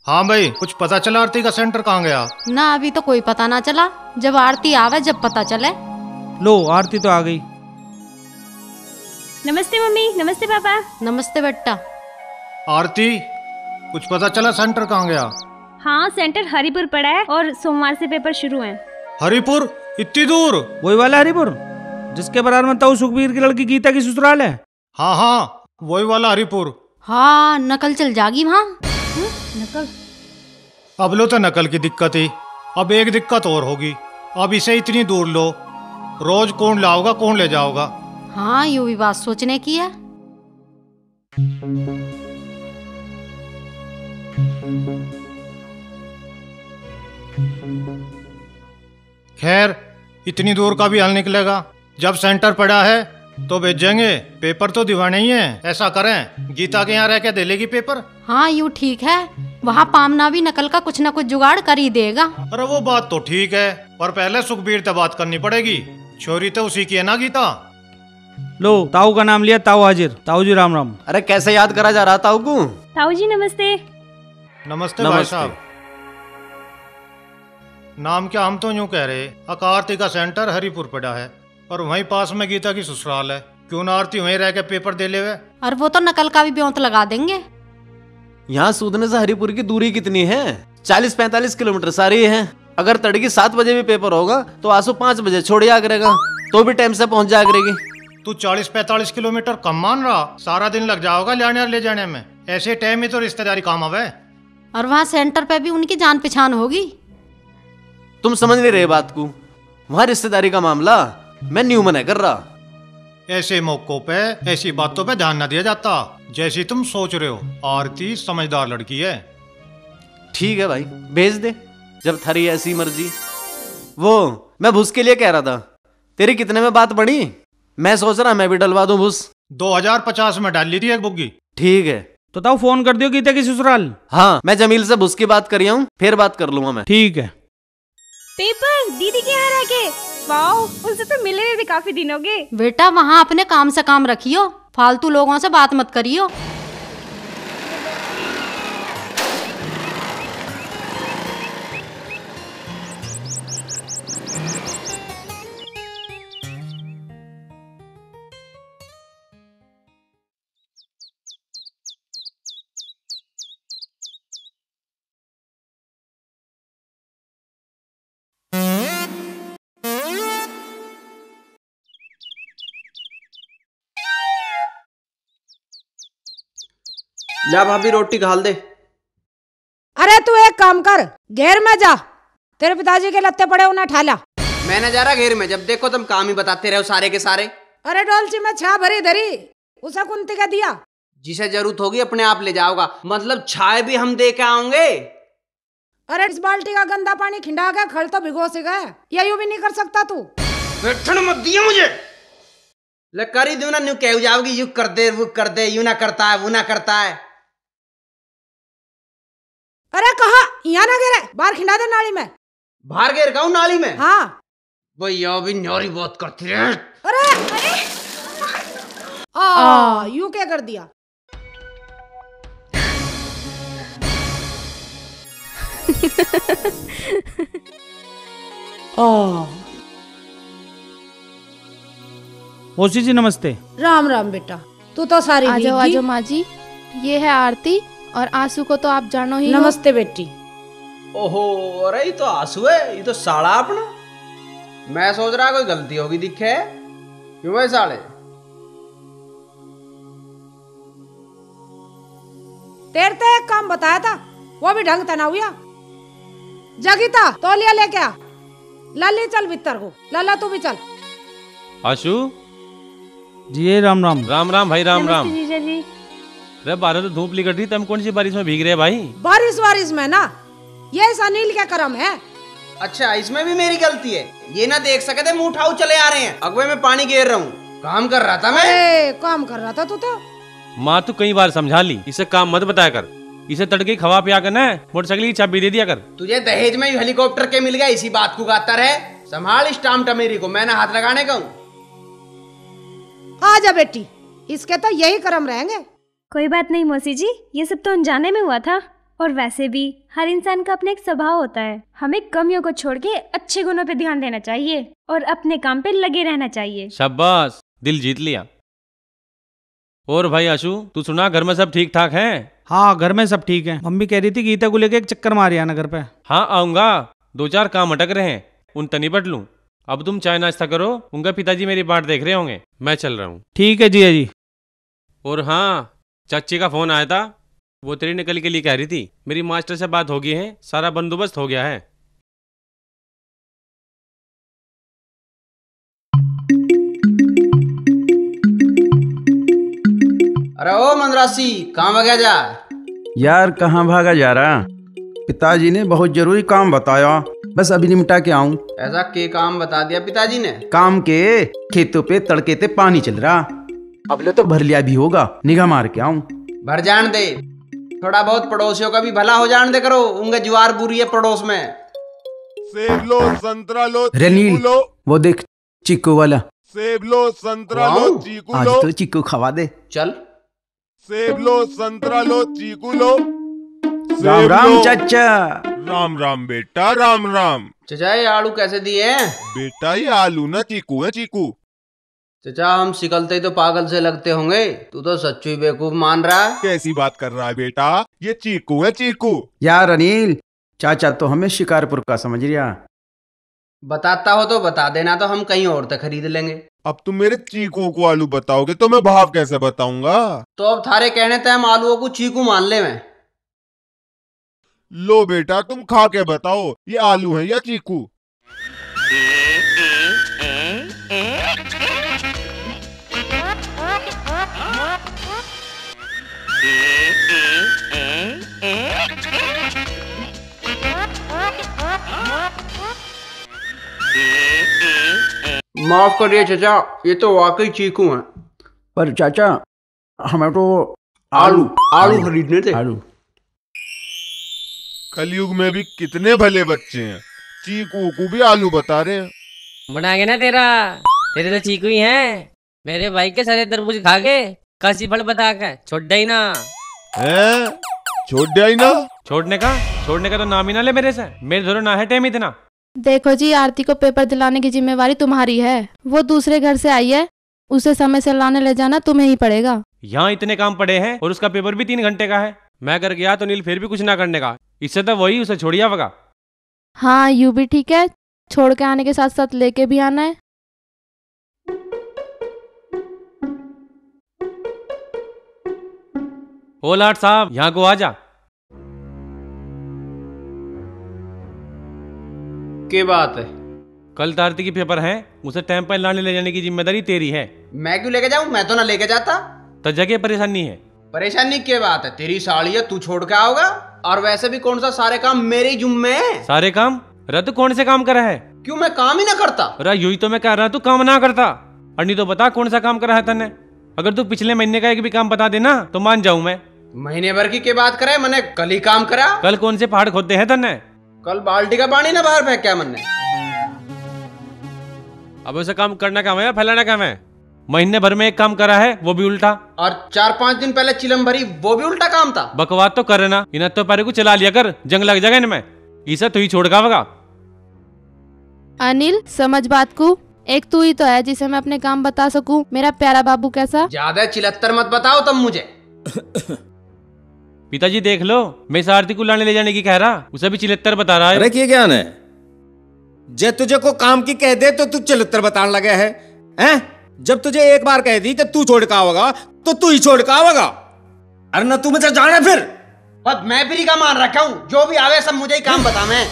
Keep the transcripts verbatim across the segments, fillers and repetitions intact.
हाँ भाई, कुछ पता चला आरती का सेंटर कहाँ गया? ना अभी तो कोई पता ना चला, जब आरती आवे जब पता चले। लो आरती तो आ गई। नमस्ते मम्मी। नमस्ते पापा। नमस्ते बेटा। आरती, कुछ पता चला सेंटर कहाँ गया? हाँ, सेंटर हरिपुर पड़ा है और सोमवार से पेपर शुरू हैं। हरिपुर? इतनी दूर? वही वाला हरिपुर जिसके बराबर में ताऊ सुखबीर की लड़की गीता की ससुराल है। हाँ हाँ, वही वाला हरिपुर। हाँ, नकल चल जागी वहाँ। नकल? अब लो तो नकल की दिक्कत ही, अब एक दिक्कत और होगी। अब इसे इतनी दूर लो, रोज कौन लाओगा कौन ले जाओगा? हाँ, यूं भी बात सोचने की है। खैर, इतनी दूर का भी हल निकलेगा। जब सेंटर पड़ा है तो भेजेंगे, पेपर तो दिवाने ही है। ऐसा करें, गीता के यहाँ रह के दे लेगी पेपर। हाँ, यूं ठीक है, वहाँ पामना भी नकल का कुछ न कुछ जुगाड़ कर ही देगा। अरे वो बात तो ठीक है, पर पहले सुखबीर से बात करनी पड़ेगी। छोरी तो उसी की है ना गीता। लो ताऊ का नाम लिया, ताऊ हाजिर। ताऊ जी राम राम। अरे कैसे याद करा जा रहा ताऊ को? ताऊ जी नमस्ते। नमस्ते भाई साहब। नाम क्या, हम तो यूं कह रहे, आरती का सेंटर हरिपुर पड़ा है और वहीं पास में गीता की ससुराल है। क्यों ना आरती वहीं रह के पेपर दे ले वे? और वो तो नकल का भी ब्योंत लगा देंगे। यहाँ सूदने से हरिपुर की दूरी कितनी है? चालीस पैंतालीस किलोमीटर सारी है। अगर तड़की सात बजे भी पेपर होगा तो आसू पाँच बजे छोड़ जा करेगा, तो भी टाइम से पहुंच जा करेगी। तू चालीस पैंतालीस किलोमीटर कम मान रहा? सारा दिन लग जाओगा लाने और ले जाने में। ऐसे टाइम में तो रिश्तेदारी काम आवे। और वहाँ सेंटर पे भी उनकी जान पहचान होगी। तुम समझ नहीं रहे बात को। वहाँ रिश्तेदारी का मामला मैं न्यू मना कर रहा। ऐसे मौकों पे ऐसी बातों पे ध्यान न दिया जाता जैसी तुम सोच रहे हो। आरती समझदार लड़की है। ठीक है भाई, भेज दे जब थारी ऐसी मर्जी। वो मैं भूस के लिए कह रहा था, तेरी कितने में बात बढ़ी? मैं सोच रहा मैं भी डलवा दूं भूस। दो हजार पचास में डाल ली थी एक बुग्गी। ठीक है तो ताऊ फोन कर दियो गीता की ससुराल। हाँ, मैं जमील से भूस की बात कर हूँ, फिर बात कर लूंगा मैं। ठीक है। पेपर दीदी के यहाँ रह के? वाओ, उनसे तो मिले भी काफी दिन हो गए। बेटा वहाँ अपने काम से काम रखियो, फालतू लोगों से बात मत करियो। जा भाभी रोटी घाल दे। अरे तू एक काम कर, घेर में जा, तेरे पिताजी के लत्ते पड़े उन्हें ठाला। मैं न जा रहा घेर में, जब देखो तुम काम ही बताते रहो सारे के सारे। अरे डोलची में छा भरी धरी, उसे कुंती का दिया। जिसे जरूरत होगी अपने आप ले जाओगा, मतलब छाए भी हम दे के आओगे। अरे इस बाल्टी का गंदा पानी खिंडा के खल तो भिगो से गए, या यूं भी नहीं कर सकता तू। बैठन मत दिया मुझे। ले कर ही दूं ना, न्यू कह जाओगी यू कर दे वो कर दे, यू ना करता है वो ना करता है। अरे कहा यहाँ ना गिरे, बाहर खिंडा दे नाली में। बाहर गिर गाऊं नाली में? हाँ भैया भी न्योरी बहुत करती है। अरे अरे आ यू क्या कर दिया? ओ मौसी जी नमस्ते। राम राम बेटा, तू तो सारी आ जाओ आ जाओ माँ जी, ये है आरती और आंसू को तो आप जानो ही। नमस्ते बेटी। ओहो, अरे ये तो आंसू है, ये तो साड़ा अपना। मैं सोच रहा कोई गलती होगी दिखे। क्यों है साले? तेरे तो एक काम बताया था, वो भी ढंग तना हुआ। जगीता तौलिया लेके आ। लाली चल भीतर को, लाला तू भी चल। आशु जी राम राम। राम राम भाई, राम राम। जीजा जी। अरे बारह तो धूप निकल रही, तुम कौन सी बारिश में भीग रहे भाई? बारिश बारिश में ना, ये इस अनिल का करम है। अच्छा, इसमें भी मेरी गलती है? ये ना देख सके थे मुंह उठाओ चले आ रहे हैं। अगवे में पानी घेर रहा हूँ, काम कर रहा था मैं। ए, काम कर रहा था तू तो। माँ तू कई बार समझा ली, इसे काम मत बताया कर। इसे तड़के खवा पिया कर ना, मोटरसाइकिल की चाबी दे दिया कर। तुझे दहेज में हेलीकॉप्टर के मिल गया, इसी बात को गाता रहे। संभाल इस टाम टमेरी को, मैं ना हाथ लगाने का हूँ। आ जा बेटी, इसके तो यही कर्म रहेंगे। कोई बात नहीं मौसी जी, ये सब तो अनजाने में हुआ था। और वैसे भी हर इंसान का अपना एक स्वभाव होता है। हमें कमियों को छोड़ के अच्छे गुणों पे ध्यान देना चाहिए और अपने काम पे लगे रहना चाहिए। शाबाश, दिल जीत लिया। और भाई आशु, तू सुना घर में सब ठीक ठाक हैं? हाँ, घर में सब ठीक है। मम्मी कह रही थी गीता को लेके एक चक्कर मार आना घर पे। हाँ आऊंगा, दो चार काम अटक रहे हैं, उन तक निपट लूं। अब तुम चाय नाश्ता करो, उनका पिताजी मेरी बाट देख रहे होंगे, मैं चल रहा हूँ। ठीक है जिया जी। और हाँ, चाची का फोन आया था, वो तेरी निकल के लिए कह रही थी। मेरी मास्टर से बात हो गई है, सारा बंदोबस्त हो गया है। अरे ओ मंदरासी, कहाँ भागा जा? यार कहाँ भागा जा रहा? पिताजी ने बहुत जरूरी काम बताया, बस अभी निपटा के आऊं। ऐसा के काम बता दिया पिताजी ने? काम के खेतों पे तड़के ते पानी चल रहा, अबले तो भर लिया भी होगा, निगाह मार के आऊं। भर जान दे, थोड़ा बहुत पड़ोसियों का भी भला हो जान दे करो, उनके ज्वार बुरी है पड़ोस में। सेब लो, संतरा लो, रनील, लो। वो देख चीकू वाला। सेब लो, संतरा लो, चीकू आज लो। तो चीकू खवा दे। चल। सेब लो, संतरा लो, चीकू लो। राम राम चाचा। राम राम बेटा, राम राम। चाचा ये आलू कैसे दिए हैं? बेटा ये आलू ना चीकू है, चीकू। चाचा हम सिकलते ही तो पागल से लगते होंगे, तू तो सच्चू ही बेवकूफ मान रहा है। कैसी बात कर रहा है बेटा, ये चीकू है, चीकू। यार अनिल, चाचा तो हमें शिकारपुर का समझ रिया। बताता हो तो बता देना, तो हम कहीं और तक खरीद लेंगे। अब तुम मेरे चीकू को आलू बताओगे तो मैं भाव कैसे बताऊंगा? तो अब थारे कहने थे हम आलूओं को चीकू मान ले। मैं लो बेटा तुम खा के बताओ, ये आलू है या चीकू? माफ करिए चाचा, ये तो वाकई चीकू हैं। पर चाचा हमें तो आलू आलू खरीदने थे। आलू। कलयुग में भी कितने भले बच्चे हैं, चीकू को भी आलू बता रहे हैं। बना के ना तेरा, तेरे तो चीकू ही हैं। मेरे भाई के सारे तरबूज खा के काशी फल बता के छोड़ ही ना है। छोड़ दिया ही ना? छोड़ने का छोड़ने का तो नाम ही ना ले मेरे से, मेरे धोरो ना है टाइम इतना। देखो जी, आरती को पेपर दिलाने की जिम्मेवारी तुम्हारी है। वो दूसरे घर से आई है, उसे समय से लाने ले जाना तुम्हें ही पड़ेगा। यहाँ इतने काम पड़े हैं और उसका पेपर भी तीन घंटे का है। मैं अगर गया तो नील फिर भी कुछ ना करने का, इससे तो वही उसे छोड़िया वगा। हाँ यूं भी ठीक है, छोड़ के आने के साथ साथ लेके भी आना है। ओ लाट साहब, यहाँ को आ जा। क्या बात है? कल तारती की पेपर है, उसे टाइम पर लाने ले जाने की जिम्मेदारी तेरी है। मैं क्यों लेके जाऊं? मैं तो ना लेके जाता। तो जगह परेशानी है। परेशानी क्या बात है? तेरी साड़ी है, तू छोड़ के आओगा। और वैसे भी कौन सा सारे काम मेरे ही जुम्मे है। सारे काम? रद्द कौन से काम करा है? क्यों मैं काम ही ना करता? अरे यू ही तो मैं कह रहा तू काम ना करता। और नहीं तो बता कौन सा काम करा है तने। अगर तू पिछले महीने का एक भी काम बता देना तो मान जाऊं मैं। महीने भर की क्या बात करे, मैंने कल ही काम करा। कल कौन से पहाड़ खोदते हैं तने? कल बाल्टी का पानी ना बाहर फेंक क्या मैंने। अब उसे काम करना काम है या फैलाना काम है? महीने भर में एक काम करा है, वो भी उल्टा। और चार पांच दिन पहले चिलम भरी, वो भी उल्टा काम था। बकवास तो करे ना, इन तो पैरे को चला लिया कर, जंग लग जाएगा इनमें। इसे तू ही छोड़ खावेगा। अनिल समझ बात को, एक तू ही तो है जिसे मैं अपने काम बता सकूं। मेरा प्यारा बाबू कैसा। ज्यादा चिलत्तर मत बताओ तब मुझे। पिताजी देख लो, मैं इस आरती को लाने ले जाने की कह रहा, उसे भी चिलत्तर बता रहा है। अरे क्या ज्ञान है, जे तुझे को काम की कह दे तो तू चिलत्तर बताने लगे है, हैं? जब तुझे एक बार कह दी कि तू छोड़ का होगा तो तू ही छोड़ का होगा। अरे ना तू मुझे जाने फिर। बस मैं फ्री का मान रखा हूं, जो भी आवे सब मुझे ही काम बता। मैं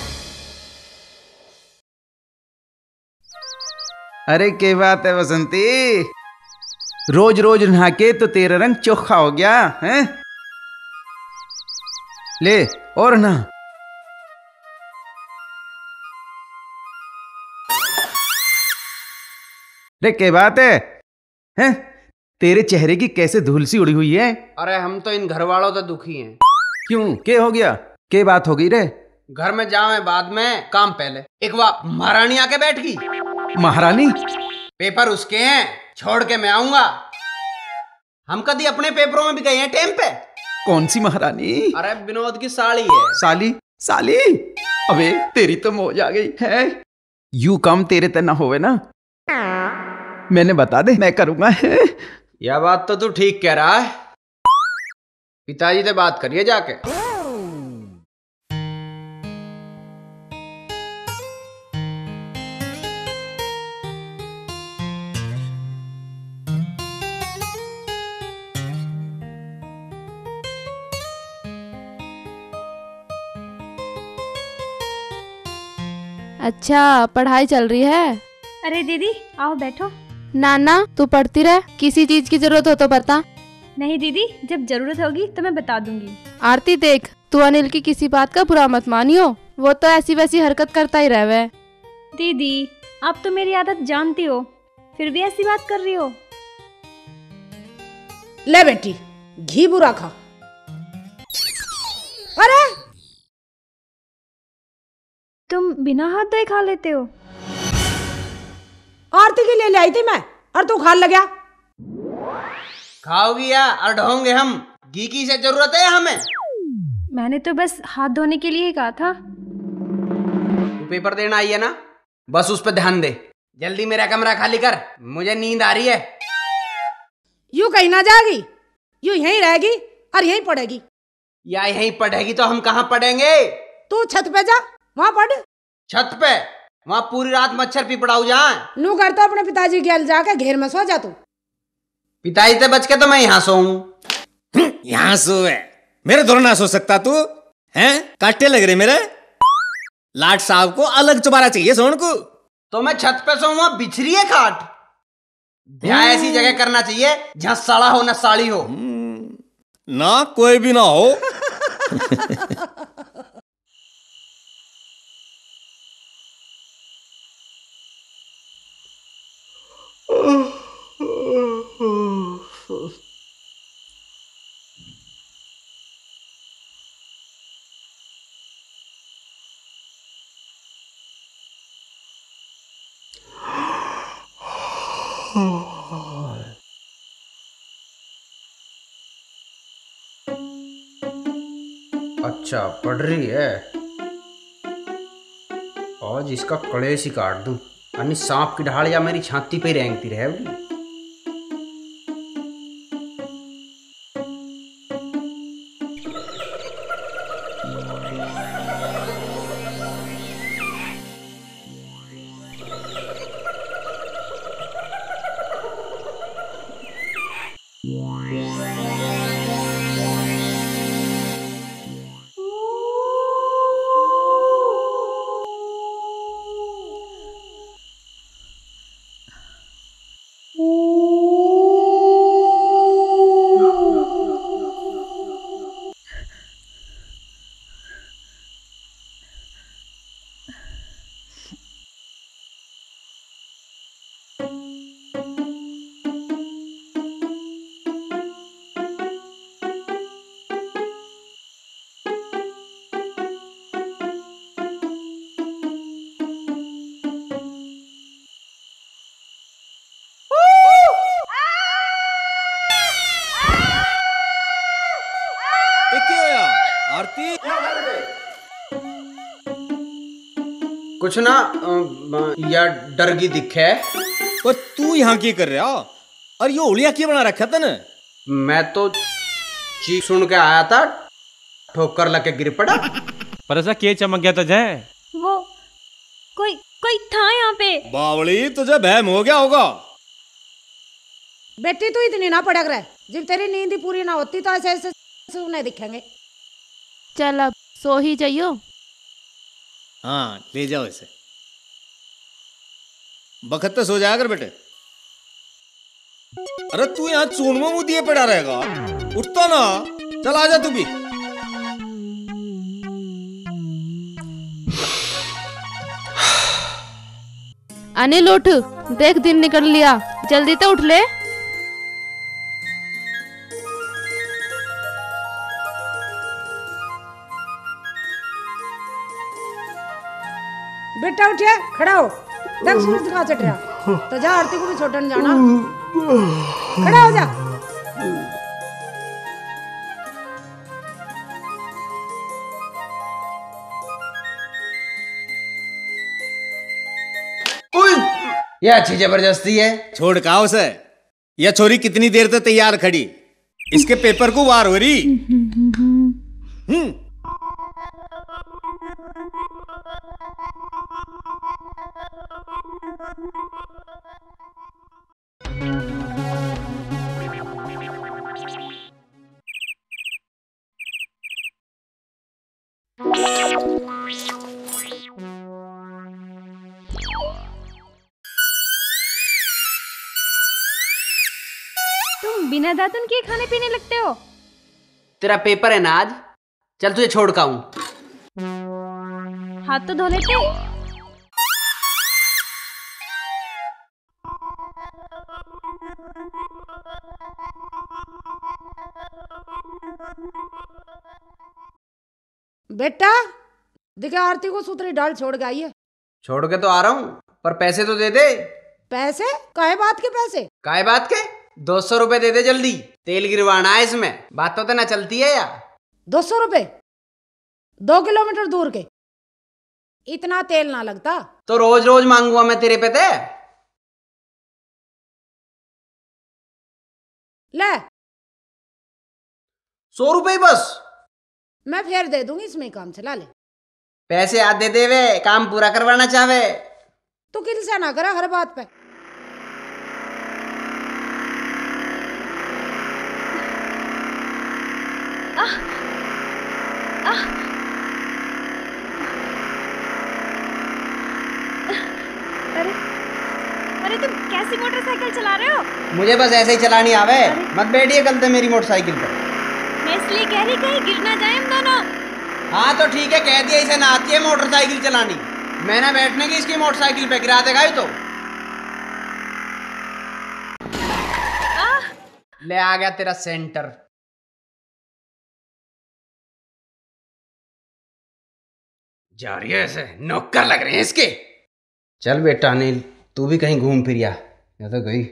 अरे क्या बात है बसंती, रोज रोज नहा के तो तेरा रंग चोखा हो गया है। ले और ना। रे क्या बात है, हैं? तेरे चेहरे की कैसे धूल सी उड़ी हुई है। अरे हम तो इन घर वालों से दुखी हैं। क्यों, क्या हो गया, क्या बात हो गई रे? घर में जावे बाद में, काम पहले। एक बार महारानी आके बैठ गई। महारानी? पेपर उसके हैं, छोड़ के मैं आऊंगा। हम कभी अपने पेपरों में भी गए हैं टाइम पे। कौन सी महारानी? अरे विनोद की साली है। साली? साली? अबे तेरी तो मौज आ गई है। यू काम तेरे ते ना होवे ना, मैंने बता दे मैं करूंगा। है यह बात तो तू ठीक कह रहा है। पिताजी से बात करिए जाके। अच्छा पढ़ाई चल रही है? अरे दीदी आओ बैठो। ना ना तू पढ़ती रह, किसी चीज की जरूरत हो तो बता। नहीं दीदी, जब जरूरत होगी तो मैं बता दूंगी। आरती देख, तू अनिल की किसी बात का बुरा मत मानियो, वो तो ऐसी वैसी हरकत करता ही रहवे। दीदी आप तो मेरी आदत जानती हो, फिर भी ऐसी बात कर रही हो। ले बेटी घी बुरा खा। अरे तुम बिना हाथ धोए खा लेते हो? आरती के लिए ले आई थी मैं, और तू खा लग गया। खाओगी या और ढोंगे हम? घी की से जरूरत है हमें? मैंने तो बस हाथ धोने के लिए ही कहा था। तू पेपर देना आई है ना, बस उस पर ध्यान दे। जल्दी मेरा कमरा खाली कर, मुझे नींद आ रही है। यूं कहीं ना जाएगी, यूं यहीं रहेगी और यहीं पढ़ेगी। या यहीं पढ़ेगी तो हम कहाँ पढ़ेंगे? तू छत पे जा, वहाँ पढ़। छत पे? वहाँ पूरी रात मच्छर पिपड़ाऊ जाए। नू कर तो अपने पिताजी के गल जाके घेर में सो जा तू। पिताजी से बच के तो मैं यहाँ सोऊं। यहाँ सोए? मेरे दौर ना सो सकता तू? हैं काटे लग रहे मेरे। लाट साहब को अलग चुबारा चाहिए सोन को। तो मैं छत पे सोऊं, वहाँ बिछरी है खाट। ब्याह ऐसी जगह करना चाहिए जहाँ साड़ा हो ना साड़ी हो। ना कोई भी ना हो। अच्छा पढ़ रही है। आज इसका कलेश ही काट दूं, यानी सांप की ढाल या मेरी छाती पे रेंगती रहेगी। आरती कुछ ना या डर की दिखे। और तू यहाँ क्या कर रहा? और ये ओलिया क्या बना रखा था ना? मैं तो चीख सुन के आया था, ठोकर लग के गिर पड़ा। पर ऐसा क्या चमक गया तुझे? वो कोई कोई था यहाँ पे। बावली तुझे बहम हो गया होगा। बेटी तू इतनी ना पड़क रहे, जब तेरी नींद ही पूरी ना होती तो ऐसे ऐसे सुने दिखेंगे। चल अब सो ही जाइयो। हाँ ले जाओ इसे, बखत तो सो जाया कर बेटे। अरे तू यहाँ चूनमा मुँह दिए पड़ा रहेगा, उठता ना। चल आजा तू भी। अनिल उठ, देख दिन निकल लिया, जल्दी तो उठ ले। बेटा उठिया, खड़ा हो। देख सूरज कहाँ चढ़ रहा, तो जा आरती को भी छोड़ने जाना। खड़ा हो जा। यह अच्छी जबरदस्ती है। छोड़ का उसे। यह छोरी कितनी देर तक तैयार खड़ी, इसके पेपर को वार हो रही। हम्म तुम बिना दातुन के खाने पीने लगते हो। तेरा पेपर है ना आज, चल तुझे छोड़ का हूं। हाथ तो धो लेते। बेटा दिखे आरती को सूत्री डाल छोड़ के आई है। छोड़ के तो आ रहा हूं, पर पैसे तो दे दे। पैसे? काहे बात के पैसे? काहे बात के? दो सौ रुपए दे दे जल्दी, तेल गिरवाना है इसमें। बात तो ना चलती है यार। दो सौ रुपए दो किलोमीटर दूर के, इतना तेल ना लगता। तो रोज रोज मांगूंगा मैं तेरे पे ते? ले सौ रुपए बस। मैं फिर दे दूंगी, इसमें काम चला ले। पैसे आज दे देवे, काम पूरा करवाना चाहे। तू किल से ना करे हर बात पे। आह, आह, अरे अरे तुम कैसी मोटरसाइकिल चला रहे हो? मुझे बस ऐसे ही चलानी आवे, मत बैठिए गलते मेरी मोटरसाइकिल पर। मैं इसलिए कह रही कहीं गिर ना जाए हम दोनों। हाँ तो ठीक है, कह दिया इसे ना आती है मोटरसाइकिल चलानी। मैं ना बैठने की इसकी मोटरसाइकिल पे, गिरा देगा ही तो। ले आ गया तेरा सेंटर। जा रही है ऐसे, नौकर लग रहे हैं इसके। चल बेटा अनिल, तू भी कहीं घूम फिर या, या तो गई।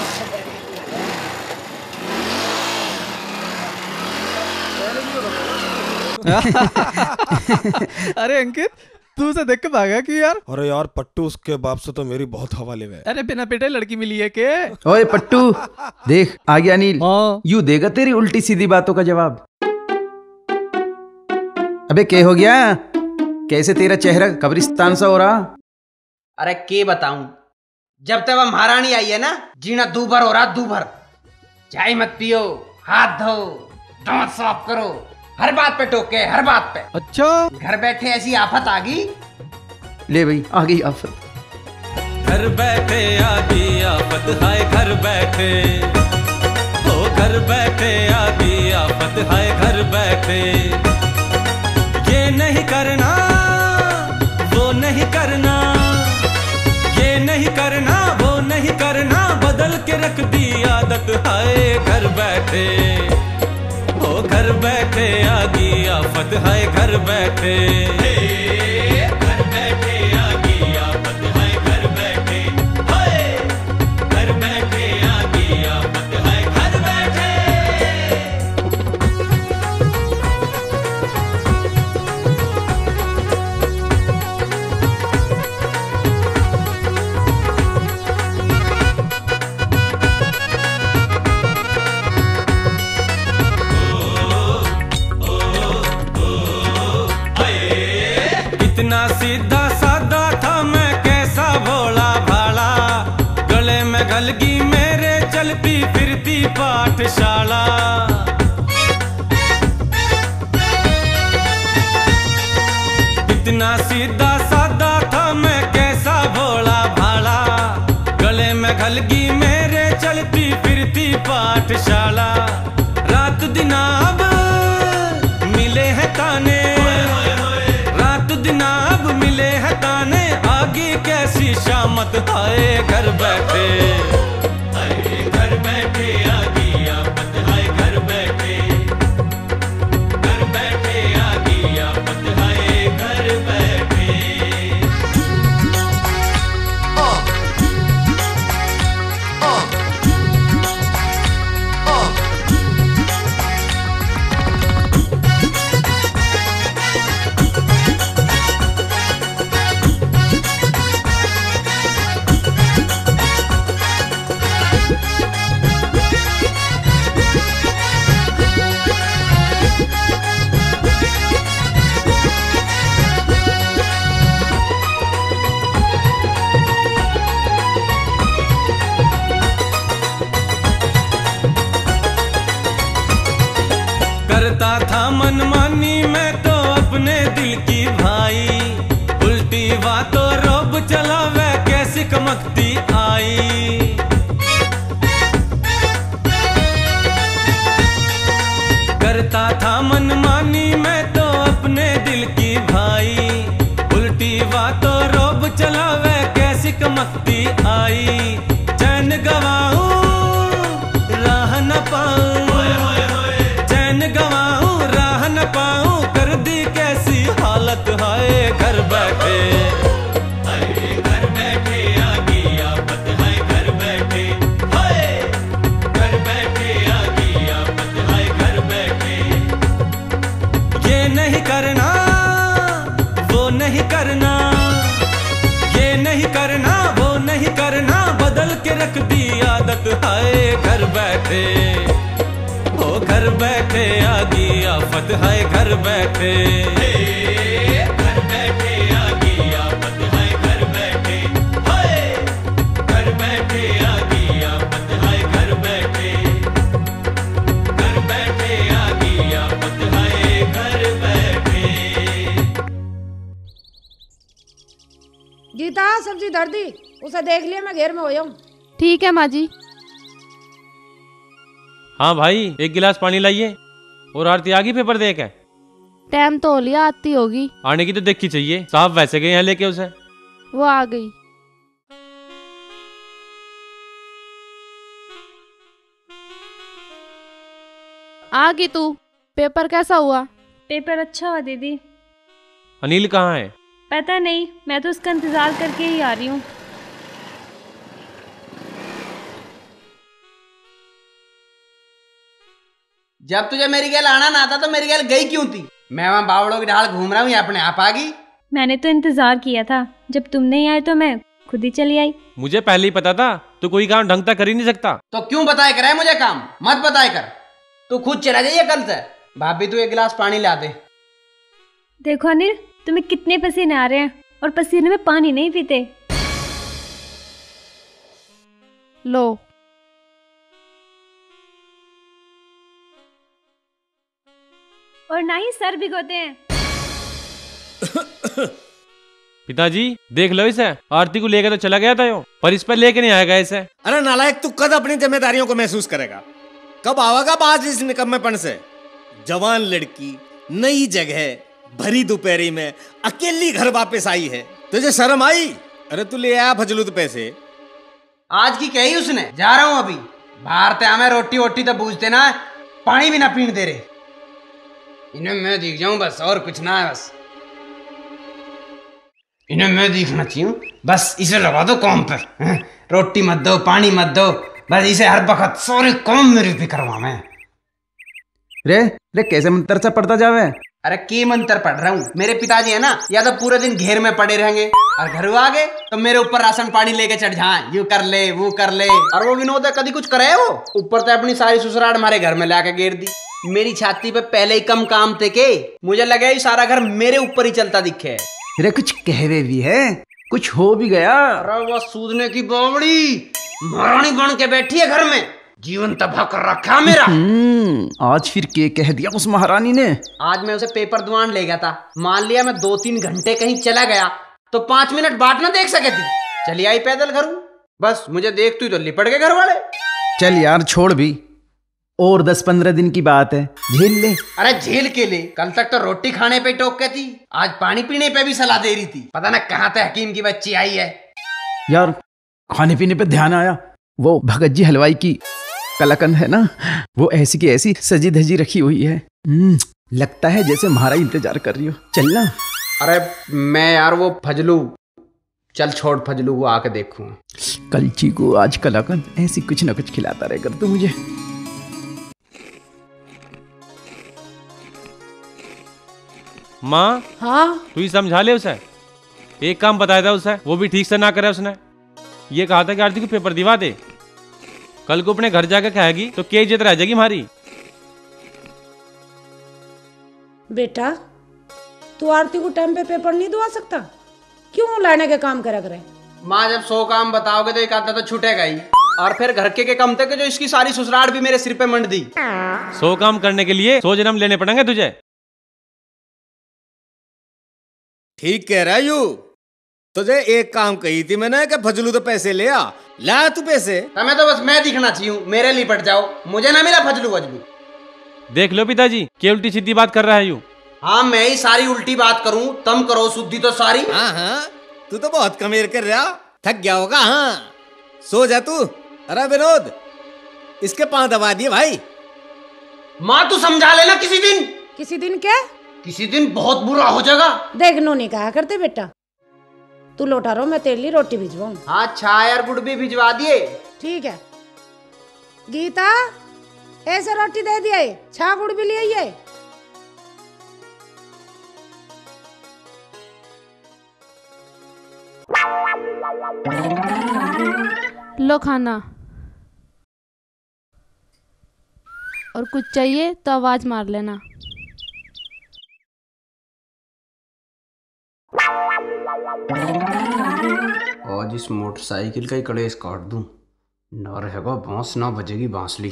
अरे अंकित, तू उसे देख के भागा क्यों यार? अरे यार पट्टू, उसके बाप से तो मेरी बहुत हवा ले गए। अरे बिना पेटे लड़की मिली है के? ओए पट्टू देख आ गया अनिल। यू देगा तेरी उल्टी सीधी बातों का जवाब। अबे क्या हो गया? कैसे तेरा चेहरा कब्रिस्तान सा हो रहा? अरे के बताऊं, जब तक वह महारानी आई है ना, जीना दूभर हो रहा दूभर। चाय मत पियो, हाथ धो, दांत साफ करो, हर बात पे टोके, हर बात पे। अच्छा घर बैठे ऐसी आफत आ गई। ले भाई आ गई आफत। घर बैठे आ गई आफत, हाय घर बैठे, ओ घर बैठे आ गई आफत, हाय घर बैठे। ये नहीं करना वो नहीं करना, ये नहीं करना वो नहीं करना, बदल के रख दी आदत, हाय घर बैठे, ओ घर बैठे आ गई आफत, हाय घर बैठे। घर बैठे आ गई आफत, हाय घर बैठे, हाय घर बैठे आ गई आफत, हाय घर बैठे। इतना सीधा साधा था मैं, कैसा भोला भाला, गले में गलगी मेरे चलती फिरती पाठशाला। इतना सीधा साधा था मैं, कैसा भोला भाला, गले में गलगी मेरे चलती फिरती पाठशाला। रात दिन अब मिले हैं ताने, रात दिन अब मिले हैं ताने, आगे कैसी शामत, हाय घर बैठे, हाय घर बैठे आ गई आफत, हाय घर बैठे, घर बैठे आ गई आफत, हाय घर बैठे। ओ, ओ, ओ। करता था मनमानी मैं तो अपने दिल की भाई, उल्टी बातों रोब चला वह कैसी कमकती आई। करता था मनमानी मैं तो अपने दिल की भाई, उल्टी बातों रोब चला वह कैसी कमकती आई। चैन गवाऊं राह न पाऊं, चैन गवाऊं राह न पाऊं, कर दी कैसी हालत हाय घर बैठे। हाय घर बैठे आ गई आफत, हाय घर बैठे, हाय घर बैठे आ गई आफत, हाय घर बैठे। ये नहीं करना वो नहीं करना, ये नहीं करना वो नहीं करना, बदल के रख दी आदत हाय घर बैठे। ओ घर बैठे आ गई आफत, हाय घर बैठे। घर बैठे आ गई आफत, हाय घर बैठे, हाय घर बैठे आ गई आफत, हाय घर बैठे। घर बैठे आ गई आफत, हाय घर बैठे। गीता सब्जी धर दी, उसे देख लिया मैं घेर में हो जाऊं। ठीक है माँ जी। हाँ भाई एक गिलास पानी लाइए। और आरती आ गई पेपर दे के? टाइम तो हो लिया, आती होगी। आने की तो देखी चाहिए, साहब वैसे गए हैं लेके उसे। वो आ गई। आ गई तू। पेपर कैसा हुआ? पेपर अच्छा हुआ दीदी। अनिल कहाँ है? पता नहीं, मैं तो उसका इंतजार करके ही आ रही हूँ। जब तुझे मेरी गैल आना ना था तो मेरी गैल गई क्यों थी? मैं वहाँ बावड़ों की ढाल घूम रहा हूँ, ये अपने आप आ गई। मैंने तो इंतजार किया था, जब तुम नहीं आए तो मैं खुद ही चली आई। मुझे पहले ही पता था तू कोई काम ढंग तक कर ही नहीं सकता। तो क्यों बताए कर है मुझे काम? मत बताए कर, तू खुद चला जाइए कल से। भाभी तू एक गिलास पानी ला दे। देखो अनिल, तुम्हें कितने पसीने आ रहे हैं और पसीने में पानी नहीं पीते। लो। और ना ही सर भिगोते हैं। पिताजी देख लो इसे, आरती को लेकर तो चला गया था यो, पर इस पर लेके नहीं आएगा इसे। अरे नालायक, तू कब अपनी जिम्मेदारियों को महसूस करेगा? कब आवागा बाज इस निकम्मेपन से? जवान लड़की नई जगह भरी दोपहरी में अकेली घर वापस आई है, तुझे शर्म आई? अरे तू ले आया फजलूद पैसे। आज की कही उसने, जा रहा हूं अभी। बाहर ते हमें रोटी वोटी तो पूछते ना, पानी भी ना पीने दे रहे। इन्हें मैं दिख जाऊं बस, और कुछ ना है बस। इन्हें मैं दिखना चाहिए बस, इसे लगा दो काम पे। रोटी मत दो, पानी मत दो, बस इसे हर वक्त सारे काम मेरे पे करवा मैं। रे रे कैसे मंत्र सा पढ़ता जावे? अरे की मंत्र पढ़ रहा हूँ? मेरे पिताजी है ना, या तो पूरे दिन घेर में पड़े रहेंगे और घर आ गए तो मेरे ऊपर राशन पानी लेके चढ़ जाए, यू कर ले वो कर ले। और वो विनोद है कभी कुछ करे वो, ऊपर तो अपनी सारी ससुराल हमारे घर में लाके घेर दी। मेरी छाती पे पहले ही कम काम थे के मुझे लगे ये सारा घर मेरे ऊपर ही चलता दिखे। रे कुछ कहवे भी है, कुछ हो भी गया? अरे वो सूदने की बावड़ी महारानी बन के बैठी है घर में, जीवन तबाह कर रखा मेरा। आज फिर क्या कह दिया उस महारानी ने? आज मैं उसे पेपर दुआन ले गया था, मान लिया मैं दो तीन घंटे कहीं चला गया तो पांच मिनट बाद ना देख सके थी, चली आई पैदल घर। बस मुझे देख तू तो लिपट गए घर वाले। चल यार छोड़ भी, और दस पंद्रह दिन की बात है, झेल ले। अरे झेल के ले, कल तक तो रोटी खाने पे टोक के थी, आज पानी पीने पे भी सलाह दे रही थी। पता ना कहाँ से हकीम की बच्ची आई है। यार खाने पीने पे ध्यान आया, वो भगत जी हलवाई की कलाकंद है ना, वो ऐसी की ऐसी सजी धजी रखी हुई है। लगता है जैसे हमारा इंतजार कर रही हो, चलना। अरे मैं यार वो फजलू, चल छोड़ फजलू को आके देखूं। कलची को आज कलाकंद ऐसी कुछ ना कुछ खिलाता रहे कर तू मुझे। माँ हाँ तू ही समझा ले उसे, एक काम बताया था उसे वो भी ठीक से ना करे उसने। ये कहा था कि आरती को पेपर दिवा दे, कल को अपने घर जाकर खाएगी तो क्या इज्जत रह जाएगी हमारी। बेटा तू आरती को टाइम पे पेपर नहीं दुआ सकता? क्यों लाने के काम करा करे? माँ जब सौ काम बताओगे तो एक आधा तो छूटेगा ही, और फिर घर के के कम थे कि जो इसकी सारी ससुराल भी मेरे सिर पे मंड दी। सौ काम करने के लिए सौ जन्म लेने पड़ेंगे तुझे। ठीक कह रहा है यू। तुझे एक काम कही थी मैंने कि फजलू तो पैसे ले आ, ला तू पैसे। तुम्हें तो बस मैं दिखना चाहिए, मेरे लिए पट जाओ, मुझे ना मिला फजलू वजलू। देख लो पिताजी क्या उल्टी सीधी बात कर रहा है यू। हाँ मैं ही सारी उल्टी बात करूं, तुम करो शुद्धि तो सारी। हाँ हाँ तू तो बहुत कमेर कर रहा, थक गया होगा। हाँ सो जा तू। अरे विनोद इसके पांव दबा दिए भाई। माँ तू समझा लेना किसी दिन। किसी दिन क्या? किसी दिन बहुत बुरा हो जाएगा। देख नो नहीं कहा करते बेटा, तू लौटा रहो मैं तेरे लिए रोटी भिजवाऊं। हाँ छाया और गुड़ भी भिजवा दिए। ठीक है गीता ऐसे रोटी दे दिए, छा गुड़ भी ले आइए। लो खाना, और कुछ चाहिए तो आवाज मार लेना। आज इस मोटरसाइकिल का ही कलेश काट दूं, ना रहेगा बांस ना बजेगी बांसुरी।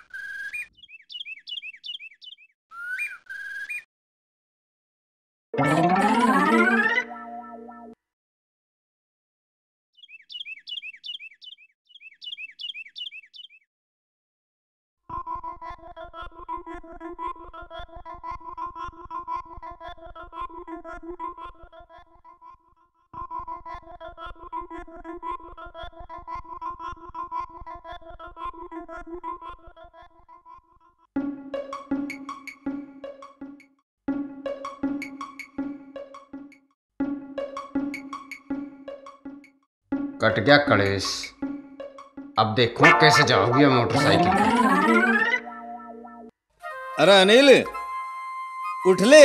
कट गया कलेश। अब देखो कैसे जाओगी मोटरसाइकिल पे। अरे अनिल उठ ले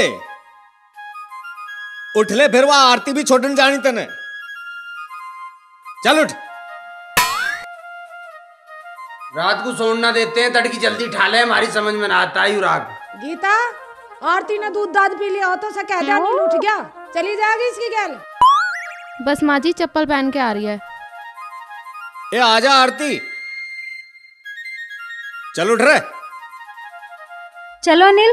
उठ ले, फिर वह आरती भी छोड़ने जानी तने। चल उठ। रात को सोने ना देते हैं, तड़की जल्दी ठाले, हमारी समझ में ना आता है राग। गीता आरती ने दूध दाद पी लिया हो तो कह दिया नील उठ गया, चली जाएगी इसकी गैल। बस माँ जी चप्पल पहन के आ रही है। ए आजा आरती, चल उठ रहे। चलो अनिल।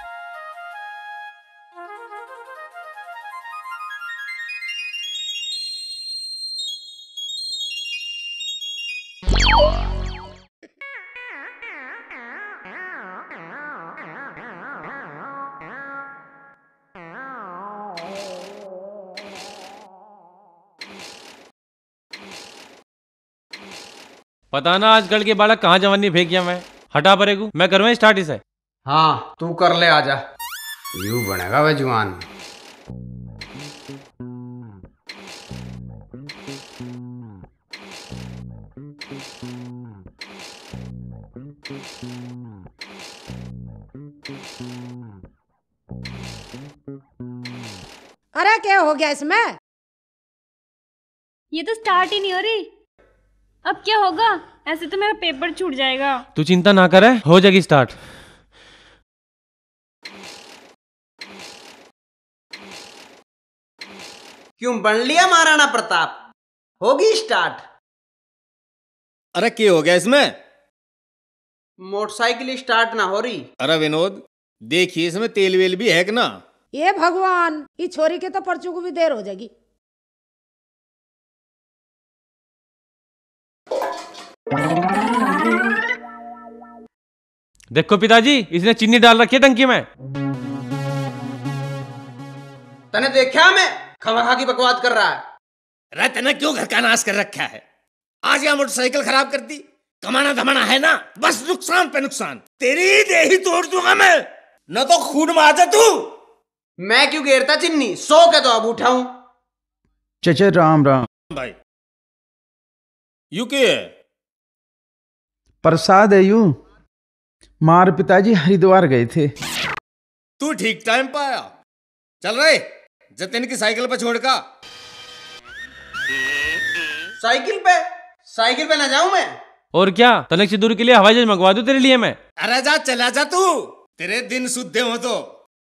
पता ना आजकल के बालक कहाँ जवानी फेंक गया। मैं हटा परेगू, मैं करूँ स्टार्ट इसे। हाँ तू कर ले, आजा। यूं बनेगा वह जवान। अरे क्या हो गया इसमें? ये तो स्टार्ट ही नहीं हो रही। अब क्या होगा? ऐसे तो मेरा पेपर छूट जाएगा। तू चिंता ना करे, हो जाएगी स्टार्ट। क्यों बन लिया महाराणा प्रताप? होगी स्टार्ट। अरे क्या हो गया इसमें? मोटरसाइकिल स्टार्ट ना हो रही। अरे विनोद देखिए इसमें तेल वेल भी है कि ना? ये भगवान, ये छोरी के तो पर्चों को भी देर हो जाएगी। देखो पिताजी, इसने चीनी डाल रखी है टंकी में। तने देखा मैं खमखा की बकवास कर रहा है। अरे तने क्यों घर का नाश कर रखा है? आज यहाँ मोटरसाइकिल खराब कर दी। कमाना धमाना है ना, बस नुकसान पे नुकसान। तेरी देही तोड़ दूंगा मैं, न तो खून में आ जा तू। मैं क्यों घेरता चिन्नी, सो के तो अब उठाऊं। चचा राम राम भाई। यू के है? प्रसाद है यू। मार पिताजी हरिद्वार गए थे। तू ठीक टाइम पे आया। चल रहे जतिन की साइकिल पे छोड़ का। साइकिल पे? साइकिल पे ना जाऊं मैं? और क्या तनिक सी दूर के लिए हवाई जहाज मंगवा दूं तेरे लिए मैं। अरे जा चला जा तू, तेरे दिन शुद्ध हो तो।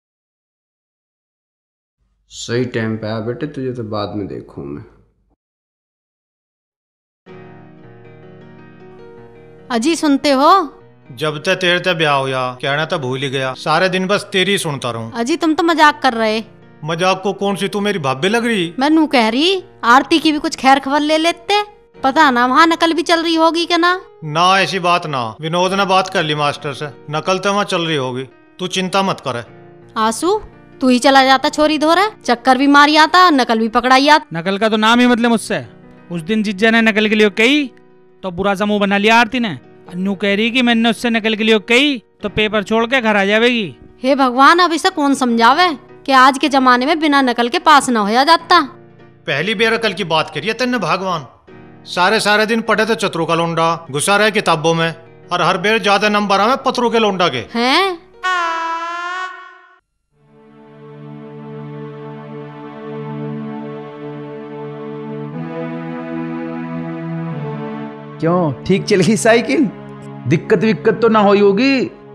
सही टाइम पे आया बेटे, तुझे तो बाद में देखूं मैं। अजी सुनते हो? जब तक तेरे ते ब्याह होया कहना तो भूल ही गया, सारे दिन बस तेरी सुनता रहूं। अजी तुम तो मजाक कर रहे। मजाक को कौन सी, तू मेरी भाभी लग रही। मैं नू कह रही आरती की भी कुछ खैर खबर ले लेते, पता ना वहाँ नकल भी चल रही होगी क्या ना। ना ऐसी बात ना, विनोद ने बात कर ली मास्टर से, नकल तो वहाँ चल रही होगी, तू चिंता मत करे। आंसू तू ही चला जाता छोरी धोरे, चक्कर भी मारी आता, नकल भी पकड़ाई आता। नकल का तो नाम ही मतलब मुझसे। उस दिन जिज्जा ने नकल के लिए कही तो बुरा सा मुंह बना लिया आरती ने। अन्नू कह रही कि मैंने उससे नकल के लिए कही तो पेपर छोड़ के घर आ जाएगी। हे भगवान, अब इसे कौन समझावे कि आज के जमाने में बिना नकल के पास न होया जाता। पहली बेर अकल की बात करिए तेने भगवान। सारे सारे दिन पढ़े थे चतुरों का लोंडा, घुसा रहे किताबों में, और हर बेर ज्यादा नंबर आवे पत्रों के लोंडा के। हैं? क्यों ठीक चल गई साइकिल? दिक्कत विक्कत तो ना हुई होगी?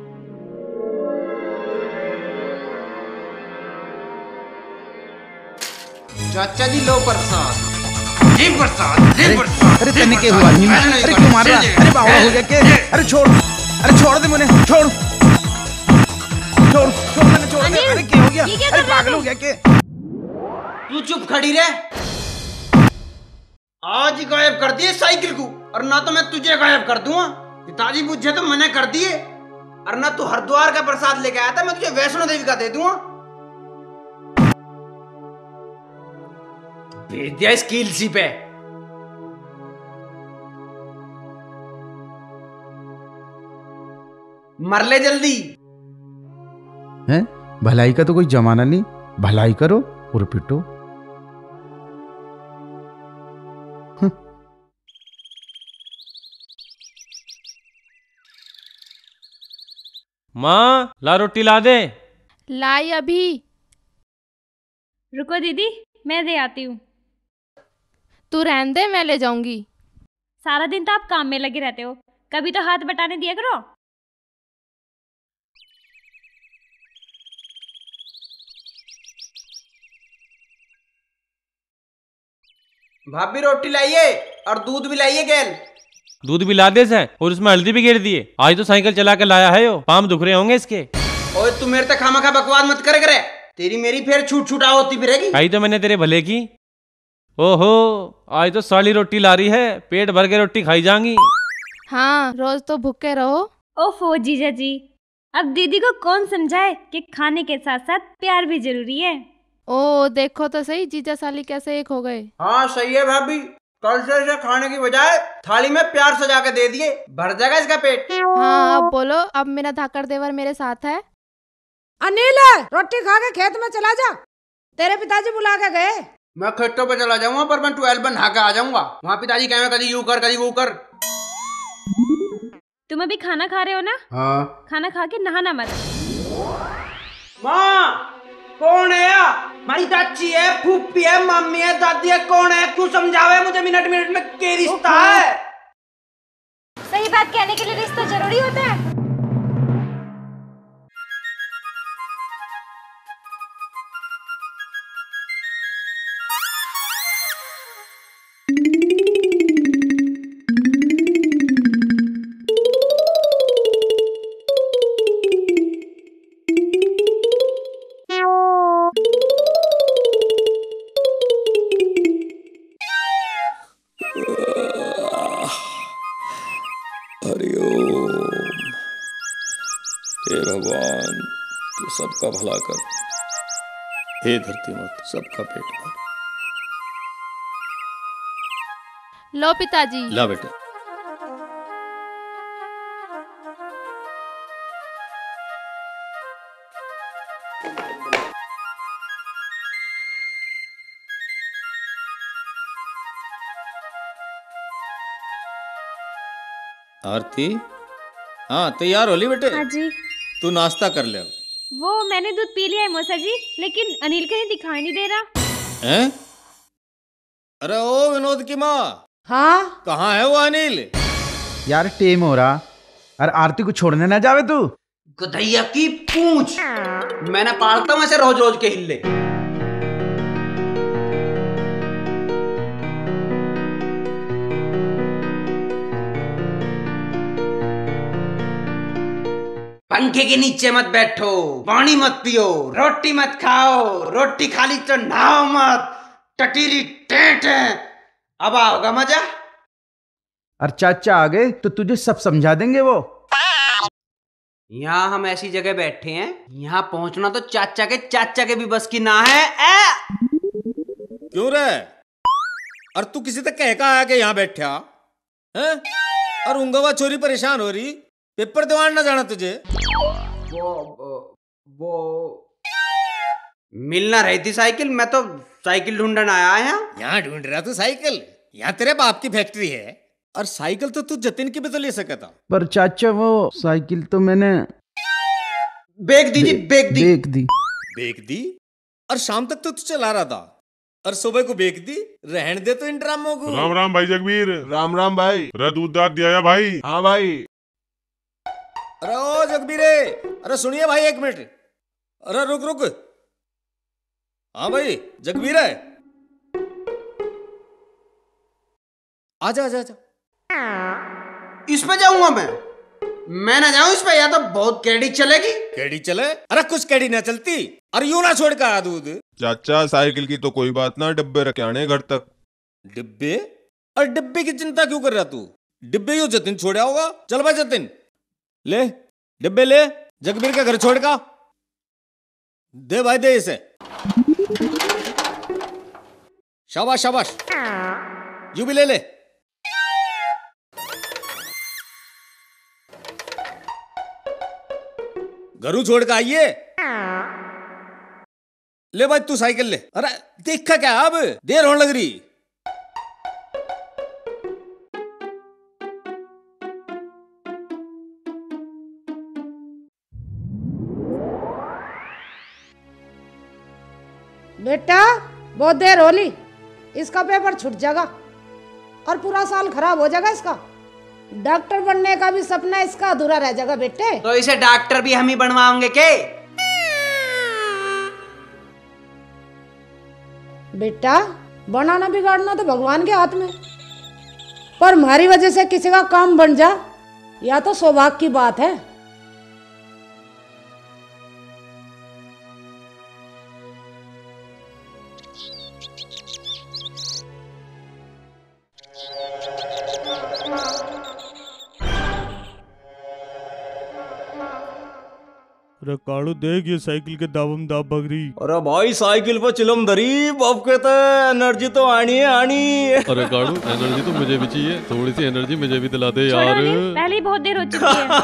चाचा जी लो प्रसाद, जी प्रसाद, जी प्रसाद। अरे तने के हुआ नहीं, अरे क्यों मार रहा? अरे बाबा हो गया के? अरे छोड़, अरे छोड़ दे मुझे, छोड़ छोड़ छोड़ मैंने छोड़ दे। अरे क्या हो गया? अरे पागल हो गया के? तू चुप खड़ी रह। आज ही गायब कर दिए साइकिल को, और ना तो मैं तुझे गायब कर दूंगा। पिताजी पूछे तो मना कर दिए, और ना तू हरिद्वार का प्रसाद लेके आया था, मैं तुझे वैष्णो देवी का दे दूंगा। भेज दिया इस कीलसी पे। मर ले जल्दी। हैं? भलाई का तो कोई जमाना नहीं, भलाई करो और पिटो। माँ ला रोटी ला दे। लाई अभी। रुको दीदी, मैं दे आती हूँ। तू रहने दे, मैं ले जाऊंगी। सारा दिन तो आप काम में लगे रहते हो, कभी तो हाथ बटाने दिया करो। भाभी रोटी लाइए और दूध भी लाइए गैल। दूध भी ला दे से, और उसमें हल्दी भी गिर दिए। आज तो साइकिल चला के लाया है यो, पाम दुख रहे होंगे इसके। ओए तू मेरे तक खामा खा बकवास मत करे करे, तेरी मेरी फिर छूट छूटा होती फिरेगी। आई तो मैंने तेरे भले की। ओहो आज तो साली रोटी ला रही है, पेट भर के रोटी खाई जाएंगी। हाँ रोज तो भूखे रहो। ओफो जीजा जी, अब दीदी को कौन समझाए कि खाने के साथ साथ प्यार भी जरूरी है। ओ देखो तो सही जीजा साली कैसे एक हो गए। हाँ सही है भाभी, कल से इसे खाने की बजाय थाली में प्यार सजा के दे दिए, भर जाएगा इसका पेट। हाँ अब बोलो, अब मेरा धाकड़ देवर मेरे साथ है। अनिल रोटी खा के खेत में चला जा, तेरे पिताजी बुला के गए। मैं खेतों पे चला जाऊंगा, पर मैं ट्वेल्व नहा के आ जाऊंगा। वहाँ पिताजी कहेंगे कभी यूं कर कभी वो कर। तुम अभी खाना खा रहे हो ना? हाँ। खाना खा के नहाना मत। माँ कौन है? हमारी चाची है, फूफी है, मम्मी है, दादी है, कौन है? तू समझावे मुझे मिनट मिनट में क्या रिश्ता है। सही बात कहने के लिए रिश्ता जरूरी होता है। भगवान तू सबका भला कर, हे धरती माता सबका पेट भर। लो पिताजी। ला बेटे। आरती हाँ तैयार हो ली बेटे? हाँ जी। तू नाश्ता कर ले। वो मैंने दूध पी लिया है मौसा जी, लेकिन अनिल कहीं दिखाई नहीं दे रहा। हैं? अरे ओ विनोद की माँ। हाँ कहाँ है वो अनिल? यार टेम हो रहा। अरे आरती को छोड़ने ना जावे तू। गधैया की पूंछ, मैंने पालता हूं ऐसे रोज रोज के हिल्ले। पंखे के नीचे मत बैठो, पानी मत पियो, रोटी मत खाओ, रोटी खाली तो नहाओ मत, टटीरी टेट है। अब आओगा मजा। और चाचा आ गए तो तुझे सब समझा देंगे वो। यहाँ हम ऐसी जगह बैठे हैं, यहाँ पहुंचना तो चाचा के चाचा के भी बस की ना है। ए! क्यों रे? और तू किसी तक कह का आया कि यहाँ बैठा है? और उंगवा छोरी परेशान हो रही, पेपर दिवान ना जाना तुझे? वो वो मिलना रही थी साइकिल, मैं तो साइकिल ढूंढने आया यहाँ। यहाँ ढूंढ रहा तू साइकिल? यहाँ तेरे बाप की फैक्ट्री है, और साइकिल तो तू जतिन की भी तो ले सकता। पर चाचा वो साइकिल तो मैंने बेच दी जी, बेच दी बेच दी बेच दी। और शाम तक तो तू चला रहा था, और सुबह को बेच दी। रहन दे तो इन ड्रामों को। राम राम भाई जगबीर। राम राम भाई। अरे दूध दाद दिया भाई? हाँ भाई। अरे ओ जगबीरे, अरे सुनिए भाई एक मिनट। अरे रुक रुक। हाँ भाई जगबीर है, आजा आजा आजा। इस पे जाऊंगा मैं? मैं ना जाऊं इस पे, या तो बहुत केड़ी चलेगी। केड़ी चले? अरे कुछ केड़ी ना चलती, और यूं ना छोड़ कर दूध। चाचा साइकिल की तो कोई बात ना, डिब्बे रखे आने घर तक। डिब्बे? और डिब्बे की चिंता क्यों कर रहा तू? डिब्बे यू जतिन छोड़ा होगा। चल भाई जतिन, ले डिब्बे ले, जगबीर के घर छोड़ का दे भाई, दे इसे। शाबाश शाबाश, यू भी ले ले। घरू छोड़ का आइए। ले भाई तू साइकिल ले। अरे देखा क्या, अब देर होने लग रही। बेटा बहुत देर होली, इसका पेपर छूट जाएगा और पूरा साल खराब हो जाएगा इसका। डॉक्टर बनने का भी सपना इसका अधूरा रह जाएगा बेटे। तो इसे डॉक्टर भी हम ही बनवाएंगे के? बेटा बनाना बिगाड़ना तो भगवान के हाथ में, पर हमारी वजह से किसी का काम बन जा, या तो सौभाग्य की बात है। अरे कालू देख, ये साइकिल के दावम दाव भग रही। अरे भाई साइकिल पर चिलम धरी, बाप कहता है एनर्जी तो आनी है आनी। अरे कालू एनर्जी तो मुझे भी चाहिए, थोड़ी सी एनर्जी मुझे भी दिला दे यार। पहले ही बहुत देर हो चुकी है।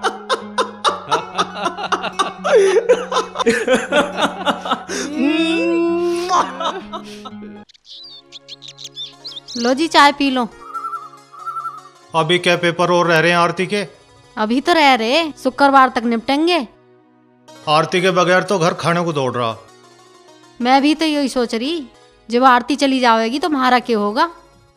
लो जी चाय पी लो। अभी क्या पेपर और रह रहे हैं आरती के? अभी तो रह रहे, शुक्रवार तक निपटेंगे। आरती के बगैर तो घर खाने को दौड़ रहा। मैं भी तो यही सोच रही, जब आरती चली जाएगी तो हमारा क्या होगा।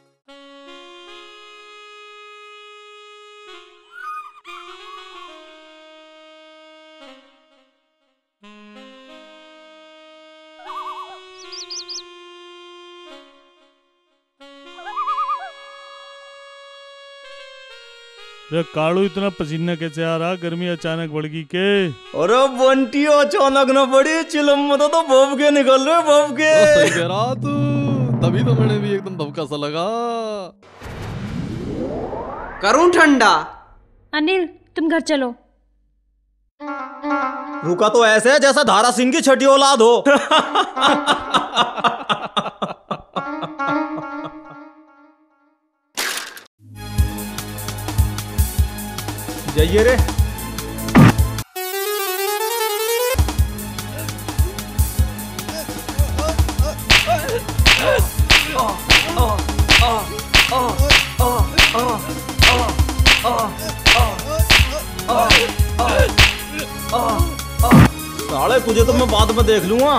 अरे कालू इतना पसीना कैसे आ रहा? गर्मी अचानक बढ़ गई के? अरे बंटी अचानक न बड़ी चिलम में तो भव के निकल रहे, भव के। सही कह रहा तू, तभी तो मैंने भी एकदम भवका सा लगा। करूं ठंडा? अनिल तुम घर चलो। रुका तो ऐसे है जैसा धारा सिंह की छठी औलाद हो। जाइए रे। साले तुझे तो मैं बाद में देख लूंगा।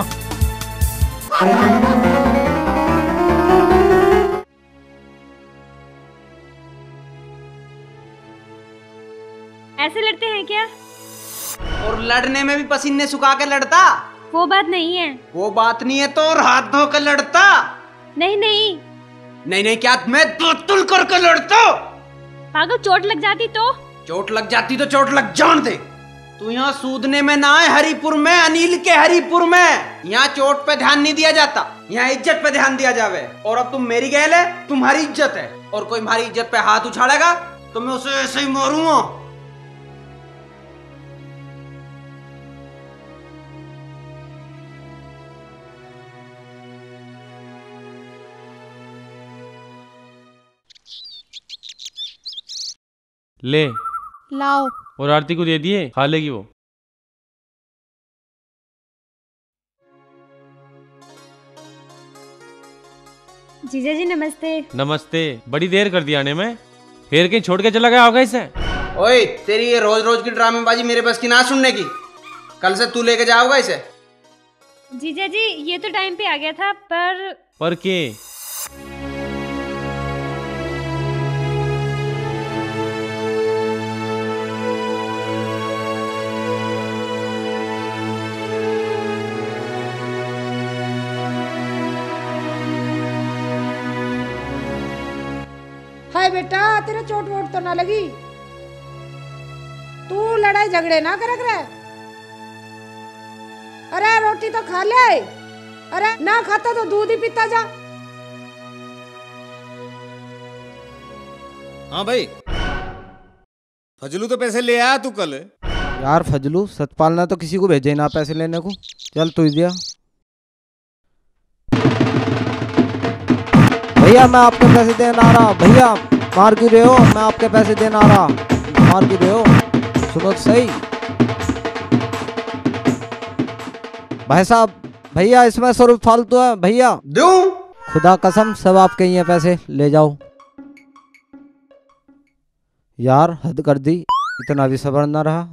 ऐसे लड़ते हैं क्या? और लड़ने में भी पसीने सुखा के लड़ता? वो बात नहीं है। वो बात नहीं है तो और हाथ धो कर लड़ता? नहीं नहीं नहीं नहीं क्या मैं दो तुल करके लड़ता? पागल, चोट लग जाती तो? चोट लग जाती तो चोट लग जान दे। तू यहाँ सूदने में ना है, हरिपुर में, अनिल के हरिपुर में। यहाँ चोट पे ध्यान नहीं दिया जाता, यहाँ इज्जत पे ध्यान दिया जावे। और अब तुम मेरी गैल है, तुम्हारी इज्जत है, और कोई हमारी इज्जत पे हाथ उछाड़ेगा तो मैं उसे ऐसे ही मारूंगा। ले लाओ। और आरती को दे दिए, खा लेगी वो। जीजा जी नमस्ते। नमस्ते। बड़ी देर कर दी आने में, फिर कहीं छोड़ के चला गया होगा इसे। ओए तेरी ये रोज रोज की ड्रामेबाजी मेरे बस की ना सुनने की। कल से तू लेके जाओगा इसे। जीजा जी ये तो टाइम पे आ गया था, पर पर के हाय बेटा, तेरा चोट वोट तो ना लगी? तू लड़ाई झगड़े ना कर रहे। अरे रोटी तो खा ले। अरे ना खाता तो दूध ही पीता जा। हाँ भाई, फजलू तो पैसे ले आया तू कल। यार फजलू, सतपाल ने तो किसी को भेजे ना पैसे लेने को। चल तू दिया। भैया मैं आपके पैसे देना आ रहा। भैया मार क्यों रहे हो? मैं आपके पैसे देना आ रहा। मार क्यों रहे हो? सुनो तो सही भाई साहब। भैया इसमें सौ रुपये फालतू है। भैया दूं? खुदा कसम सब आपके ही हैं, पैसे ले जाओ। यार हद कर दी, इतना भी सब्र ना रहा।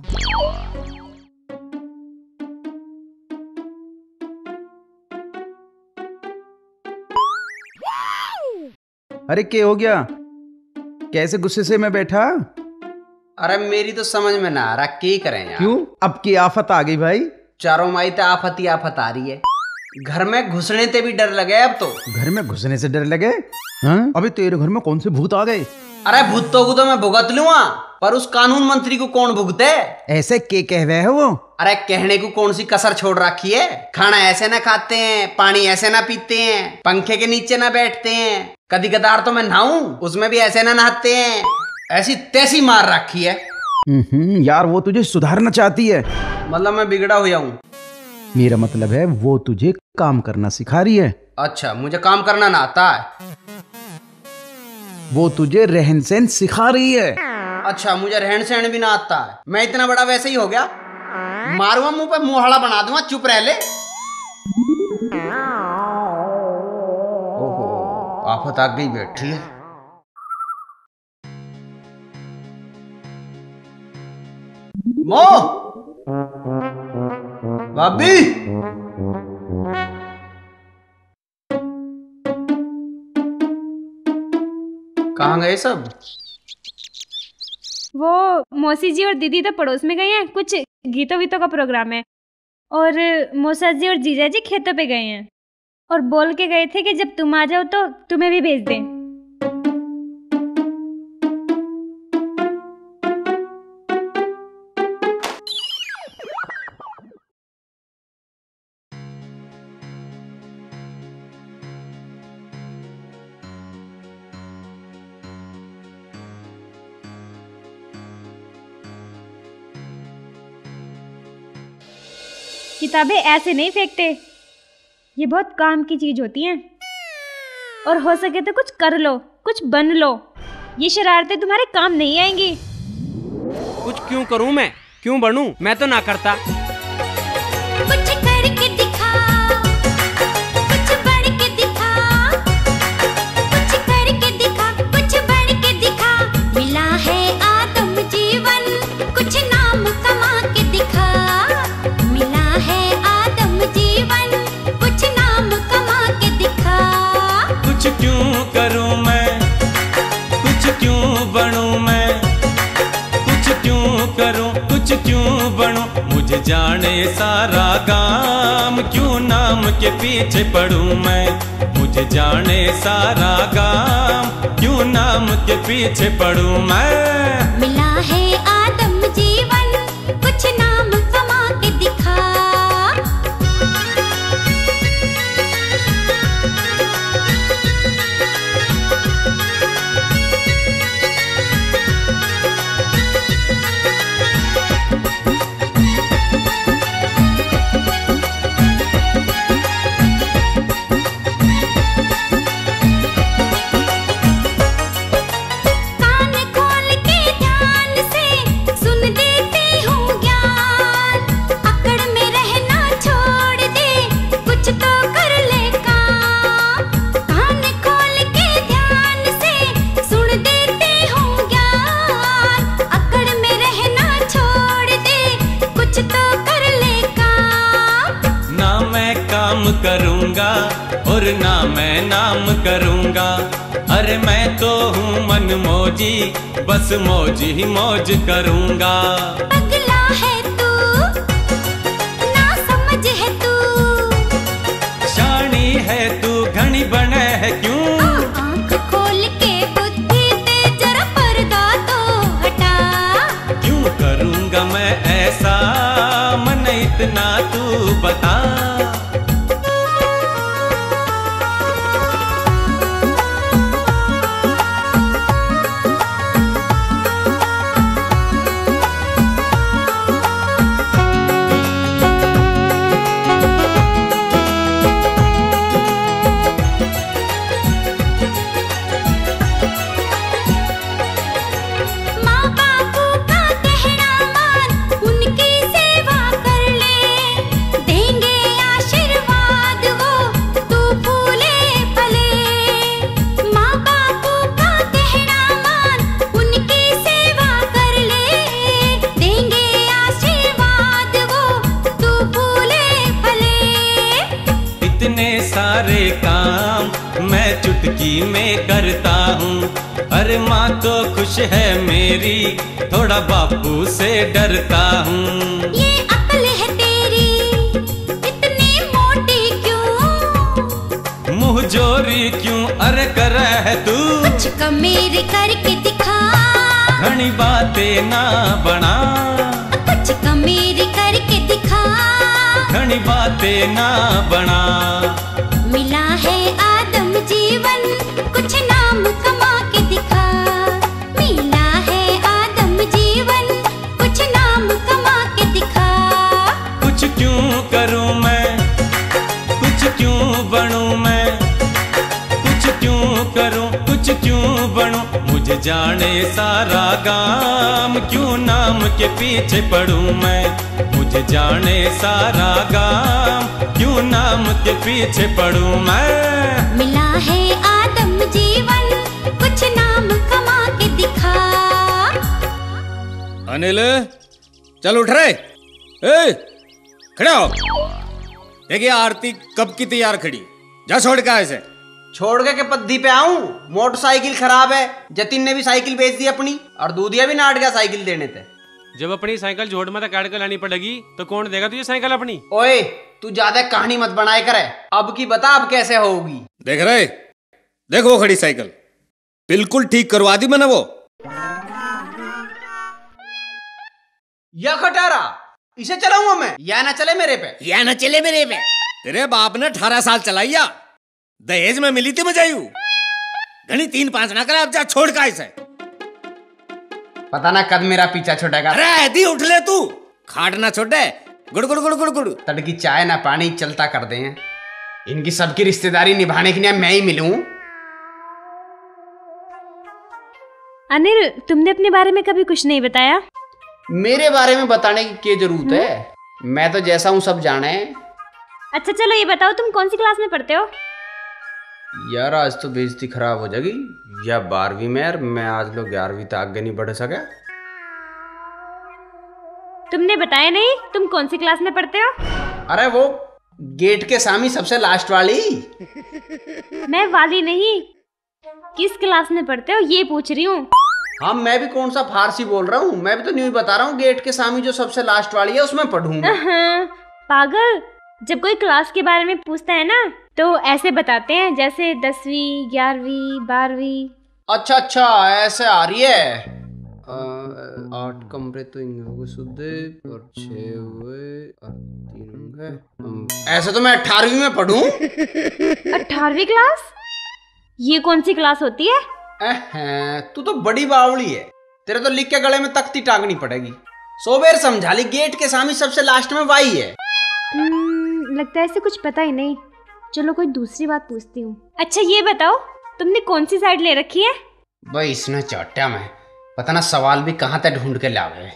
अरे क्या हो गया? कैसे गुस्से से मैं बैठा? अरे मेरी तो समझ में ना आ रहा क्या करें यार। क्यों? अब की आफत आ गई भाई। चारों माई तो आफत ही आफत आ रही है। घर में घुसने ते भी डर लगे अब तो। घर में घुसने से डर लगे? हाँ? अबे तेरे घर में कौन से भूत आ गए? अरे भूतों को तो मैं भुगत लूंगा, पर उस कानून मंत्री को कौन भुगते? ऐसे के कह रहे हो वो? अरे कहने को कौन सी कसर छोड़ रखी है। खाना ऐसे ना खाते हैं, पानी ऐसे ना पीते हैं, पंखे के नीचे ना बैठते हैं, कदी कदार तो मैं नहाऊं उसमें भी ऐसे ना नहाते हैं। ऐसी तैसी मार रखी है। हम्म, यार वो तुझे सुधारना चाहती है। मतलब मैं बिगड़ा हुआ हूँ? मेरा मतलब है वो तुझे काम करना सिखा रही है। अच्छा, मुझे काम करना ना आता है? वो तुझे रहन सहन सिखा रही है। अच्छा, मुझे रहन सहन भी ना आता है? मैं इतना बड़ा वैसे ही हो गया? मारूंगा मुंह पे मुहाड़ा बना दूंगा, चुप रह ले। ओहो, आफत आ गई बैठी है। मो भाभी, कहाँ गए सब? वो मौसी जी और दीदी तो पड़ोस में गए हैं, कुछ गीतों वीतों का प्रोग्राम है। और मौसा जी और जीजा जी खेतों पे गए हैं और बोल के गए थे कि जब तुम आ जाओ तो तुम्हें भी भेज दें। किताबें ऐसे नहीं फेंकते, ये बहुत काम की चीज होती हैं। और हो सके तो कुछ कर लो, कुछ बन लो। ये शरारतें तुम्हारे काम नहीं आएंगी। कुछ क्यों करूं मैं? क्यों बनूं? मैं तो ना करता। कुछ करके दिखा, कुछ बढ़ के दिखा, कुछ करके दिखा, कुछ बढ़ के दिखा। मिला है आत्म जीवन, कुछ नाम कमा के दिखा। मिला है आत्म जीवन, कुछ नाम कमा के दिखा। कुछ क्यों करूं मैं, कुछ क्यों बनूं मैं, कुछ क्यों कर कुछ क्यों बनूं मुझे जाने सारा गाम, क्यों नाम के पीछे पड़ूं मैं, मुझे जाने सारा गाम, क्यों नाम के पीछे पड़ूं मैं। मिला है आदम जीवन, कुछ नाम कमा के दिखा। करूंगा और ना मैं नाम करूंगा, अरे मैं तो हूँ मन मौजी, बस मौज ही मौज करूंगा। पगला है तू, ना समझ है तू, शानी है तू, घनी बने है क्यों। आंख खोल के बुद्धि दे जरा पर्दा तो हटा। क्यों करूंगा मैं ऐसा, मन इतना तू बता। सारे काम मैं चुटकी में करता हूँ, अरे माँ तो खुश है मेरी, थोड़ा बापू से डरता हूँ। ये अकल है तेरी, इतनी मोटी क्यों, मुँह जोरी क्यों, अरे कर है तू। कुछ कमेर करके दिखा, घनी बातें ना बना। कुछ कमेर करके दिखा, घनी बातें ना बना। मिला है आदम जीवन, कुछ नाम कमा के दिखा। मिला है आदम जीवन, कुछ नाम कमा के दिखा। कुछ क्यों करूं मैं, कुछ क्यों बनूं मैं, कुछ क्यों करूं, कुछ क्यों बनूं, मुझे जाने सारा गाम, क्यों नाम के पीछे पड़ूं मैं, मुझे जाने सारा गाम, क्यों नाम के पीछे पड़ूं मैं। मिला है आदम जीवन, कुछ नाम कमा के दिखा। अनिल चल उठ रहे, ए खड़े हो। देखिए आरती कब की तैयार खड़ी, जा छोड़ के ऐसे। छोड़ के के पद्दी पे आऊं, मोटरसाइकिल खराब है, जतिन ने भी साइकिल बेच दी अपनी, और दूधिया भी नाट गया साइकिल देने थे। जब अपनी साइकिल जोड़ में काट कर लानी पड़ेगी तो कौन देगा तुझे साइकिल अपनी। ओए तू ज्यादा कहानी मत बनाए करे, अब की बता अब कैसे होगी। देख रहे, देखो वो खड़ी साइकिल, बिल्कुल ठीक करवा दी मैंने वो। या खटारा, इसे चलाऊंगा मैं, या ना चले मेरे पे, या ना चले मेरे पे। तेरे बाप ने अठारह साल चलाइया, दहेज में मिली थी मजायू, घनी तीन पांच ना करे, अब जा छोड़ का इसे। पता ना कद मेरा पीछा छोड़ेगा। अरे दी उठ ले तू, खाट ना छोड़े, गुड़ गुड़ गुड़ गुड़ गुड़। तड़की चाय ना पानी चलता कर दे हैं। इनकी सबकी रिश्तेदारी निभाने के लिए मैं ही मिलूं। अनिल तुमने अपने बारे में कभी कुछ नहीं बताया। मेरे बारे में बताने की क्या जरूरत है, मैं तो जैसा हूँ सब जाने। अच्छा चलो ये बताओ तुम कौन सी क्लास में पढ़ते हो। यार आज तो बेइज्जती खराब हो जाएगी, या बारहवीं में यार, मैं आज लोग ग्यारहवीं तक आगे नहीं बढ़ सका। तुमने बताया नहीं तुम कौन सी क्लास में पढ़ते हो। अरे वो गेट के सामने सबसे लास्ट वाली। मैं वाली नहीं, किस क्लास में पढ़ते हो ये पूछ रही हूँ। हाँ मैं भी कौन सा फारसी बोल रहा हूँ, मैं भी तो न्यू ही बता रहा हूँ। गेट के सामने जो सबसे लास्ट वाली है उसमें पढ़ूंगा। हाँ, पागल, जब कोई क्लास के बारे में पूछता है ना तो ऐसे बताते हैं जैसे दसवीं, ग्यारहवीं, बारहवीं। अच्छा अच्छा ऐसे आ रही है। आठ कमरे तो इंगे सुधे और छह हुए और तीन होंगे। ऐसे तो मैं अठारहवीं में पढ़ूं। अठारहवीं क्लास? ये कौन सी क्लास होती है? एह, तू तो बड़ी बावली है, तेरे तो लिख के गले में तख्ती टांगनी पड़ेगी। सोबेर समझा ली, गेट के सामने सबसे लास्ट में वाई है। hmm, लगता है इसे कुछ पता ही नहीं। चलो कोई दूसरी बात पूछती हूँ। अच्छा ये बताओ, तुमने कौन सी साइड ले रखी है? भाई इसने चाटा में पता ना सवाल भी कहाँ तक ढूंढ के लावे।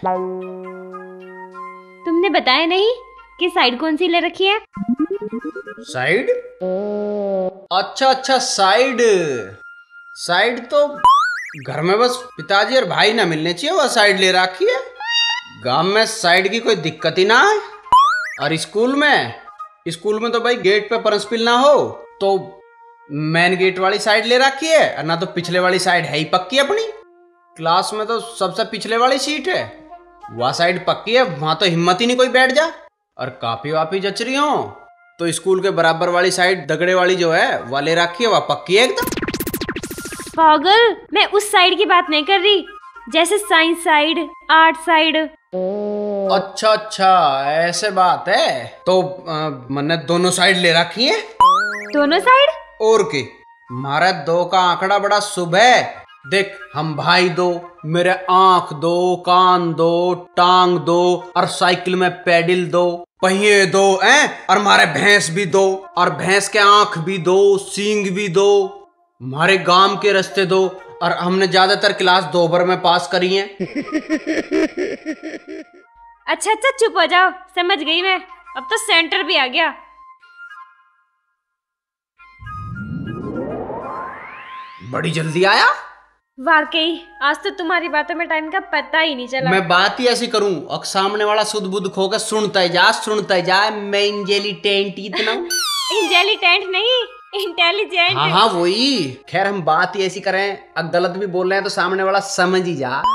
तुमने बताया नहीं कि साइड कौन सी ले रखी है? साइड? अच्छा अच्छा साइड। साइड तो घर में बस पिताजी और भाई ना मिलने चाहिए, वह साइड ले रखी है। गांव में साइड की कोई दिक्कत ही ना है। और स्कूल में स्कूल में तो भाई गेट पे परस्पिल ना हो तो मेन गेट वाली साइड ले रखी है, और ना तो पिछले वाली साइड है ही पक्की अपनी। क्लास में तो सबसे पिछले वाली सीट है, वह साइड पक्की है, वहां तो हिम्मत ही नहीं कोई बैठ जा। और कापी वापी जच रही हो तो स्कूल के बराबर वाली साइड दगड़े वाली जो है वह ले रखी है, वह पक्की है एकदम। पागल, मैं उस साइड की बात नहीं कर रही, जैसे साइंस साइड, आर्ट साइड। अच्छा अच्छा ऐसे बात है। तो मैंने दोनों साइड ले रखी है। दोनों साइड? और के मारा दो का आंकड़ा बड़ा शुभ है। देख, हम भाई दो, मेरे आंख दो, कान दो, टांग दो, और साइकिल में पैडल दो, पहिए दो हैं, और मारे भैंस भी दो, और भैंस के आंख भी दो, सींग भी दो, हमारे गांव के रास्ते दो, और हमने ज्यादातर क्लास दो बार में पास करी है। अच्छा अच्छा चुप हो जाओ, समझ गई मैं। अब तो सेंटर भी आ गया। बड़ी जल्दी आया। वाकई आज तो तुम्हारी बातों में टाइम का पता ही नहीं चला। मैं बात ही ऐसी करूं और सामने वाला सुध बुध खोकर सुनता जा सुनता जा। मैं इंटेलिजेंट इतना इंटेलिजेंट नहीं, इंटेलिजेंट। हाँ हाँ वही। खैर हम बात ही ऐसी करें, अब गलत भी बोल रहे हैं तो सामने वाला समझ ही जा।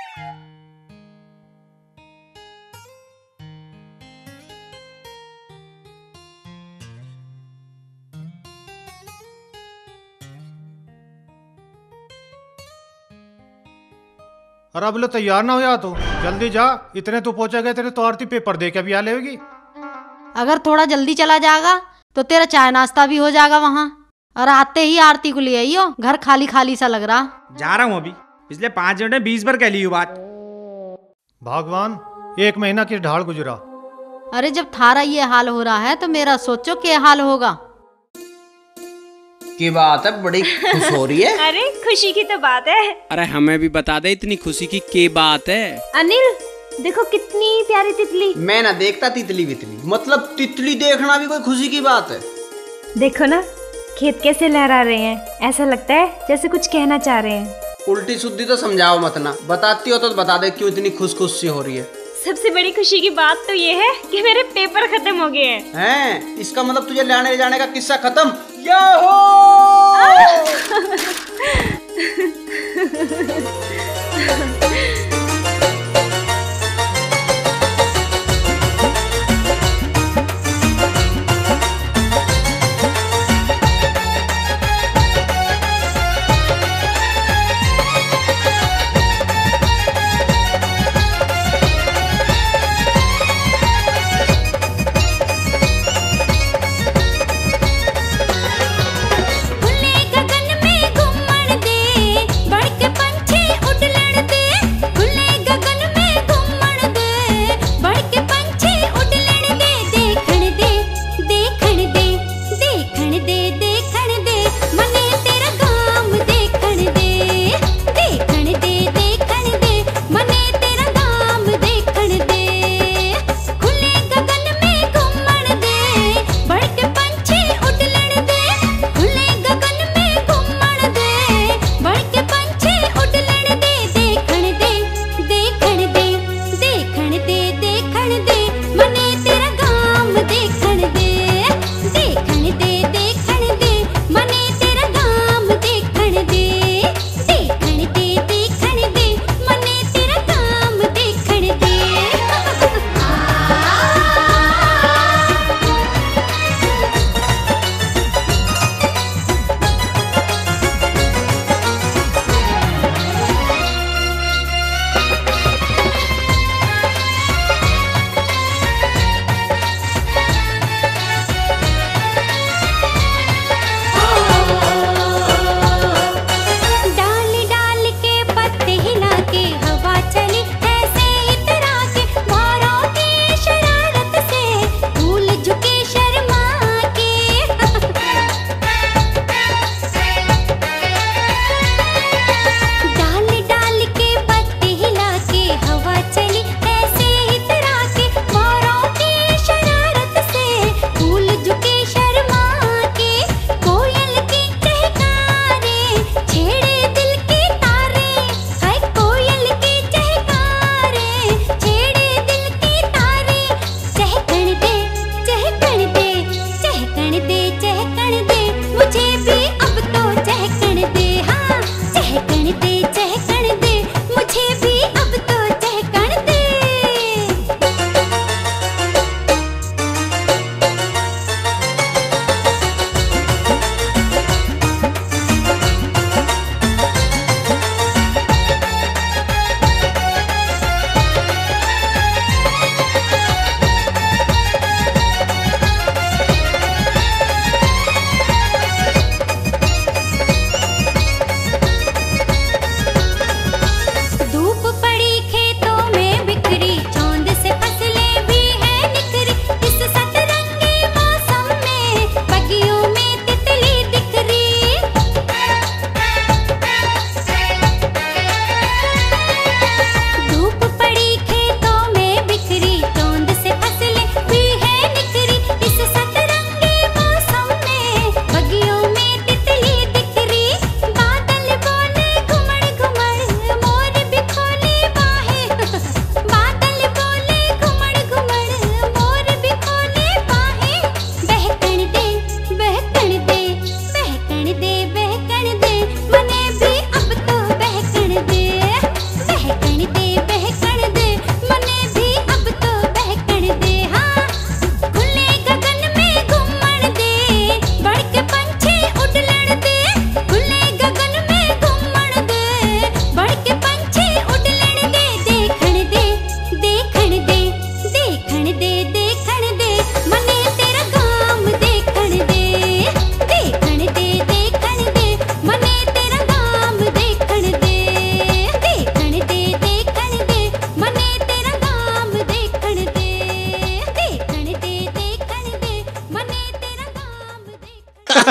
अरे अब लो तैयार ना हो जा, तो जल्दी जा। इतने तू पहुंचा गए, तेरे तो आरती पेपर दे के भी आ लेगी। अगर थोड़ा जल्दी चला जाएगा तो तेरा चाय नाश्ता भी हो जाएगा वहाँ, और आते ही आरती को ले आइयो। घर खाली खाली सा लग रहा। जा रहा हूँ अभी, पिछले पांच मिनट में बीस बार कह ली बात। भगवान, एक महीना की ढाल गुजरा। अरे जब थारा ये हाल हो रहा है तो मेरा सोचो क्या हाल होगा। की बात है, बड़ी खुश हो रही है। अरे खुशी की तो बात है। अरे हमें भी बता दे इतनी खुशी की के बात है। अनिल देखो कितनी प्यारी तितली। मैं ना देखता तितली वितली, मतलब तितली देखना भी कोई खुशी की बात है। देखो ना खेत कैसे लहरा रहे हैं, ऐसा लगता है जैसे कुछ कहना चाह रहे हैं। उल्टी सुद्दी तो समझाओ मत ना, बताती हो तो बता दे क्यों इतनी खुश खुशी हो रही है। सबसे बड़ी खुशी की बात तो ये है कि मेरे पेपर खत्म हो गए हैं। हैं? इसका मतलब तुझे लाने ले जाने का किस्सा खत्म। याहो! खुले गगन में घूमण दे, बढ़ के पंछी उड़ लड़ दे।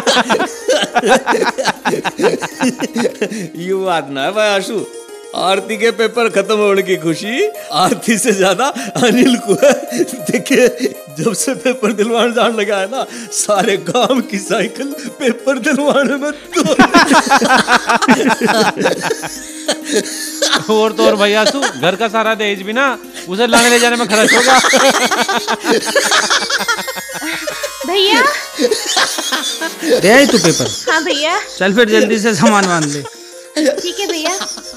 यू बात ना है भाई आशु, आरती के पेपर खत्म होने की खुशी आरती से ज्यादा अनिल को है। देखिए जब से पेपर दिलवाने जाने लगा है ना, सारे गांव की साइकिल पेपर दिलवाने में तो और तो और भाई आशु, घर का सारा दहेज भी ना उसे लाने ले जाने में खर्च होगा। भैया दे आई तू पेपर? हाँ भैया। चल फिर जल्दी से सामान बांध ले। ठीक है भैया।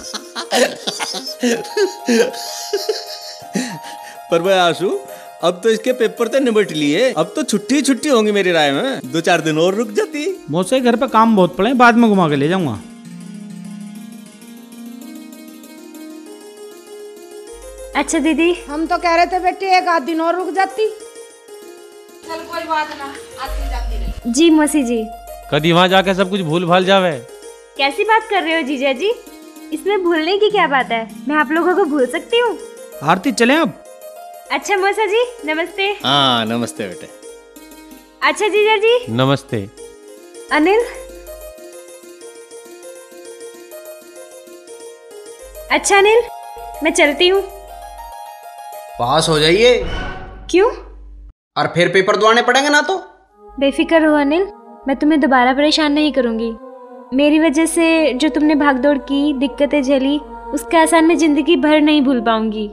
पर भाई आशु, अब तो इसके पेपर तो निबट लिए, अब तो छुट्टी छुट्टी होंगी मेरी राय में। दो चार दिन और रुक जाती। मुझसे घर पे काम बहुत पड़े, बाद में घुमा के ले जाऊंगा। अच्छा दीदी, हम तो कह रहे थे बेटी एक आध दिन और रुक जाती। चल कोई बात ना, आती जाती रही। जी मौसी जी। कभी वहाँ जाके सब कुछ भूल भाल जावे। कैसी बात कर रहे हो जीजा जी, इसमें भूलने की क्या बात है, मैं आप लोगों को भूल सकती हूँ। आरती चले अब। अच्छा मौसा जी नमस्ते। हाँ नमस्ते बेटे। अच्छा जीजा जी नमस्ते। अनिल। अच्छा अनिल, मैं चलती हूँ। पास हो जाइए। क्यों? और फिर पेपर दुआने पड़ेंगे ना तो। बेफिक्र हो अनिल, मैं तुम्हें दोबारा परेशान नहीं करूंगी। मेरी वजह से जो तुमने भागदौड़ की, दिक्कतें झेली, उसका एहसान मैं जिंदगी भर नहीं भूल पाऊंगी।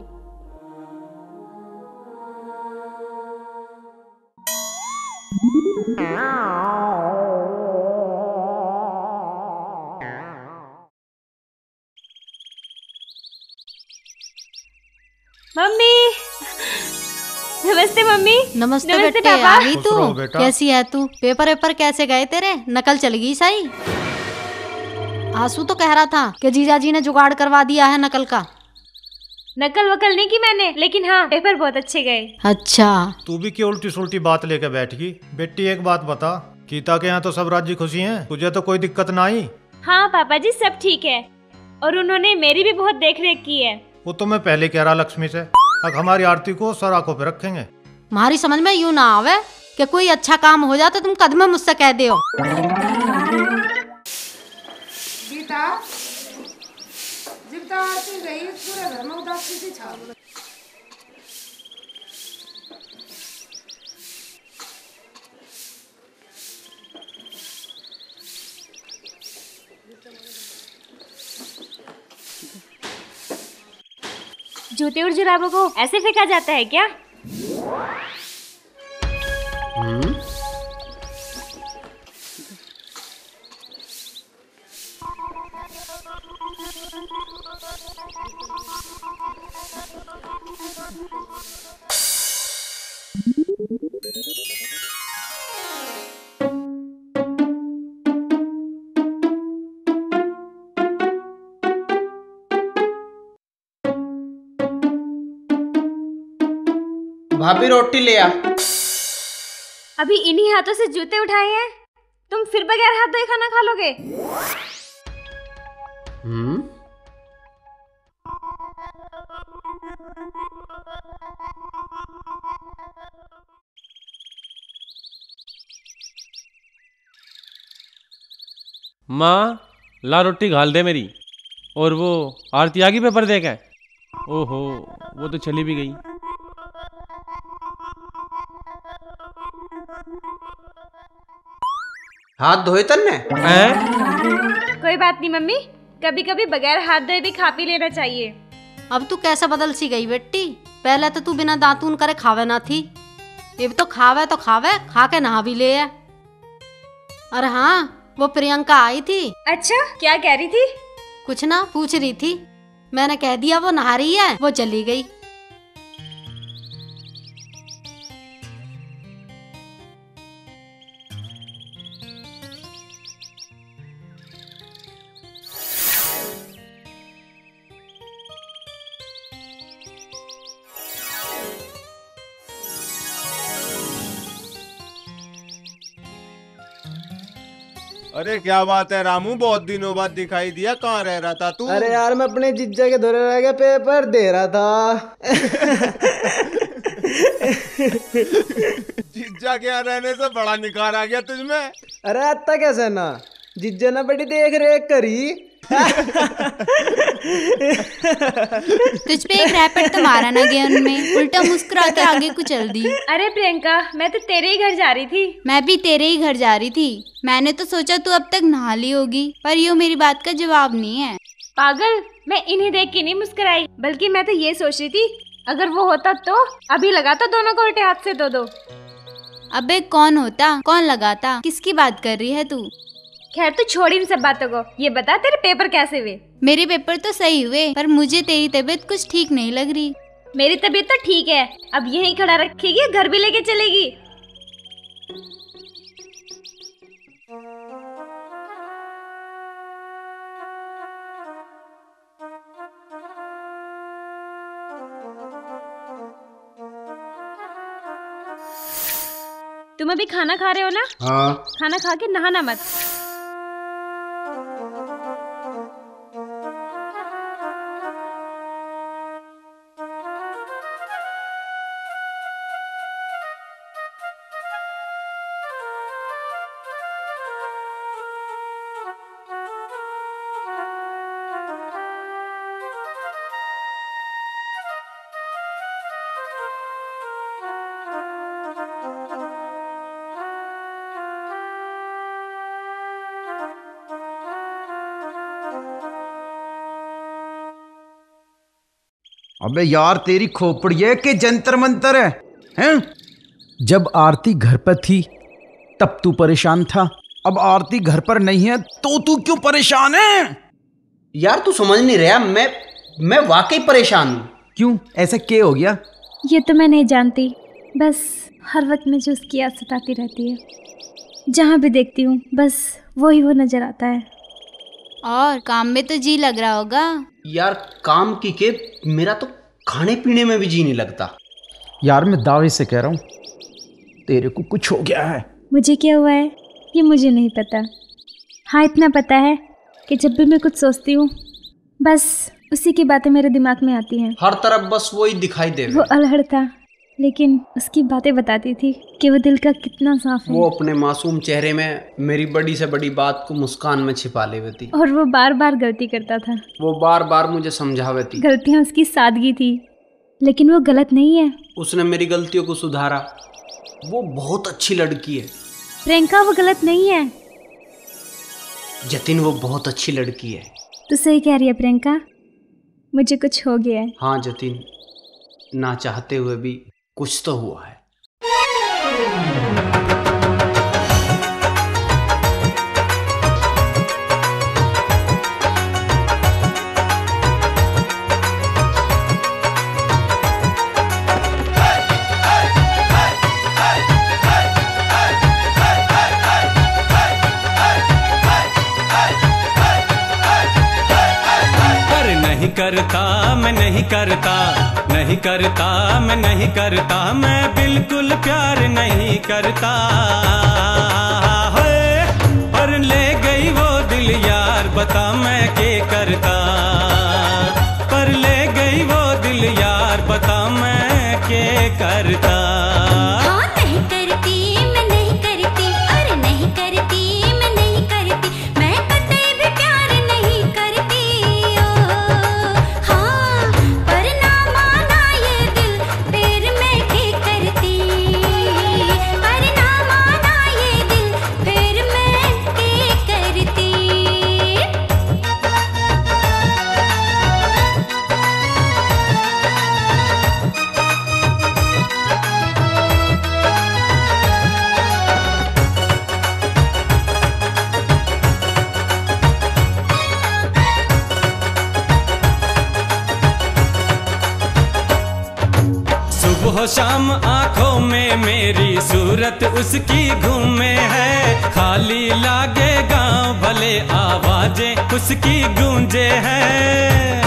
मम्मी। नमस्ते मम्मी। नमस्ते, नमस्ते बेटे। पापा। आ गई खुश तू? रहो बेटा। कैसी है तू? पेपर वेपर कैसे गए तेरे? नकल चल गई सही? आंसू तो कह रहा था कि जीजाजी ने जुगाड़ करवा दिया है नकल का। नकल वकल नहीं की मैंने, लेकिन हाँ पेपर बहुत अच्छे गए। अच्छा। तू भी क्यों उल्टी सुल्टी बात लेके बैठ गई? बेटी एक बात बता, गीता के यहाँ तो सब राजी खुशी हैं, तुझे तो कोई दिक्कत ना आई? हाँ पापा जी सब ठीक है, और उन्होंने मेरी भी बहुत देख रेख की है। वो तो मैं पहले कह रहा लक्ष्मी से, अब हमारी आरती को सर आंखों पे रखेंगे। हमारी समझ में यूं ना आवे कि कोई अच्छा काम हो जाए तो तुम कदम में मुझसे कह दे। गीता जितना आरती गई पूरे घर में उदासी सी छा गई। जूते और जुराबों को ऐसे फेंका जाता है क्या? भाभी रोटी ले आ। अभी इन्हीं हाथों से जूते उठाए हैं, तुम फिर बगैर हाथ धोए खाना खा लोगे? हम्म। माँ ला रोटी घाल दे मेरी। और वो आरती आ गई पेपर दे के? ओहो वो तो चली भी गई। हाथ धोए तन्ने? कोई बात नहीं मम्मी, कभी कभी बगैर हाथ धोए भी खा पी लेना चाहिए। अब तू कैसा बदल सी गई बेटी? पहले तो तू बिना दातून करे खावे ना थी, अब तो खावे तो खावे, खा के नहा भी ले है। अरे हाँ वो प्रियंका आई थी। अच्छा क्या कह रही थी? कुछ ना पूछ रही थी, मैंने कह दिया वो नहा रही है, वो चली गई। अरे क्या बात है रामू, बहुत दिनों बाद दिखाई दिया, कहाँ रह रहा था तू? अरे यार मैं अपने जिज्जा के धोरे रह गया, पेपर दे रहा था। जिज्जा जीजा के यहाँ रहने से बड़ा निखार आ गया तुझमें। अरे आता कैसे ना, जिज्जे ने बड़ी देख रेख करी। तुझ पे एक रैपेट तो मारा ना गया उनमें, उल्टा मुस्कुरा के आगे को चल दी। अरे प्रियंका, मैं तो तेरे ही घर जा रही थी। मैं भी तेरे ही घर जा रही थी। मैंने तो सोचा तू अब तक नहा ली होगी, पर यो मेरी बात का जवाब नहीं है। पागल, मैं इन्हें देख के नहीं मुस्कुराई, बल्कि मैं तो ये सोच रही थी अगर वो होता तो अभी लगाता दोनों को उल्टे हाथ से दो दो। अबे कौन होता, कौन लगाता, किसकी बात कर रही है तू? खैर तू छोड़ इन सब बातों को, ये बता तेरे पेपर कैसे हुए? मेरे पेपर तो सही हुए, पर मुझे तेरी तबीयत कुछ ठीक नहीं लग रही। मेरी तबीयत तो ठीक है, अब यहीं खड़ा रखेगी, घर भी लेके चलेगी? तुम अभी खाना खा रहे हो ना? हाँ। खाना खा के नहाना मत। अबे यार तेरी खोपड़ी है कि जंतर मंतर है, हैं? जब आरती घर पर थी तब तू परेशान था, अब आरती घर पर नहीं है तो तू क्यों परेशान है? यार तू समझ नहीं रहा, मैं मैं वाकई परेशान हूँ। क्यों, ऐसा क्या हो गया? ये तो मैं नहीं जानती, बस हर वक्त मुझे उसकी याद सताती रहती है। जहाँ भी देखती हूँ बस वही वो नजर आता है। और काम में तो जी लग रहा होगा। यार काम की के मेरा तो खाने पीने में भी जी नहीं लगता। यार मैं दावे से कह रहा हूँ तेरे को कुछ हो गया है। मुझे क्या हुआ है ये मुझे नहीं पता। हाँ इतना पता है कि जब भी मैं कुछ सोचती हूँ बस उसी की बातें मेरे दिमाग में आती हैं। हर तरफ बस वो ही दिखाई दे। वो अल्हड़ था लेकिन उसकी बातें बताती थी कि वो दिल का कितना साफ है। वो अपने मासूम चेहरे में मेरी बड़ी से बड़ी बात को मुस्कान में छिपा ले हुई थी। और वो बार बार गलती करता था। वो बार बार मुझे समझावे थी। गलतियाँ उसकी सादगी थी लेकिन वो गलत नहीं है। उसने मेरी गलतियों को सुधारा। वो बहुत अच्छी लड़की है। प्रियंका वो गलत नहीं है। जतिन वो बहुत अच्छी लड़की है। तू सही कह रही है प्रियंका, मुझे कुछ हो गया है। हाँ जतिन, ना चाहते हुए भी कुछ तो हुआ है। करता मैं नहीं करता, नहीं करता मैं नहीं करता, मैं बिल्कुल प्यार नहीं करता। पर ले गई वो दिल यार, बता मैं क्या करता। पर ले गई वो दिल यार, बता मैं क्या करता। हाँ नहीं करती मैं नहीं करती, अरे नहीं करती मैं नहीं करती, मैं कतई भी प्यार नहीं करती। ओ हाँ पर ना माना ये दिल, फिर मैं क्या करती। पर ना माना ये दिल, फिर मैं क्या करती। सुबह शाम आंखों में मेरी सूरत उसकी घूमे है, खाली लागे गांव भले आवाजें उसकी गूंजे हैं।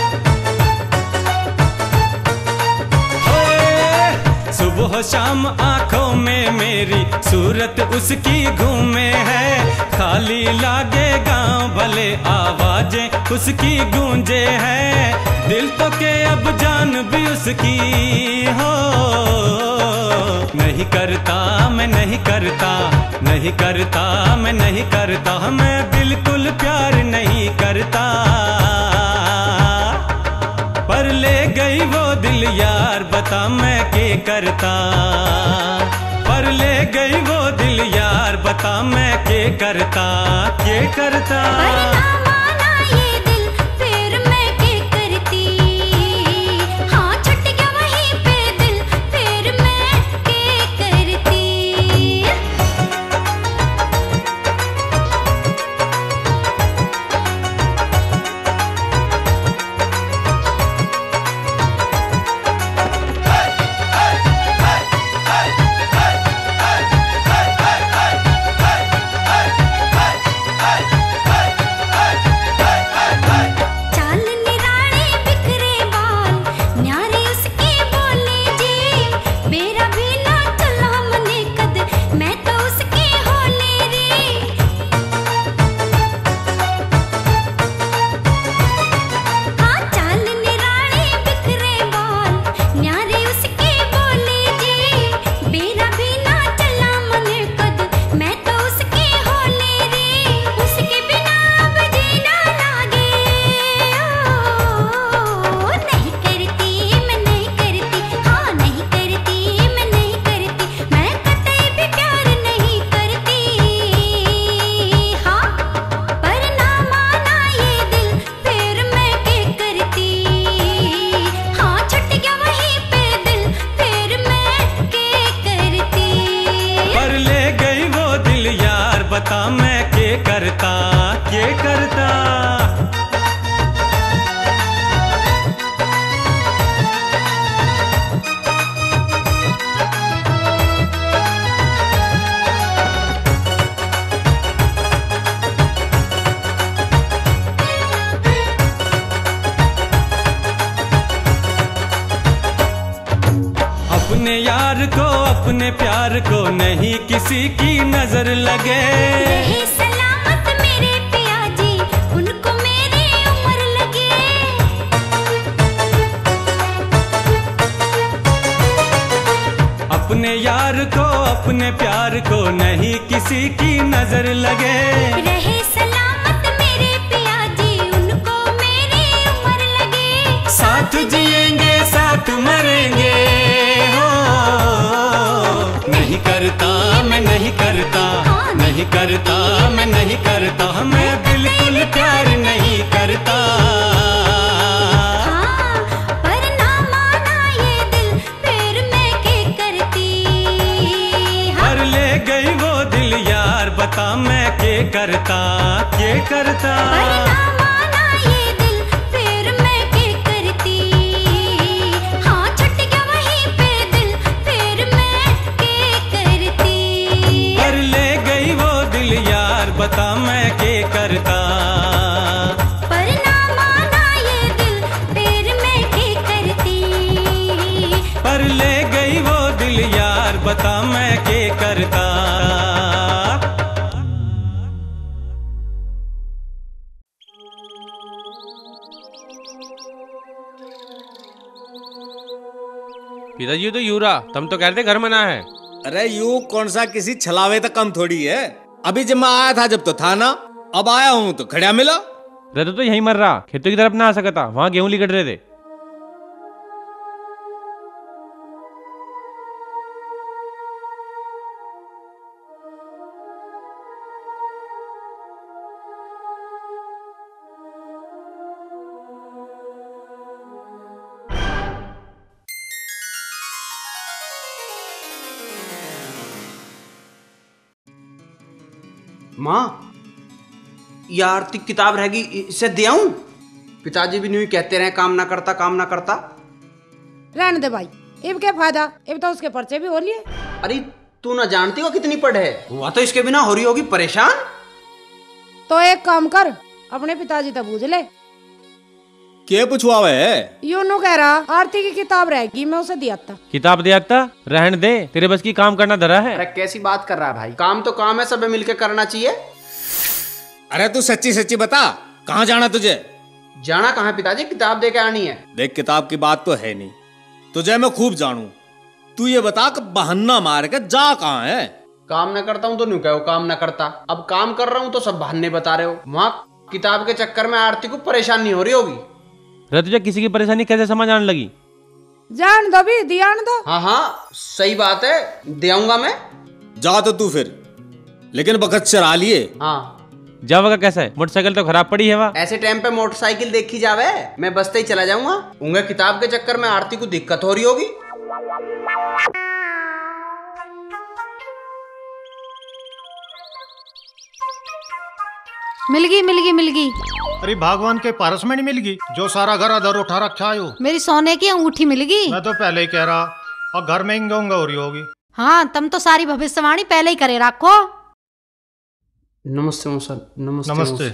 ओए, सुबह शाम आंखों में मेरी सूरत उसकी घूमे है, खाली लागे गांव भले आवाजें उसकी गूंजे हैं। दिल तो के अब जान भी उसकी हो, नहीं करता, मैं नहीं करता, नहीं करता, मैं नहीं करता, मैं बिल्कुल प्यार नहीं करता। पर ले गई वो दिल यार, बता मैं क्या करता। पर ले गई वो दिल यार, बता मैं क्या करता, क्या करता। बता मैं क्या करता, क्या करता। अपने यार को अपने प्यार को नहीं किसी की नजर लगे, रहे सलामत मेरे पिया जी, उनको मेरी उम्र लगे। अपने यार को अपने प्यार को नहीं किसी की नजर लगे, रहे सलामत मेरे पिया जी, उनको मेरी उम्र लगे। साथ जिएंगे साथ मरेंगे, नहीं करता मैं नहीं करता, नहीं करता मैं नहीं करता, मैं बिल्कुल प्यार नहीं करता। हाँ, पर ना माना ये दिल, फिर मैं क्या करती। पर ले गई वो दिल यार, बता मैं क्या करता, क्या करता। पर ना माना ये दिल, फिर मैं क्या करती। हाँ, छूट गया वहीं पे दिल, फिर मैं क्या करती। पर ले गई वो दिल यार, बता मैं क्या करता। पर ना माना ये दिल, फिर मैं क्या करती। पर ले गई वो दिल यार, बता मैं क्या करता। पिताजी तो यूरा, तुम तो कहते घर मना है। अरे यू कौन सा किसी छलावे तक कम थोड़ी है। अभी जब मैं आया था जब तो था ना, अब आया हूँ तो खड़ा मिला। रहता तो यहीं मर रहा, खेतों की तरफ ना आ सका था, वहां गेहूं लिकट रहे थे। माँ, ये आरती किताब रहेगी, इसे दे आऊं? पिताजी भी नहीं कहते रहे काम ना करता काम ना करता। रहने दे भाई, इब क्या फायदा, इब तो उसके पर्चे भी हो लिए। अरे तू ना जानती हो कितनी पढ़ है, हुआ तो इसके बिना हो रही होगी परेशान। तो एक काम कर, अपने पिताजी तक पूछ ले। क्या पूछवावे है? यूनू कह रहा आरती की किताब रहेगी, मैं उसे दिया था। किताब दिया था? रहने दे, तेरे बस की काम करना धरा है। अरे कैसी बात कर रहा है भाई, काम तो काम है, सब मिलके करना चाहिए। अरे तू सच्ची सच्ची बता, कहाँ जाना तुझे? जाना कहाँ पिताजी, किताब दे के आनी है। देख किताब की बात तो है नहीं, तुझे मैं खूब जानू। तू ये बता कि बहाना मार के जा कहाँ है? काम न करता हूँ तो नहीं कहो काम न करता। अब काम कर रहा हूँ तो सब बहाने बता रहे हो। वहाँ किताब के चक्कर में आरती को परेशान नहीं हो रही होगी। अरे तुझे किसी की परेशानी कैसे समझ आने लगी? जान दो भी, ध्यान दो। हाँ हाँ सही बात है, दे आऊंगा मैं। जा तो तू फिर, लेकिन बखत चरा लिए। हाँ जाओगा कैसा है? मोटरसाइकिल तो खराब पड़ी है वहाँ। ऐसे टाइम पे मोटरसाइकिल देखी जावे, मैं बसते ही चला जाऊंगा। उंगे किताब के चक्कर में आरती को दिक्कत हो रही होगी। मिल गई मिल गई मिल गई। अरे भगवान के पारस में नहीं मिल गई जो सारा घर अदर उठा रखा है। मेरी सोने की अंगूठी मिल गई। मैं तो पहले ही कह रहा, और घर में इंगा उंगा हो रही होगी। हाँ तुम तो सारी भविष्यवाणी पहले ही करे रखो। नमस्ते मौसा। नमस्ते नमस्ते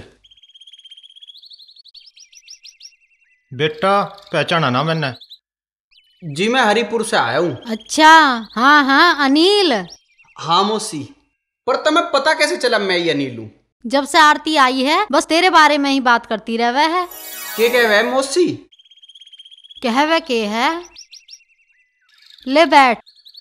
बेटा, पहचाना ना मैंने? जी मैं हरिपुर से आया हूँ। अच्छा हाँ हाँ अनिल। हाँ मौसी, पर तुम्हें पता कैसे चला मैं ही अनिल हूँ? जब से आरती आई है बस तेरे बारे में ही बात करती रहे है। के कह वह मौसी? कहवे के है, ले बैठ।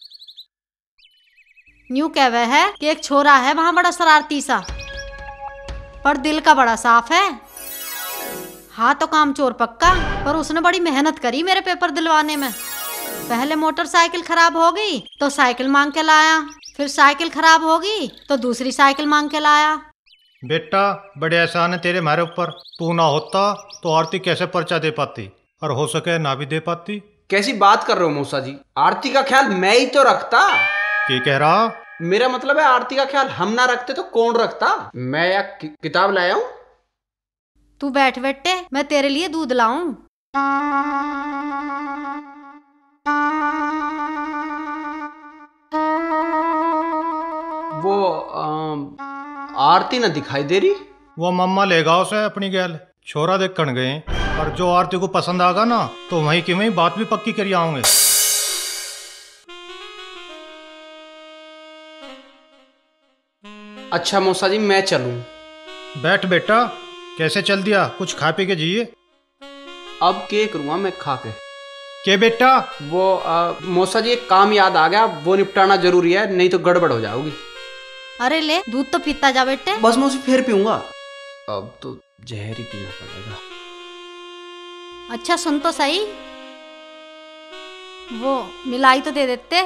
यूं कहवे है कि एक छोरा है वहां बड़ा शरारती सा, पर दिल का बड़ा साफ है। हाँ तो काम चोर पक्का, पर उसने बड़ी मेहनत करी मेरे पेपर दिलवाने में। पहले मोटरसाइकिल खराब हो गई तो साइकिल मांग के लाया, फिर साइकिल खराब हो गई तो दूसरी साइकिल मांग के लाया। बेटा बड़े एहसान है तेरे हमारे ऊपर। तू ना होता तो आरती कैसे पर्चा दे पाती, और हो सके ना भी दे पाती। कैसी बात कर रहे हो मौसा जी? आरती का ख्याल मैं ही तो रखता। क्या कह रहा? मेरा मतलब है आरती का ख्याल हम ना रखते तो कौन रखता? मैं या कि, किताब लाया हूँ। तू बैठ बेटे, मैं तेरे लिए दूध लाऊं। वो आम, आरती ना दिखाई दे रही। वो मम्मा ले गाँव से अपनी गैल छोरा देख कर गए, और जो आरती को पसंद आगा ना तो वहीं की वहीं बात भी पक्की करी आऊंगे। अच्छा मौसा जी मैं चलूं? बैठ बेटा, कैसे चल दिया? कुछ खा पी के जाइए। अब के करूँगा मैं खा के? के बेटा? वो आ, मौसा जी एक काम याद आ गया, वो निपटाना जरूरी है, नहीं तो गड़बड़ हो जाओगी। अरे ले दूध तो पीता जा बेटे। बस मौसी फिर पीऊंगा। अब तो जहर ही पीना पड़ेगा। अच्छा सुन तो सही, वो मिलाई तो दे देते।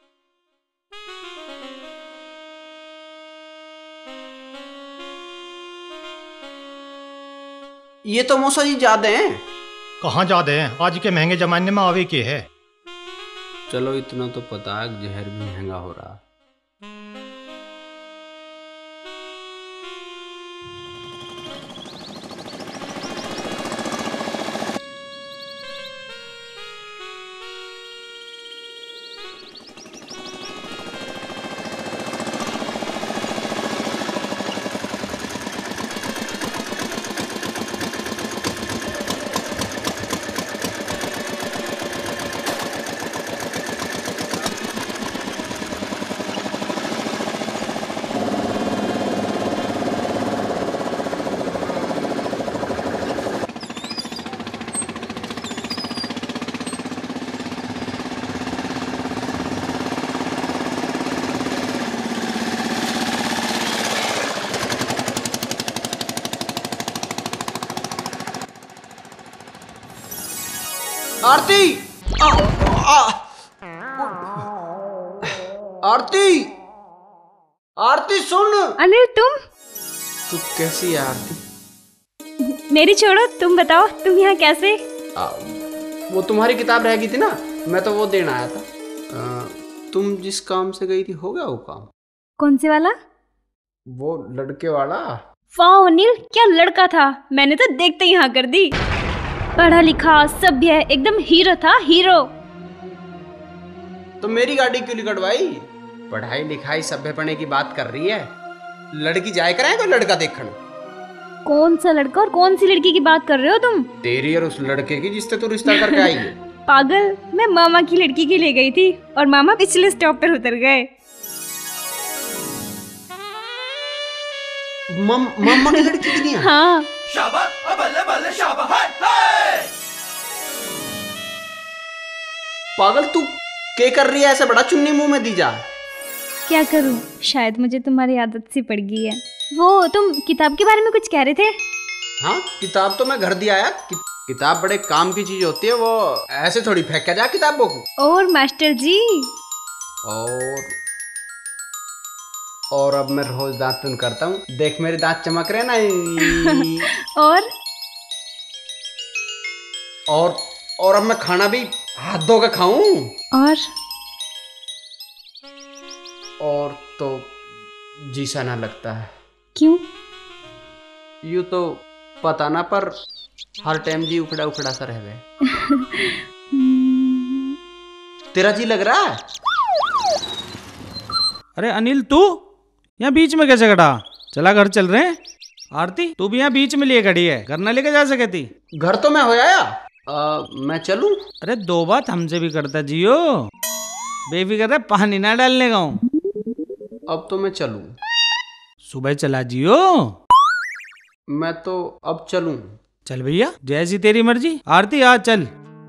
ये तो मौसा जी ज्यादा हैं। कहाँ ज्यादा हैं? आज के महंगे जमाने में आवे के है। चलो इतना तो पता है जहर भी महंगा हो रहा है। आरती! आ, आ, आरती! आरती सुन! अनिल तुम? तू कैसी है आरती? मेरी छोड़ो, तुम बताओ तुम यहाँ कैसे? आ, वो तुम्हारी किताब रह गई थी ना, मैं तो वो देने आया था। आ, तुम जिस काम से गई थी हो गया वो काम? कौन से वाला? वो लड़के वाला। वाह अनिल क्या लड़का था, मैंने तो देखते ही हाँ कर दी। पढ़ा लिखा सभ्य एकदम हीरो था, हीरो। तो मेरी गाड़ी क्यों निकलवाई? पढ़ाई लिखाई सभ्य पढ़ने की बात कर रही है, लड़की जाए कराए कोई लड़का देखने। कौन सा लड़का और कौन सी लड़की की बात कर रहे हो तुम? तेरी और उस लड़के की जिससे तू रिश्ता करके आई है। पागल, मैं मामा की लड़की के लिए गई थी और मामा पिछले स्टॉप पर उतर गए। मम, मामा की लड़की की नहीं है? हाँ। शाबाश, बल्ले बल्ले शाबाश, हाय हाय। पागल तू के कर रही है ऐसे बड़ा चुन्नी मुंह में दी जा? क्या करूं, शायद मुझे तुम्हारी आदत सी पड़ गई है। वो तुम किताब के बारे में कुछ कह रहे थे? हाँ, किताब तो मैं घर दिया आया। कि, किताब बड़े काम की चीज होती है, वो ऐसे थोड़ी फेंका जा किताबों को। और मास्टर जी, और और अब मैं रोज दातुन करता हूँ, देख मेरे दांत चमक रहे ना। और और और अब मैं खाना भी हाथ धो के खाऊं। और और तो जी सा ना लगता है। क्यों? यूं तो पता ना, पर हर टाइम जी उखड़ा उखड़ा सा रह गए। तेरा जी लग रहा है? अरे अनिल, तू यहाँ बीच में कैसे खड़ा? चला घर चल रहे हैं। आरती, तू भी यहाँ बीच में लिए खड़ी है, घर ना लेके जा सके थी? घर तो मैं हो आया। आ, मैं चलूं? अरे दो बात हमसे भी करता जियो, बेफिक्र है, पानी ना डालने का हूँ। अब तो मैं चलूं? सुबह चला जियो। मैं तो अब चलूं। चल भैया, जैसी तेरी मर्जी। आरती आ चल।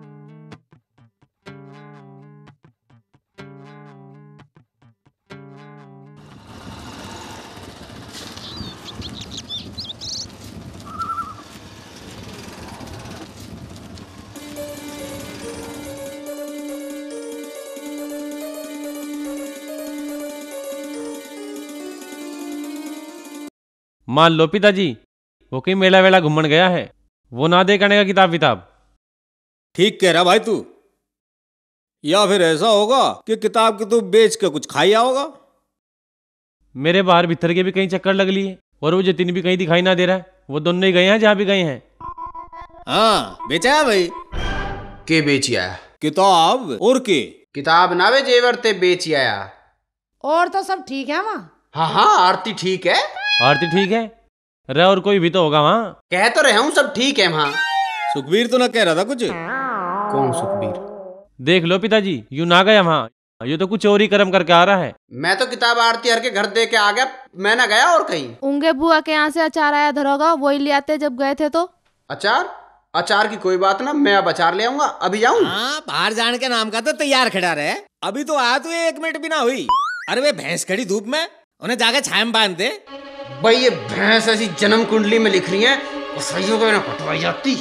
मान लो पिताजी, वो कहीं मेला वेला घूमन गया है, वो ना दे करने का किताब विताब। ठीक कह रहा भाई तू। या फिर ऐसा होगा कि किताब की तू बेच के कुछ खाया होगा। मेरे बाहर भीतर के भी कहीं चक्कर लग लिए, और वो जतिन भी कहीं दिखाई ना दे रहा है। वो दोनों ही गए हैं जहाँ भी गए हैं। हाँ, बेचा है भाई। के बेची आया? किताब और के? किताब ना वे जेवर ते बेची आया। और तो सब ठीक है वहाँ? हाँ हाँ, आरती ठीक है। आरती ठीक है रे, और कोई भी तो होगा वहाँ। कह तो रहे हूँ सब ठीक है वहाँ। सुखबीर तो ना कह रहा था कुछ? कौन सुखबीर? देख लो पिताजी, यूं ना गया वहाँ, ये तो कुछ चोरी कर्म करके आ रहा है। मैं तो किताब आरती हर के घर दे के आ गया, मैं ना गया और कहीं। उंगे बुआ के यहाँ से अचार आया धरोगा, वही ले आते जब गए थे तो। अचार? अचार की कोई बात ना, मैं अब अचार ले आऊंगा। अभी जाऊं? हाँ, बाहर जाने के नाम का तो तैयार खड़ा रहे। अभी तो आया तू एक मिनट भी ना हुई। अरे वे भैंस खड़ी धूप में, उन्हें जाके छाया में बांध दे। भाई ये भैंस ऐसी जन्म कुंडली में लिख रही है, सही को ना कटवाई जाती।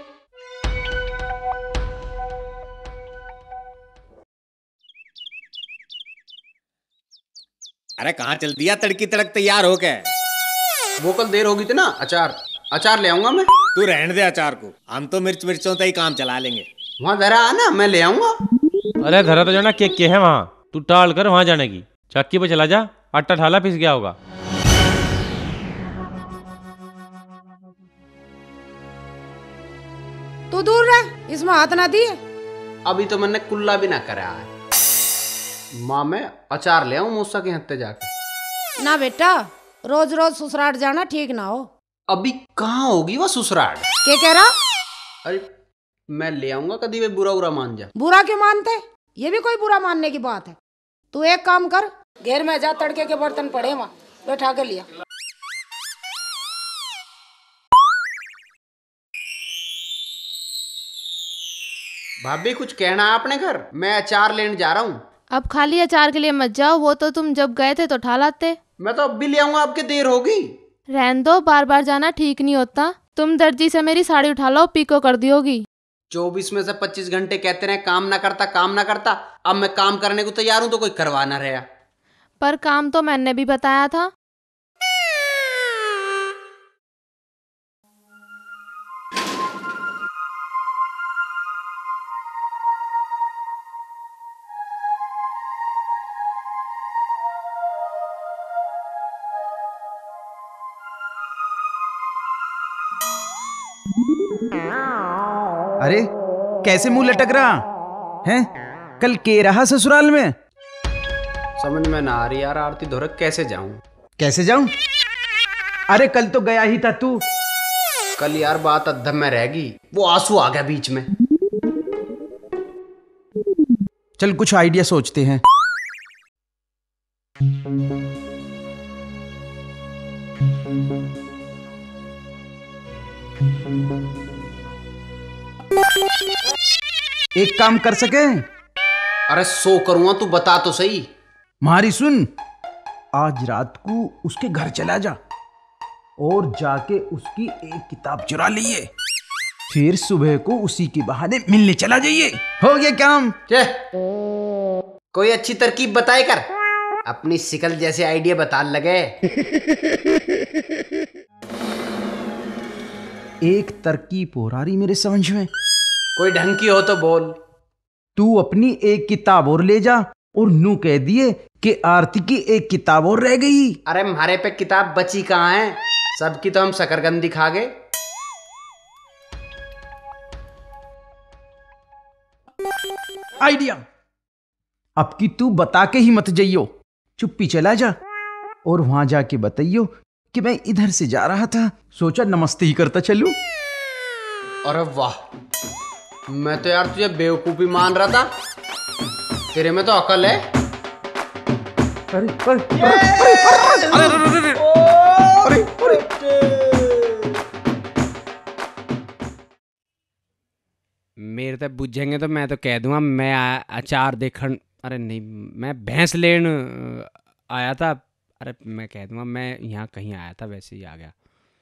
अरे कहाँ चल दिया तड़की तड़क तैयार हो के? वो कल देर होगी थी ना। अचार अचार ले आऊंगा मैं। तू रहने दे अचार को, हम तो मिर्च मिर्चों से ही काम चला लेंगे। वहाँ धरा आना, मैं ले आऊंगा। अरे धरा तो जाना के के है वहाँ, तू टाल कर वहाँ जाने की। चक्की पे चला जा, आटा ठाला पिस गया होगा। तू दूर रह, इसमें हाथ ना दिए। अभी तो मैंने कुल्ला भी ना करा है। माँ मैं अचार ले आऊं मूसा के हत्ते जाके। ना बेटा, रोज रोज ससुराल जाना ठीक ना हो। अभी कहाँ होगी वो ससुराल? क्या कह रहा? अरे मैं ले आऊंगा, कभी वे बुरा बुरा मान जा। बुरा क्यों मानते? ये भी कोई बुरा मानने की बात है? तू एक काम कर, घेर में जा, तड़के के बर्तन पड़े वहाँ बैठा के लिया। भाभी कुछ कहना है अपने घर? मैं अचार लेने जा रहा हूँ। अब खाली अचार के लिए मत जाओ, वो तो तुम जब गए थे तो ठा लाते। मैं तो अब भी ले आऊंगा, आपके देर होगी। रहने दो, बार बार जाना ठीक नहीं होता। तुम दर्जी से मेरी साड़ी उठा लो, पीको कर दी होगी। चौबीस में से पच्चीस घंटे कहते रहे काम ना करता काम ना करता। अब मैं काम करने को तैयार हूँ तो कोई करवा ना रहा। पर काम तो मैंने भी बताया था। अरे कैसे मुंह लटक रहा है? कल के रहा ससुराल में? समझ में ना आ रही यार आरती धोरक, कैसे जाऊं? कैसे जाऊं? अरे कल तो गया ही था तू। कल यार बात अद्धम में रहेगी, वो आंसू आ गया बीच में। चल कुछ आइडिया सोचते हैं। एक काम कर सके, अरे सो करूँगा, तू बता तो सही। मारी सुन, आज रात को उसके घर चला जा और जाके उसकी एक किताब चुरा लिए, फिर सुबह को उसी के बहाने मिलने चला जाइए। हो गया काम। कोई अच्छी तरकीब बताए कर, अपनी शिकल जैसे आइडिया बता लगे। एक तरकीब हो रही मेरे समझ में। कोई ढंग की हो तो बोल। तू अपनी एक किताब और ले जा और नू कह दिए कि आरती की एक किताब और रह गई। अरे हमारे पे किताब बची कहाँ है, सबकी तो हम शकरकंदी खा गए। आइडिया। अब की तू बता के ही मत जाइयो, चुप्पी चला जा और वहां जाके बताइयो कि मैं इधर से जा रहा था, सोचा नमस्ते ही करता चलूं। अरे वाह, मैं तो यार तुझे बेवकूफी मान रहा था, तेरे में तो अकल है। अरे अरे अरे अरे मेरे तो बुझेंगे तो मैं तो कह दूंगा मैं अचार देखन, अरे नहीं मैं भैंस लेन आया था। अरे मैं कह दूंगा मैं यहाँ कहीं आया था, वैसे ही आ गया।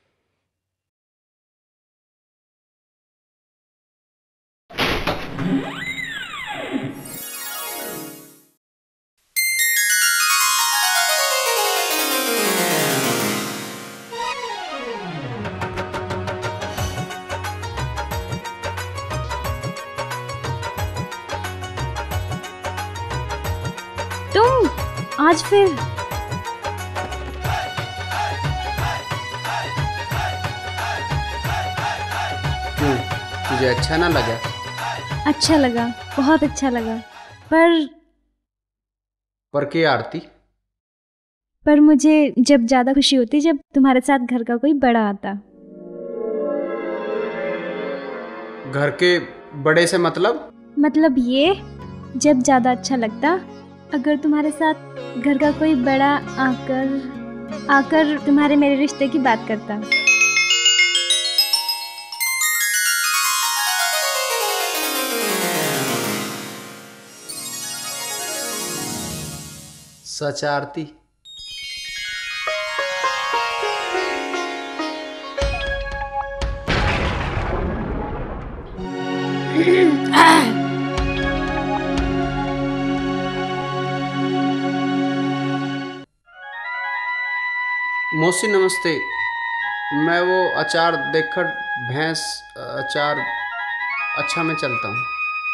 तुम आज फिर क्यों, तुझे अच्छा ना लगा? अच्छा लगा, बहुत अच्छा लगा, पर पर क्या आरती? पर मुझे जब ज्यादा खुशी होती जब तुम्हारे साथ घर का कोई बड़ा आता। घर के बड़े से मतलब? मतलब ये, जब ज्यादा अच्छा लगता अगर तुम्हारे साथ घर का कोई बड़ा आकर आकर तुम्हारे मेरे रिश्ते की बात करता। सच आरती? मौसी नमस्ते, मैं वो अचार देखकर भैंस अचार अच्छा में चलता हूँ।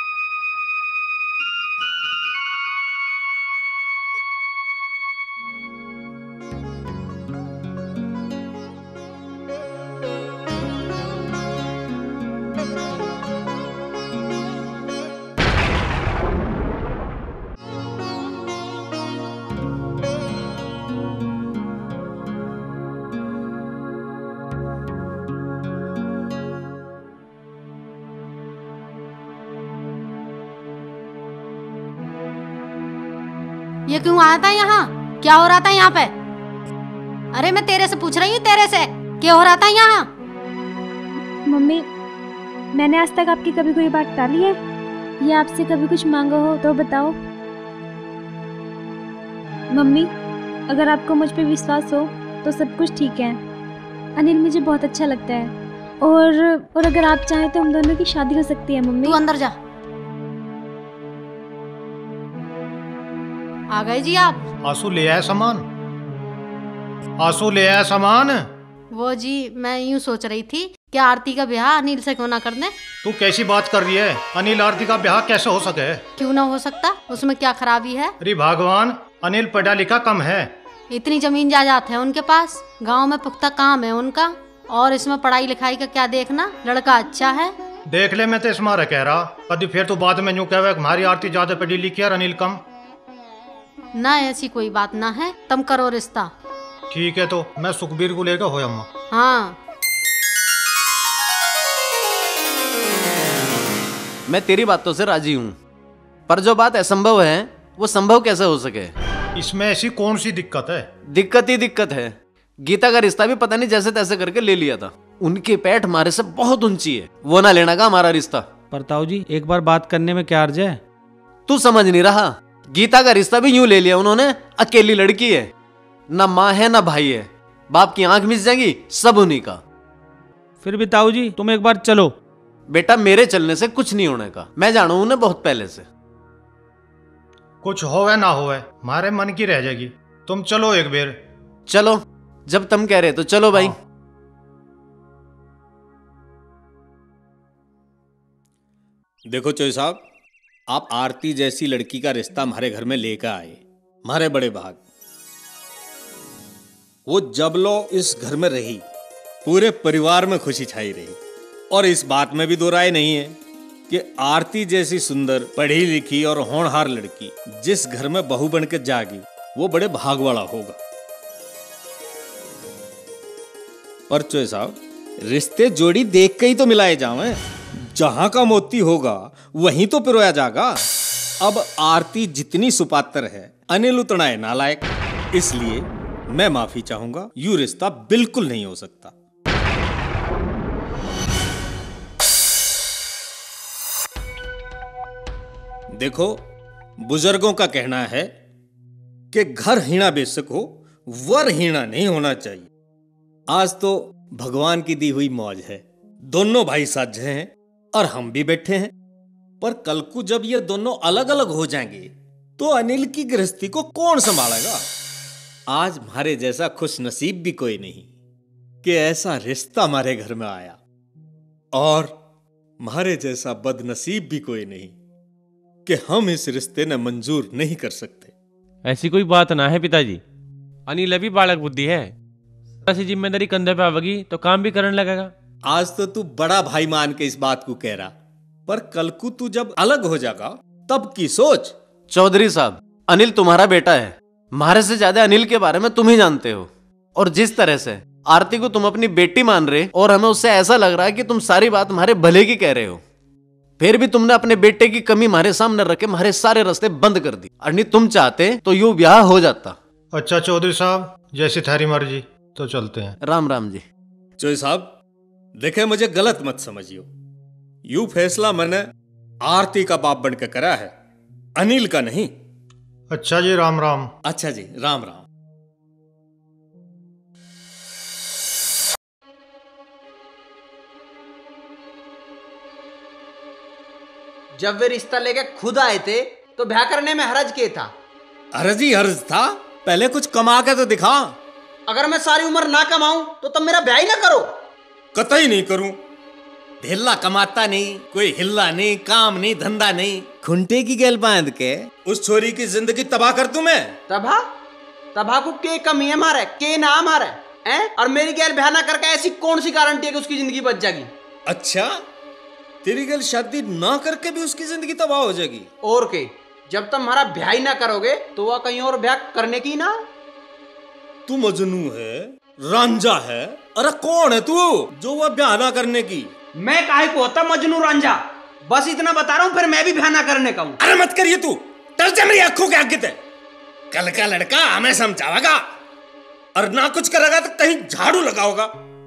ये क्यों आया था यहाँ? क्या हो रहा था यहाँ पे? अरे मैं तेरे से पूछ रही हूँ, तेरे से क्या हो रहा था यहाँ? मम्मी, मैंने आज तक आपकी कभी कोई बात टाली है या आपसे कभी कुछ मांगा हो तो बताओ। मम्मी, अगर आपको मुझ पे विश्वास हो तो सब कुछ ठीक है। अनिल मुझे बहुत अच्छा लगता है और और अगर आप चाहें तो हम दोनों की शादी हो सकती है। मम्मी तू अंदर जा। आ गए जी आप? आंसू ले आया सामान? आंसू ले आया सामान? वो जी मैं यूं सोच रही थी कि आरती का ब्याह अनिल से क्यों ना कर दें। तू कैसी बात कर रही है? अनिल आरती का ब्याह कैसे हो सके? क्यों ना हो सकता, उसमें क्या खराबी है? अरे भगवान, अनिल पढ़ा लिखा कम है। इतनी जमीन जायदाद है उनके पास, गांव में पुख्ता काम है उनका, और इसमें पढ़ाई लिखाई का क्या देखना, लड़का अच्छा है। देख ले, मैं तो इस मारे कह रहा, कभी फिर तो बाद में यूं कहे हमारी आरती ज्यादा पढ़ी लिखी है अनिल कम। ना ऐसी कोई बात ना है, तुम करो रिश्ता। ठीक है, तो मैं सुखबीर को लेकर हो अम्मा। हाँ, मैं तेरी बातों से राजी हूँ, पर जो बात असंभव है वो संभव कैसे हो सके? इसमें ऐसी कौन सी दिक्कत है? दिक्कत ही दिक्कत है। गीता का रिश्ता भी पता नहीं जैसे तैसे करके ले लिया था। उनकी पैठ हमारे से बहुत ऊंची है, वो ना लेना का हमारा रिश्ता। पर ताऊ जी, एक बार बात करने में क्या अर्ज है? तू समझ नहीं रहा, गीता का रिश्ता भी यूं ले लिया उन्होंने। अकेली लड़की है, ना माँ है ना भाई है, बाप की आंख मिस जाएगी, सब उन्हीं का। फिर भी ताऊ जी तुम एक बार चलो। बेटा मेरे चलने से कुछ नहीं होने का, मैं जानू उन्हें बहुत पहले से। कुछ होवे ना होवे हमारे मन की रह जाएगी, तुम चलो एक बेर। चलो, जब तुम कह रहे तो चलो भाई। देखो चोई साहब, आप आरती जैसी लड़की का रिश्ता हमारे घर में लेकर आए, हमारे बड़े भाग। वो जब लो इस घर में रही, पूरे परिवार में खुशी छाई रही। और इस बात में भी दो राय नहीं है कि आरती जैसी सुंदर, पढ़ी लिखी और होनहार लड़की जिस घर में बहू बनकर जागी, वो बड़े भाग वाला होगा। पर चोई साहब, रिश्ते जोड़ी देख के ही तो मिलाए जावें। जहां का मोती होगा वहीं तो पिरोया जाएगा। अब आरती जितनी सुपात्र है, अनिल उतना है नालायक, इसलिए मैं माफी चाहूंगा, यूं रिश्ता बिल्कुल नहीं हो सकता। देखो, बुजुर्गों का कहना है कि घर हीना बेशक हो, वर हीना नहीं होना चाहिए। आज तो भगवान की दी हुई मौज है, दोनों भाई साझे हैं और हम भी बैठे हैं। पर कल को जब ये दोनों अलग अलग हो जाएंगे तो अनिल की गृहस्थी को कौन संभालेगा? आज हमारे जैसा खुश नसीब भी कोई नहीं कि ऐसा रिश्ता हमारे घर में आया, और हमारे जैसा बदनसीब भी कोई नहीं कि हम इस रिश्ते ने मंजूर नहीं कर सकते। ऐसी कोई बात ना है पिताजी, अनिल अभी बालक बुद्धि है, ऐसी जिम्मेदारी कंधे पे आवेगी तो काम भी करने लगेगा। आज तो तू बड़ा भाई मान के इस बात को कह रहा, पर कल को तू जब अलग हो जाएगा तब की सोच। चौधरी साहब, अनिल तुम्हारा बेटा है, हमारे से ज्यादा अनिल के बारे में तुम ही जानते हो। और जिस तरह से आरती को तुम अपनी बेटी मान रहे, और हमें उससे ऐसा लग रहा है कि तुम सारी बात हमारे भले की कह रहे हो, फिर भी तुमने अपने बेटे की कमी हमारे सामने रख के हमारे सारे रास्ते बंद कर दी। और नहीं तुम चाहते तो यूं ब्याह हो जाता। अच्छा चौधरी साहब, जैसी थारी मर्जी, तो चलते हैं। राम राम जी। चौधरी साहब देखे, मुझे गलत मत समझियो, यू फैसला मैंने आरती का बाप बनकर करा है, अनिल का नहीं। अच्छा जी, राम राम। अच्छा जी, राम राम। जब वे रिश्ता लेके खुद आए थे तो ब्याह करने में हरज के था? हरज ही हरज था, पहले कुछ कमा के तो दिखा। अगर मैं सारी उम्र ना कमाऊं तो तब मेरा ब्याह ही ना करो। कतई नहीं करूं। ढेला कमाता नहीं, कोई हिल्ला नहीं, काम नहीं, धंधा नहीं, खुंटे की गैल बांध के उस छोरी की जिंदगी तबाह कर दूं मैं। तबाह? तबाह को के कमी है मारे, के ना मारे हैं? और मेरी गैल ब्याह ना करके ऐसी कौन सी गारंटी है कि उसकी जिंदगी बच जाएगी? अच्छा, तेरी गैल शादी ना करके भी उसकी जिंदगी तबाह हो जाएगी? और के, जब तक हमारा ब्याह ही ना करोगे तो वह कहीं और ब्याह करने की ना। तू मजनू है, रांझा है, अरे कौन है तू जो वह ब्याह ना करने की? मैं काहे को होता मजनू रांझा, बस इतना बता रहा हूं, फिर मैं भी ब्याह ना करने का हूं। अरे मत करिए तू, डर जा मेरी आंखों के आगे ते। कल का लड़का हमें समझावेगा और ना कुछ करेगा तो कहीं झाड़ू लगाओगा।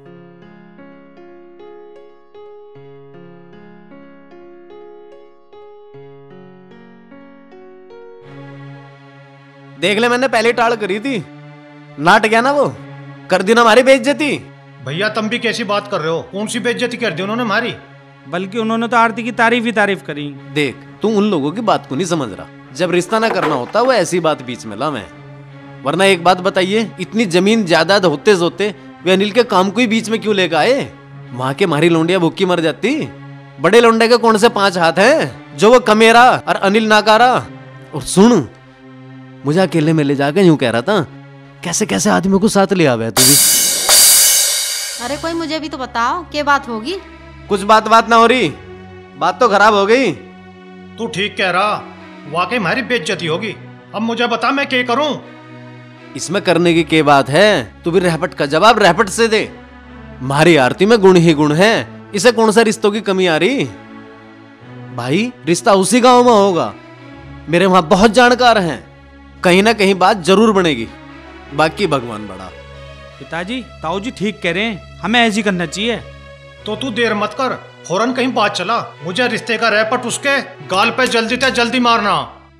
देख ले, मैंने पहले टाल करी थी, नाट गया ना वो, कर दी ना हमारी बेइज्जती। भैया तुम भी कैसी बात कर रहे हो? कौन सी बेइज्जती कर दी उन्होंने हमारी? बल्कि उन्होंने तो आरती की तारीफ ही तारीफ करी। देख, तू उन लोगों की बात को नहीं समझ रहा। जब रिश्ता ना करना होता वो ऐसी बात बीच में लावे, वरना एक बात बताइए, इतनी जमीन जायदाद होते होते वे अनिल के काम को ही बीच में क्यों लेकर आए? वहां के मारी लोंडिया भूखी मर जाती। बड़े लोंडे के कौन से पांच हाथ हैं जो वो कमेरा और अनिल नाकारा। और सुन, मुझे अकेले में ले जाकर यूं कह रहा था, कैसे कैसे आदमी को साथ ले आवे तू भी। अरे कोई मुझे भी तो बताओ, क्या बात होगी? कुछ बात बात ना हो रही, बात तो खराब हो गई। तू ठीक कह रहा, वाकई हमारी बेइज्जती होगी। अब मुझे बता मैं क्या करूं? इसमें करने की क्या बात है? तू भी रहपट का जवाब रहपट से दे। हमारी आरती में गुण ही गुण है, इसे कौन सा रिश्तों की कमी आ रही? भाई रिश्ता उसी गांव में होगा, मेरे वहां बहुत जानकार हैं, कहीं ना कहीं बात जरूर बनेगी, बाकी भगवान बड़ा। पिताजी, ताऊ जी ठीक कह रहे हैं, हमें ऐसी करना चाहिए। तो तू देर मत कर, फौरन कहीं बात चला। मुझे रिश्ते का रैपट उसके गाल पे जल्दी से जल्दी मारना।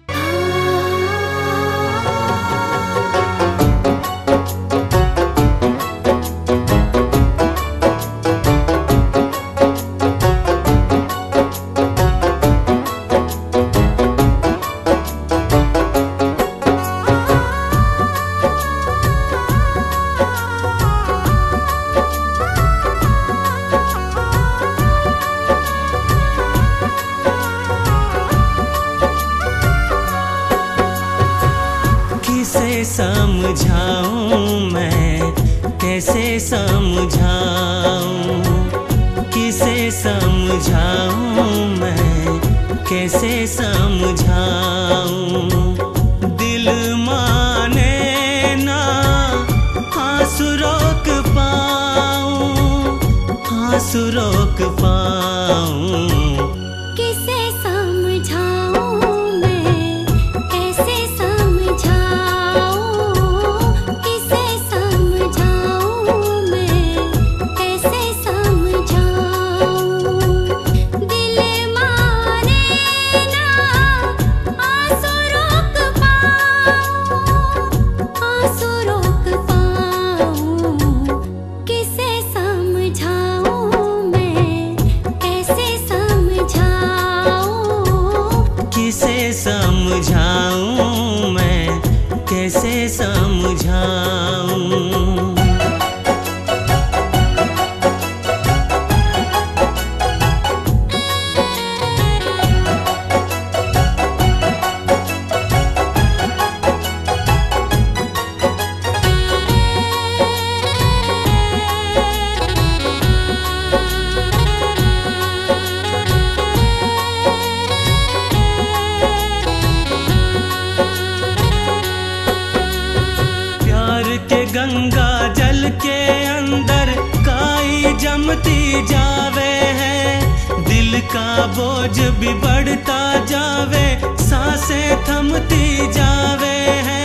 समझाऊं मैं, कैसे समझाऊं, किसे समझाऊं मैं, कैसे समझाऊं। दिल माने ना आंसू रोक पाऊं, आंसू रोक पाऊं। किसे समझाऊं मैं, कैसे समझाऊं, किसे समझाऊं मैं, कैसे समझाऊं। दिल माने ना आंसू रोक पाऊं, आंसू रोक पाऊं। किसे समझाऊं मैं, कैसे समझाऊं, किसे समझाऊं मैं, कैसे समझाऊं। गंगा जल के अंदर काई जमती जावे है, दिल का बोझ भी बढ़ता जावे, सांसें थमती जावे है।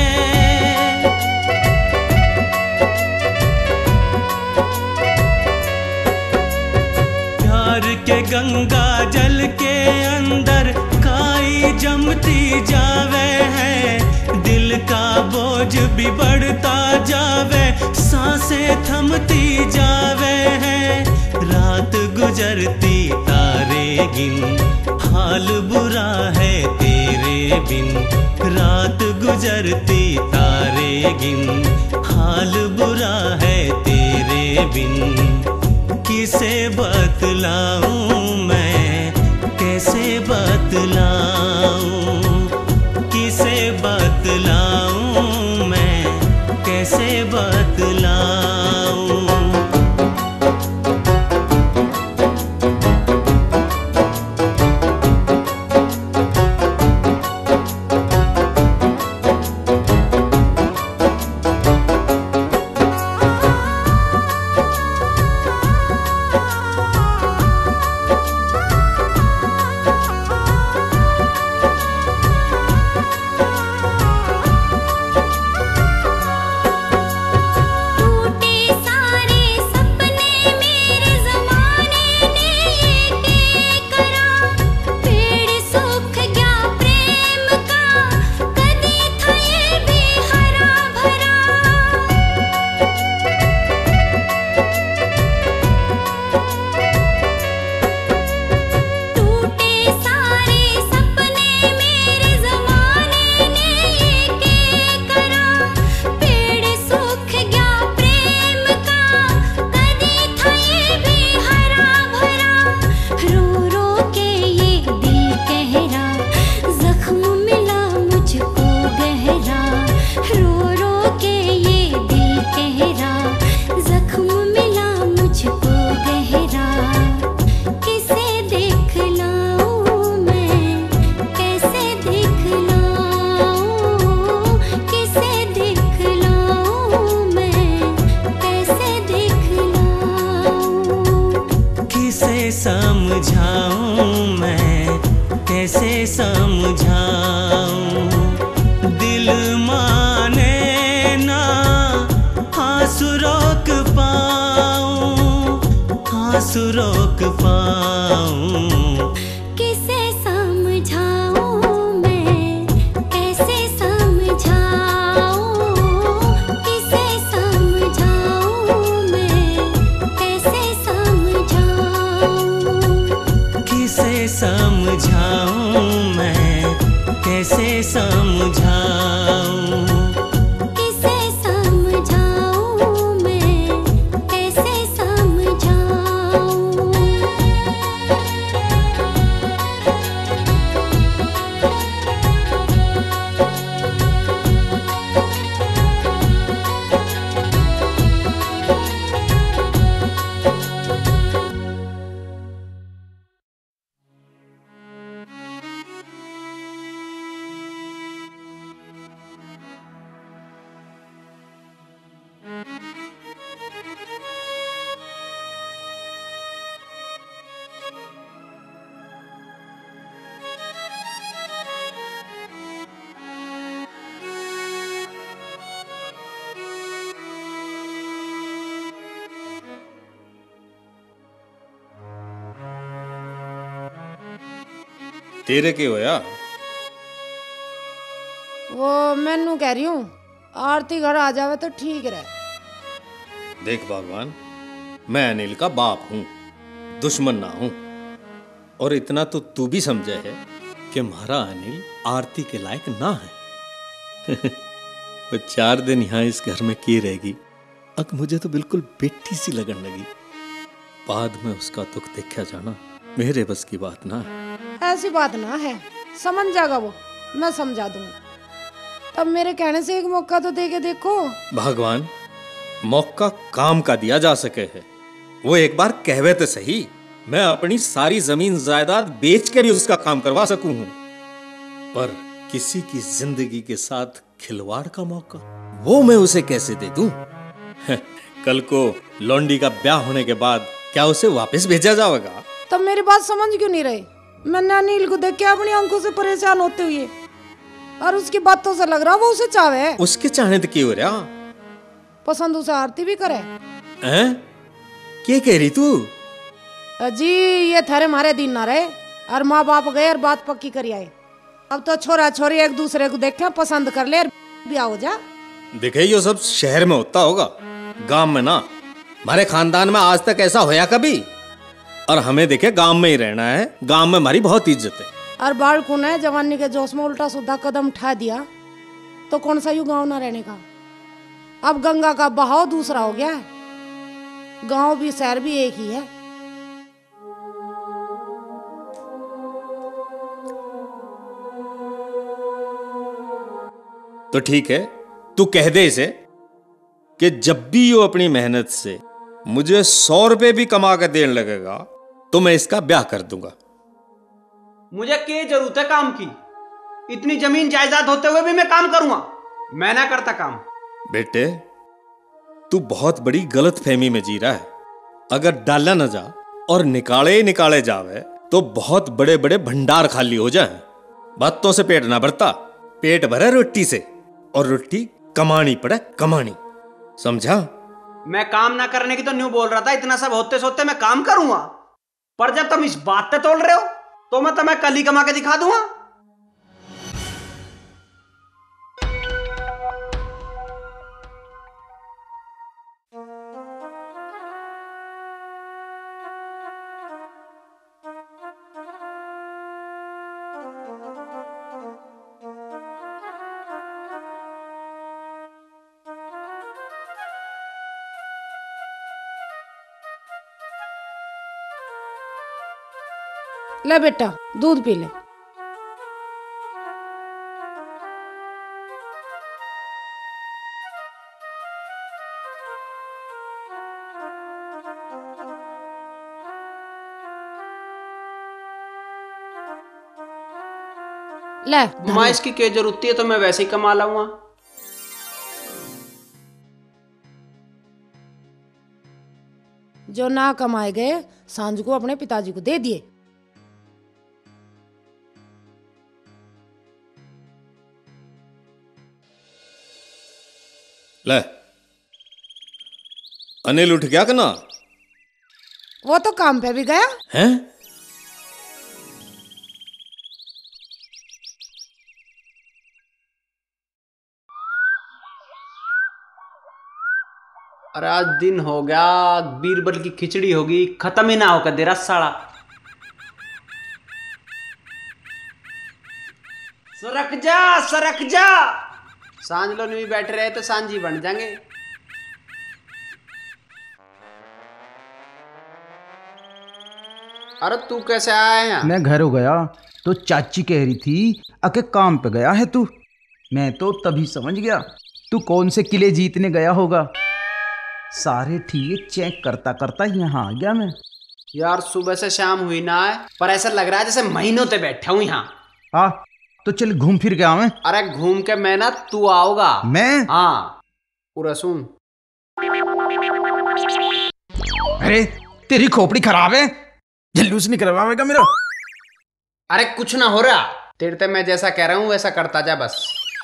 प्यार के गंगा जल के अंदर काई जमती जावे है, दिल का बोझ भी बढ़ता जावे, सांसें थमती जावे है। रात गुजरती तारे गिन, हाल बुरा है तेरे बिन। रात गुजरती तारे गिन, हाल बुरा है तेरे बिन। किसे बतलाऊं मैं, कैसे बतलाऊं, किसे बतलाऊं मैं, कैसे बतलाऊं। समझाऊं मैं, कैसे समझाऊं। दिल माने ना आंसू रोक पाऊं, आंसू रोक पाऊं। किसे समझाऊं मैं, कैसे समझाऊं, किसे समझाऊं मैं, कैसे समझाऊं, किसे समझाऊं मैं, कैसे समझाऊं, किसे समझाऊं मैं, कैसे समझाऊं। तेरे के होया? वो मैनू कह रही हूँ आरती घर आ जावे तो ठीक रहे। देख भगवान, मैं अनिल का बाप हूं, दुश्मन ना हूं। और इतना तो तू भी समझे है कि हमारा अनिल आरती के लायक ना है। वो चार दिन यहाँ इस घर में की रहेगी, अब मुझे तो बिल्कुल बेटी सी लगन लगी। बाद में उसका दुख देखा जाना मेरे बस की बात ना है। ऐसी बात ना है, समझ जाएगा वो, मैं समझा दूंगा। तब मेरे कहने से एक मौका तो दे के देखो। भगवान, मौका काम का दिया जा सके है, वो एक बार कहवे तो सही। मैं अपनी सारी जमीन जायदाद बेच के भी उसका काम करवा सकूं हूं, पर किसी की जिंदगी के साथ खिलवाड़ का मौका वो मैं उसे कैसे दे दूं? कल को लौंडी का ब्याह होने के बाद क्या उसे वापस भेजा जाएगा? तब मेरी बात समझ क्यों नहीं रहे? मैंने अनिल को देख के अपनी आंखों से परेशान होते हुए, और उसकी बातों से लग रहा वो उसे चाहे। उसके चाहने तो क्यों हो रहा? पसंद उसे आरती भी करे। हैं? क्या कह रही तू? जी ये थारे मारे दिन ना रहे, और माँ बाप गए और बात पक्की करी आए। अब तो छोरा छोरी एक दूसरे को देखे, पसंद कर ले, ब्याह हो जा। देखे ये सब शहर में होता होगा, गांव में ना। हमारे खानदान में आज तक ऐसा होया कभी? और हमें देखे गांव में ही रहना है, गांव में हमारी बहुत इज्जत है। और बालकू ने जवानी के जोश में उल्टा सीधा कदम उठा दिया तो कौन सा यू गांव ना रहने का। अब गंगा का बहाव दूसरा हो गया है, गांव भी शहर भी एक ही है। तो ठीक है, तू कह दे इसे कि जब भी यो अपनी मेहनत से मुझे सौ रुपए भी कमा कर देने लगेगा तो मैं इसका ब्याह कर दूंगा। मुझे क्या जरूरत है काम की? इतनी जमीन जायदाद होते हुए भी मैं काम करूंगा? मैं ना करता काम। बेटे, तू बहुत बड़ी गलत फहमी में जी रहा है। अगर डाला न जा और निकाले निकाले जावे तो बहुत बड़े बड़े भंडार खाली हो जाए। बातों से पेट ना भरता, पेट भरे रोटी से, और रोटी कमानी पड़े कमानी, समझा? मैं काम ना करने की तो न्यू बोल रहा था, इतना सब होते सोते मैं काम करूंगा। पर जब तुम इस बात पे तोल रहे हो तो मैं तुम्हें कल ही कमा के दिखा दूंगा। ले बेटा दूध पी ले। ले माँ, इसकी क्या जरूरत है? तो मैं वैसे ही कमा लाऊंगा। जो ना कमाए गए सांझ को अपने पिताजी को दे दिए। ले, अनिल उठ गया कि ना? वो तो काम पे भी गया। हैं? अरे आज दिन हो गया, बीरबल की खिचड़ी होगी, खत्म ही ना होकर दे रहा साला। सरक जा सरक जा, सांझ लो नहीं बैठ रहे तो सांझी बन जाएंगे। अरे तू कैसे आया है? मैं घर हो गया तो चाची कह रही थी अके काम पे गया है तू। मैं तो तभी समझ गया तू कौन से किले जीतने गया होगा। सारे ठीक चेक करता करता यहाँ आ गया मैं। यार सुबह से शाम हुई ना है, पर ऐसा लग रहा है जैसे महीनों से बैठा हूँ यहाँ। हाँ तो चल घूम फिर के आवे। अरे घूम के मैं ना, तू आओगा। मैं? हाँ पूरा सुन। अरे तेरी खोपड़ी खराब है, जल्लूस नहीं करवाएगा मेरा। अरे कुछ ना हो रहा, तेरे ते मैं जैसा कह रहा हूँ वैसा करता जा बस।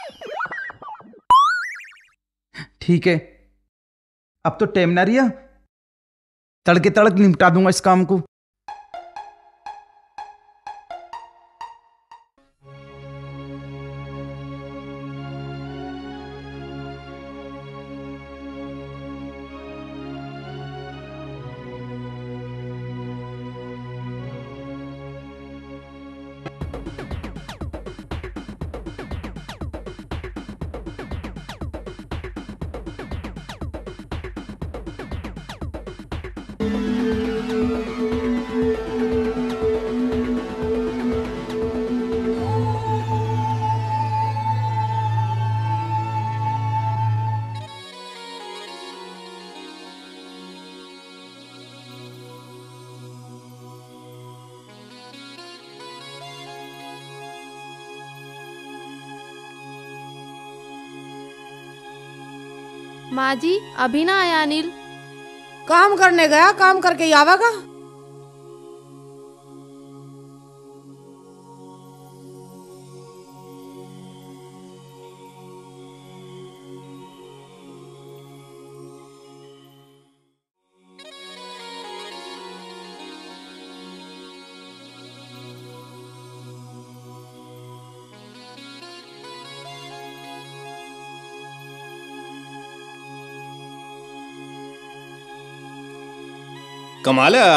ठीक है, अब तो टाइम ना रिया, तड़के तड़क निपटा दूंगा इस काम को। माँ जी अभी ना आया अनिल? काम करने गया, काम करके ही आवेगा। कमाल है।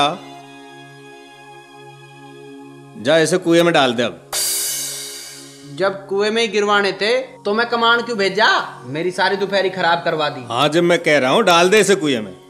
जा ऐसे कुएं में डाल दे। अब जब कुएं में ही गिरवाने थे तो मैं कमान क्यों भेजा? मेरी सारी दोपहरी खराब करवा दी। हाँ जब मैं कह रहा हूं डाल दे इसे कुएं में।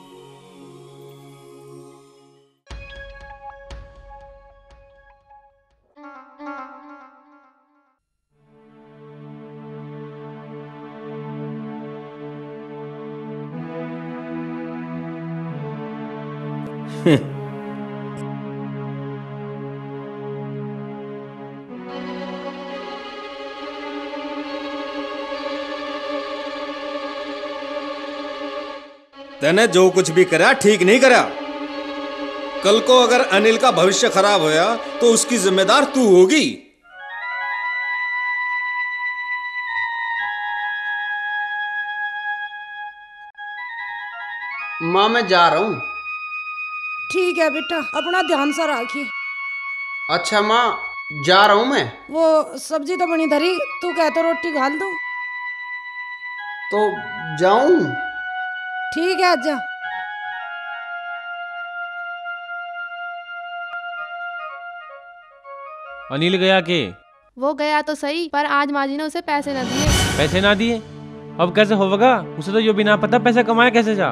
तूने जो कुछ भी करा ठीक नहीं करा। कल को अगर अनिल का भविष्य खराब होया तो उसकी जिम्मेदार तू होगी। माँ मैं जा रहा हूँ। ठीक है बेटा, अपना ध्यान सा रखिए। अच्छा माँ जा रहा हूँ मैं। वो सब्जी तो बनी धरी, तू कह तो रोटी घाल दूं। तो जाऊं? ठीक है आजा। अनिल गया के? वो गया तो सही, पर आज माँ जी ने उसे पैसे न दिए। पैसे ना दिए? अब कैसे होगा? उसे तो यो भी ना पता पैसा कमाए कैसे जा।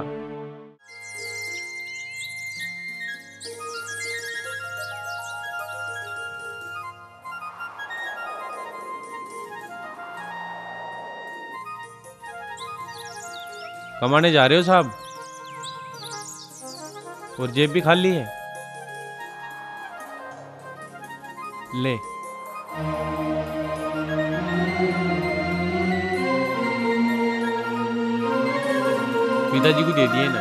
कमाने जा रहे हो साहब? और जेब भी खाली है? ले पिताजी को दे दिए ना।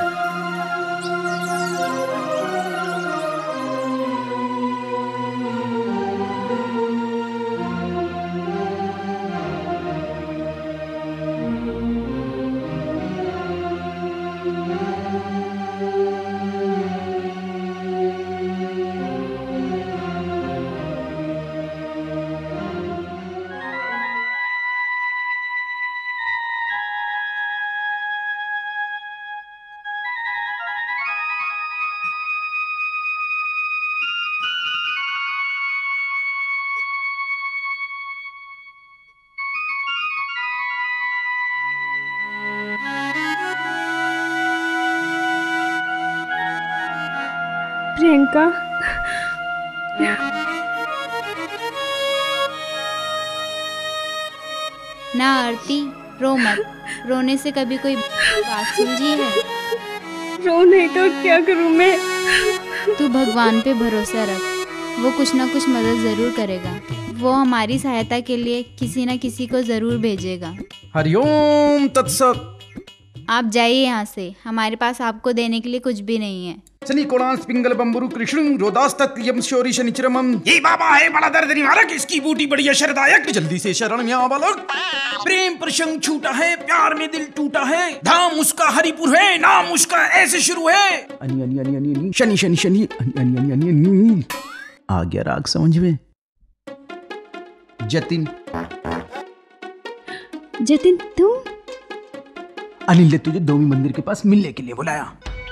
प्रियंका। ना आरती, रो मत। रोने से कभी कोई बात सुलझी है? रो नहीं तो क्या करूं मैं? तू भगवान पे भरोसा रख, वो कुछ ना कुछ मदद जरूर करेगा। वो हमारी सहायता के लिए किसी न किसी को जरूर भेजेगा। हरिओम तत्सत। आप जाइए यहाँ से, हमारे पास आपको देने के लिए कुछ भी नहीं है। शनि कोणांश पिंगल बंबुरु कृष्ण रोदास्तत्यम शौरी शनिचरमम। ये बाबा है बड़ा दर्द निवारक, इसकी बूटी बड़ी शरदायक, जल्दी से शरण में आ बालक। प्रेम प्रसंग छूटा है, प्यार में दिल टूटा है, धाम उसका हरिपुर है, नाम उसका ऐसे शुरू है। अनि अनि अनि अनि अनि शनि शनि शनि अनि अनि अनि अनि अनि। आ गया राग समझ में? जतिन। जतिन तुम? अनिल ने तुझे डोमी मंदिर के पास मिलने के लिए बुलाया।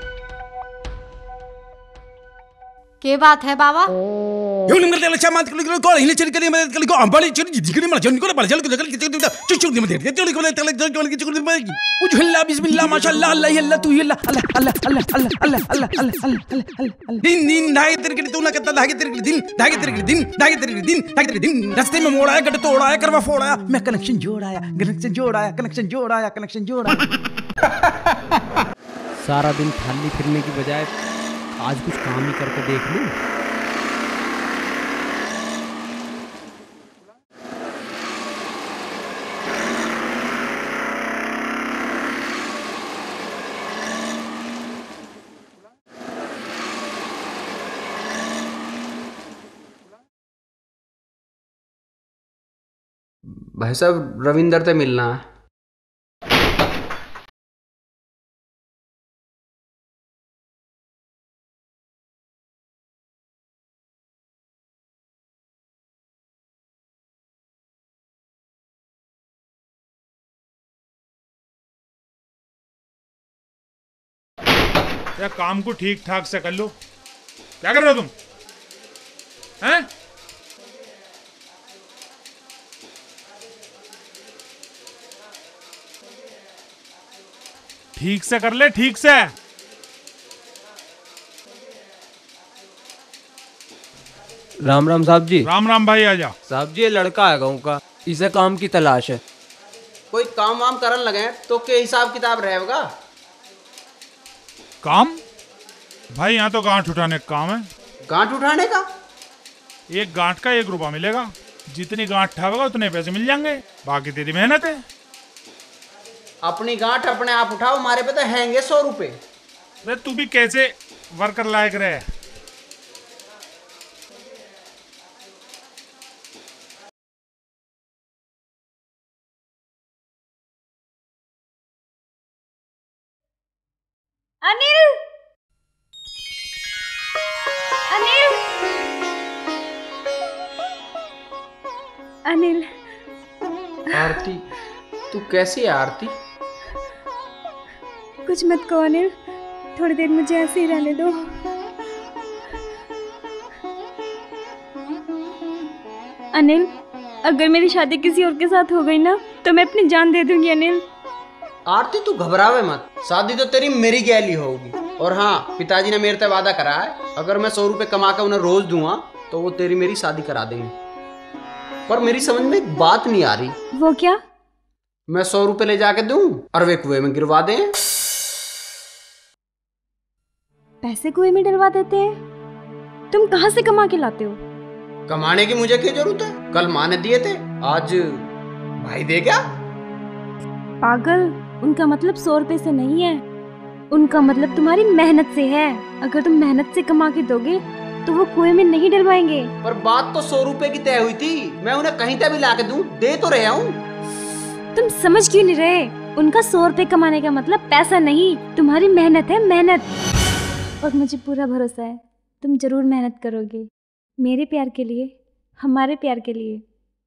क्या बात है बाबा? योलम कर ले चामात कर ले को हिले चल के मदद कर को अंबाली चल जिगरी मार जन को बल जल को जल के चुच चुच मत दे चल को ले चल चल के चुच मत उजल्ला बिस्मिल्लाह माशाअल्लाह अल्लाह अल्लाह तू अल्लाह अल्लाह अल्लाह अल्लाह अल्लाह अल्लाह अल्लाह दिन दिन ढाई तेरे के तू ना करता ढाई तेरे के दिन ढाई तेरे के दिन ढाई तेरे के दिन ढाई तेरे के दिन रास्ते में मोड़ आया गट तोड़ आया करवा फोड़ आया, मैं कनेक्शन जोड़ आया कनेक्शन जोड़ आया कनेक्शन जोड़ आया कनेक्शन जोड़ आया। सारा दिन खाली फिरने की बजाय आज कुछ काम ही करके देख लूं। भाई साहब रविंदर से मिलना है। या काम को ठीक ठाक से कर लो। क्या कर रहे हो तुम? हैं? ठीक से कर ले, ठीक से। राम राम साहब जी। राम राम भाई, आजा। साहब जी ये लड़का है गाँव का, इसे काम की तलाश है। कोई काम वाम करन लगे तो के हिसाब किताब रहेगा? काम? भाई यहाँ तो गांठ उठाने का काम है। गांठ उठाने का? एक गांठ का एक रुपया मिलेगा। जितनी गांठ उठावेगा उतने पैसे मिल जाएंगे, बाकी तेरी मेहनत है। अपनी गांठ अपने आप उठाओ, हमारे पे तो हैंगे सौ रुपए। अरे तू भी कैसे वर्कर लायक रहे। अनिल, अनिल, अनिल। आरती, तू कैसी है आरती? कुछ मत कहो अनिल, थोड़ी देर मुझे ऐसे ही रहने दो। अनिल, अगर मेरी शादी किसी और के साथ हो गई ना तो मैं अपनी जान दे दूंगी अनिल। आरती तू घबरावे मत, शादी तो तेरी मेरी गैली होगी। और हाँ, पिताजी ने मेरे से वादा करा है, अगर मैं सौ रुपए कमा कर उन्हें रोज दूंगा तो वो तेरी मेरी शादी करा देंगे। पर मेरी समझ में एक बात नहीं आ रही। वो क्या? मैं सौ रुपए ले जाके दूं और वे कुएं में गिरवा दें। पैसे कुएं में डलवा देते हैं? तुम कहाँ से कमा के लाते हो? कमाने की मुझे क्या जरूरत है? कल माँ ने दिए थे, आज भाई दे गया। पागल, उनका मतलब सौ रुपए से नहीं है, उनका मतलब तुम्हारी मेहनत से है। अगर तुम मेहनत से कमा के दोगे तो वो कुएं में नहीं डलवाएंगे। पर बात तो सौ रुपए की तय हुई थी, मैं उन्हें कहीं तक भी ला के दूं, दे तो रहा हूँ। तुम समझ क्यों नहीं रहे? उनका सौ रुपए कमाने का मतलब पैसा नहीं, तुम्हारी मेहनत है, मेहनत। और मुझे पूरा भरोसा है तुम जरूर मेहनत करोगे, मेरे प्यार के लिए, हमारे प्यार के लिए।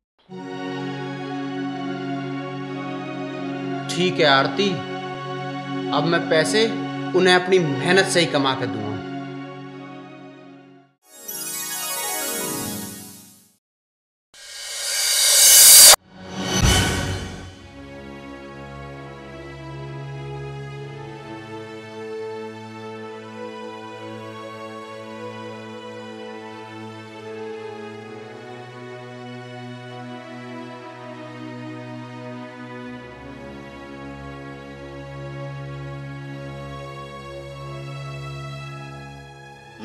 ठीक है आरती, अब मैं पैसे उन्हें अपनी मेहनत से ही कमा कर दूंगा।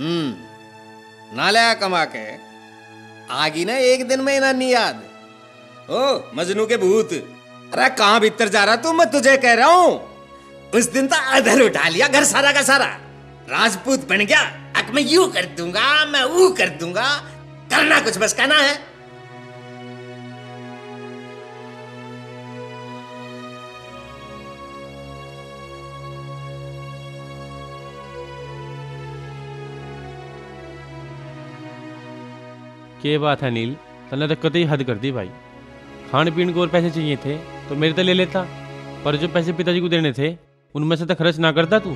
हम्म ना लिया कमा के आगी ना एक दिन में ना नहीं याद। ओ मजनू के भूत, अरे कहाँ भीतर जा रहा तू? मैं तुझे कह रहा हूँ उस दिन तो अधर उठा लिया घर सारा का सारा, राजपूत बन गया। अब मैं यूं कर दूंगा, मैं वो कर दूंगा, करना कुछ बस कहना है। क्या बात है नील, तने तो कतई हद कर दी भाई। खान पीन को और पैसे चाहिए थे तो मेरे तो ले लेता, पर जो पैसे पिताजी को देने थे उनमें से तो खर्च ना करता तू।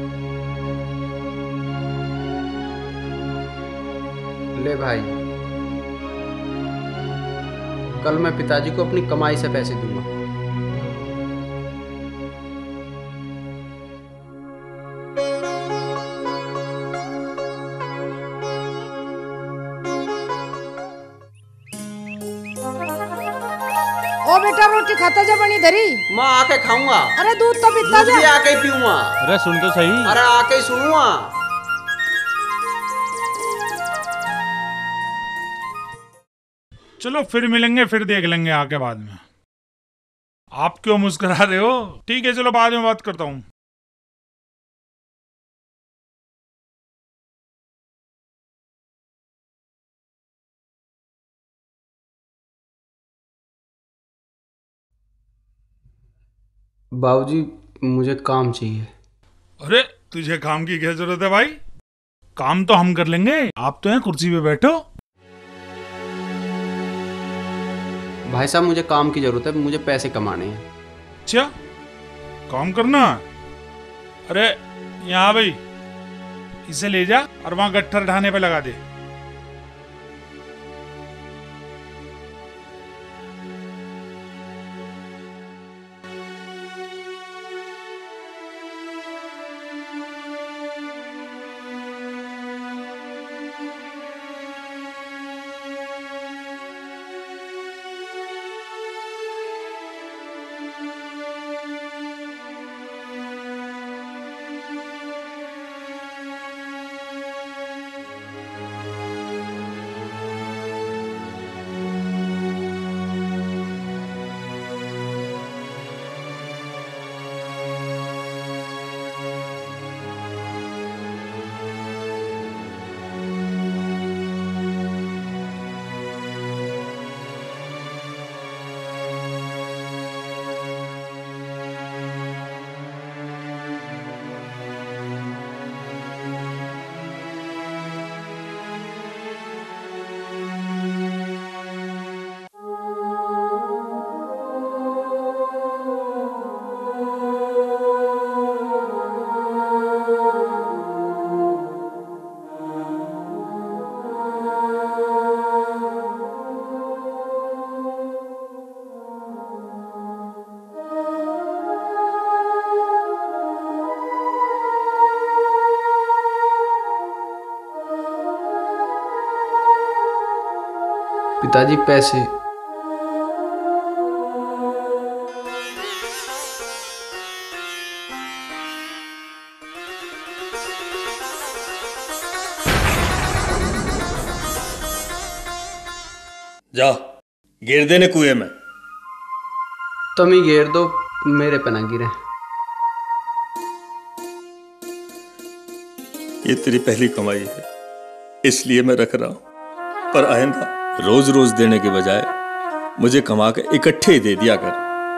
ले भाई, कल मैं पिताजी को अपनी कमाई से पैसे दूंगा। ओ बेटा रोटी खाता जा बनी धरी। माँ आके खाऊंगा। अरे दूध तो पीता जा। दूध भी आके ही पीऊंगा। अरे सुन तो सही। अरे आके ही सुनूंगा। चलो फिर मिलेंगे, फिर देख लेंगे आके बाद में। आप क्यों मुस्कुरा रहे हो? ठीक है चलो बाद में बात करता हूँ। बाबूजी मुझे काम चाहिए। अरे तुझे काम की क्या जरूरत है भाई? काम तो हम कर लेंगे, आप तो यहाँ कुर्सी पे बैठो। भाई साहब मुझे काम की जरूरत है, मुझे पैसे कमाने हैं। अच्छा काम करना? अरे यहाँ भाई इसे ले जा और वहां गट्ठर ढाने पे लगा दे। पिताजी पैसे। जा गिर देने कुएं में। तुम ही घेर दो, मेरे पे ना गिरे। ये तेरी पहली कमाई है इसलिए मैं रख रहा हूं, पर आइंदा रोज रोज देने के बजाय मुझे कमा के इकट्ठे ही दे दिया कर।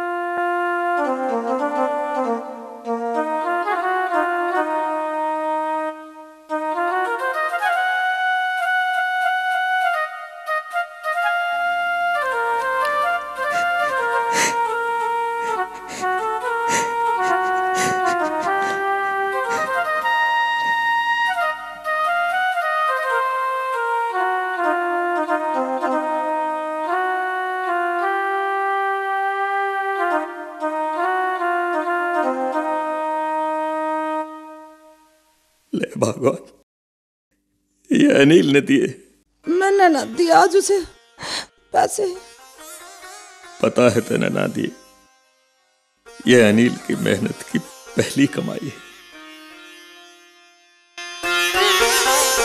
ले भगवान, ये अनिल ने दिए। मैंने ना दिया आज उसे पैसे। पता है तेने ना दिए। ये अनिल की मेहनत की पहली कमाई है।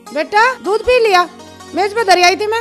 बेटा दूध पी लिया, मेज पे धरी आई थी मैं।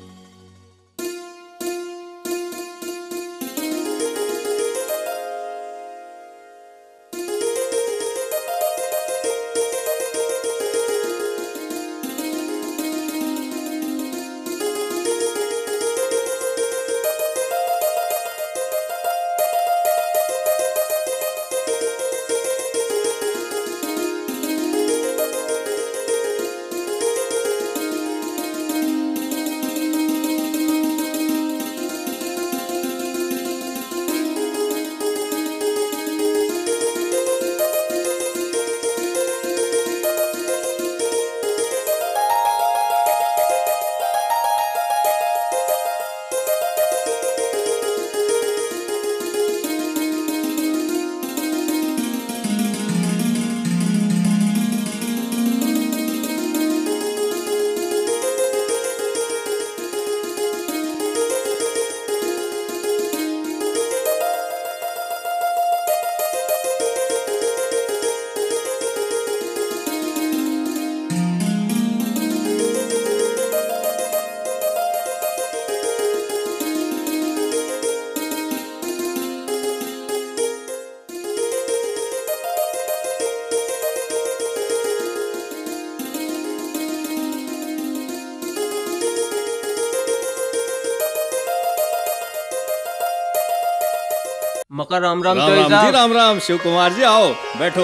मकर राम राम राम चौई राम जी, साहब। राम राम शिव कुमार जी, आओ बैठो।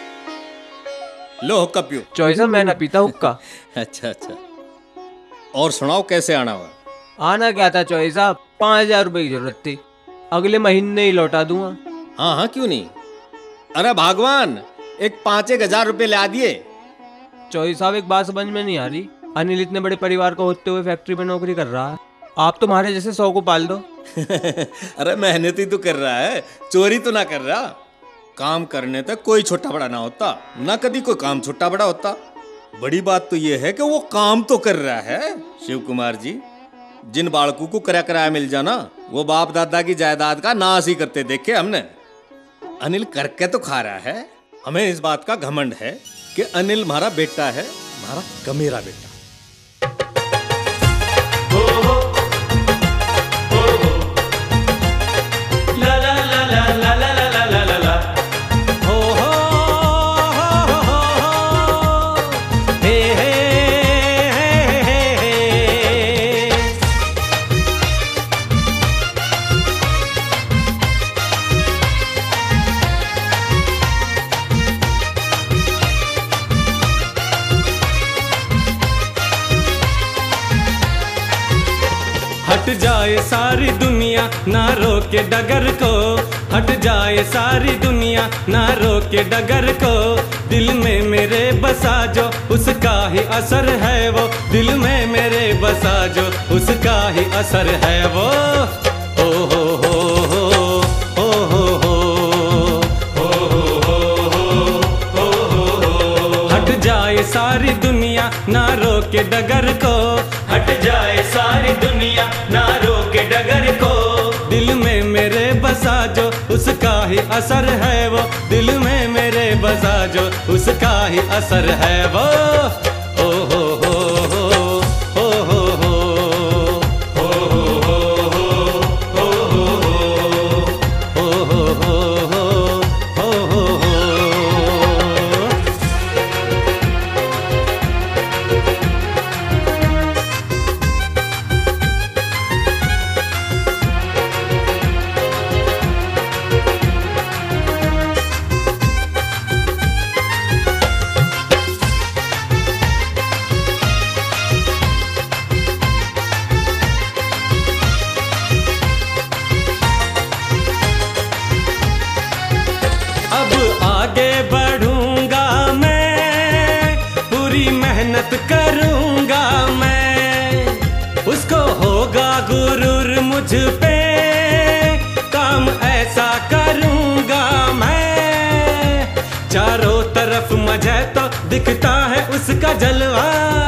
लो हुक्का पियो। चौई साहब मैं ना पीता हुक्का। अच्छा अच्छा, और सुनाओ कैसे आना हुआ? आना क्या था चौई साहब, पाँच हजार रुपए की जरूरत थी, अगले महीने ही लौटा दूंगा। हाँ हाँ क्यों नहीं। अरे भगवान, एक पाँच एक हजार रुपये ला दिए। चौई साहब एक बात समझ में नहीं आ रही, अनिल इतने बड़े परिवार का होते हुए फैक्ट्री में नौकरी कर रहा है, आप तुम्हारे जैसे सौ को पाल दो। अरे मेहनत ही तो कर रहा है, चोरी तो ना कर रहा। काम करने तक कोई छोटा बड़ा ना होता, ना कभी कोई काम छोटा बड़ा होता। बड़ी बात तो ये है कि वो काम तो कर रहा है। शिव कुमार जी, जिन बालकों को करा कराया मिल जाना, वो बाप दादा की जायदाद का नाश ही करते देखे हमने। अनिल करके तो खा रहा है। हमें इस बात का घमंड है कि अनिल हमारा बेटा है, हमारा कमेरा बेटा। हट जाए सारी दुनिया ना रोके डगर को, हट जाए सारी दुनिया ना रोके डगर को। दिल में मेरे बसा जो उसका ही असर है वो, दिल में मेरे बसा जो उसका ही असर है वो। ओ हो हो हो ओ हो हो ओ हो हो। हट जाए सारी दुनिया ना रोके डगर को, हट जाए सारी दुनिया ना रोके डगर को। दिल में मेरे बसा जो उसका ही असर है वो, दिल में मेरे बसा जो उसका ही असर है वो। ओ हो हो हो ओ हो हो ओ हो हो ओ हो हो ओ हो हो ओ हो हो। आगे बढ़ूंगा मैं, पूरी मेहनत करूंगा मैं, उसको होगा गुरूर मुझ पे, काम ऐसा करूंगा मैं। चारों तरफ मुझे तो दिखता है उसका जलवा,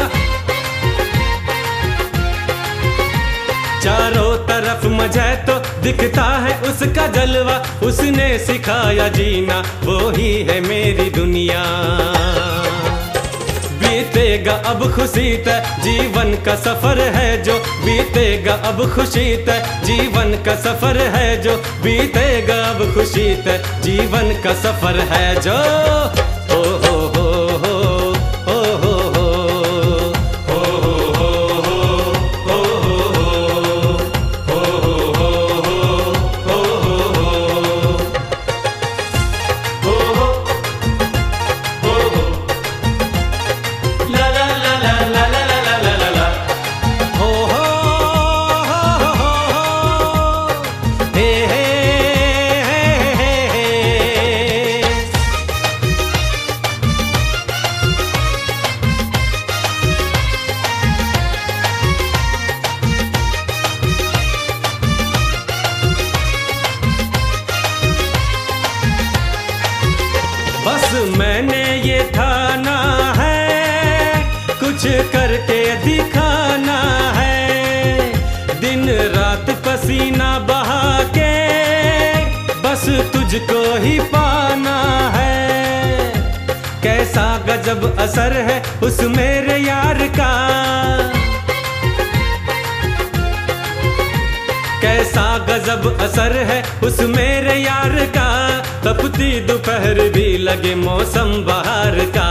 चारों तरफ मुझे तो दिखता है उसका जलवा। उसने सिखाया जीना वो ही है मेरी दुनिया। बीते बीतेगा अब खुशी तय जीवन का सफर है जो बीतेगा अब खुशी तय जीवन का सफर है जो बीतेगा अब खुशी तय जीवन का सफर है जो ओ हो हो हो ओ हो हो बस मैंने ये ठाना है कुछ करके दिखाना है दिन रात पसीना बहा के बस तुझको ही पाना है कैसा गजब असर है उस मेरे यार का कैसा गजब असर है उस मेरे यार का तपती दोपहर भी लगे मौसम बहार का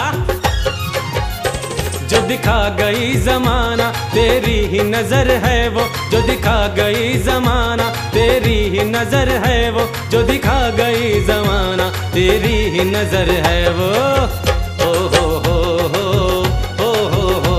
जो दिखा गई जमाना तेरी ही नजर है वो जो दिखा गई जमाना तेरी ही नजर है वो जो दिखा गई जमाना तेरी ही नजर है वो ओ हो हो हो ओ हो हो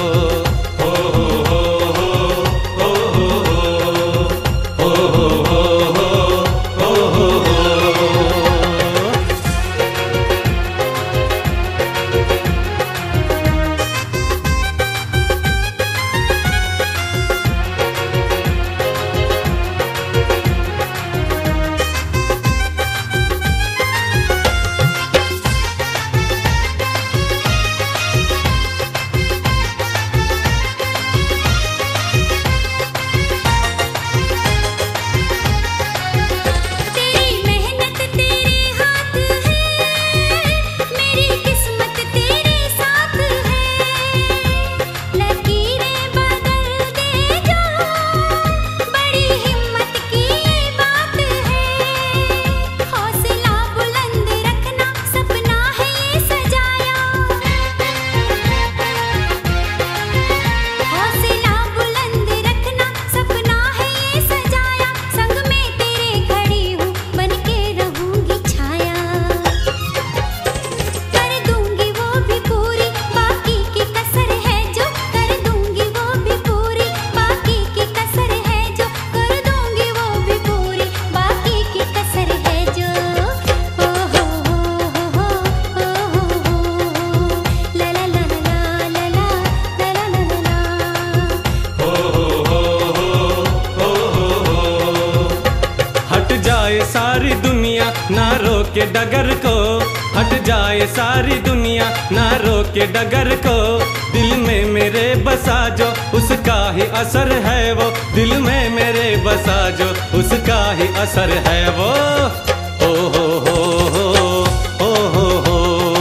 सारी दुनिया ना रोके डगर को हट जाए सारी दुनिया ना रोके डगर को दिल में मेरे बसा जो उसका ही असर है वो दिल में मेरे बसा जो उसका ही असर है वो ओ हो हो हो ओ हो हो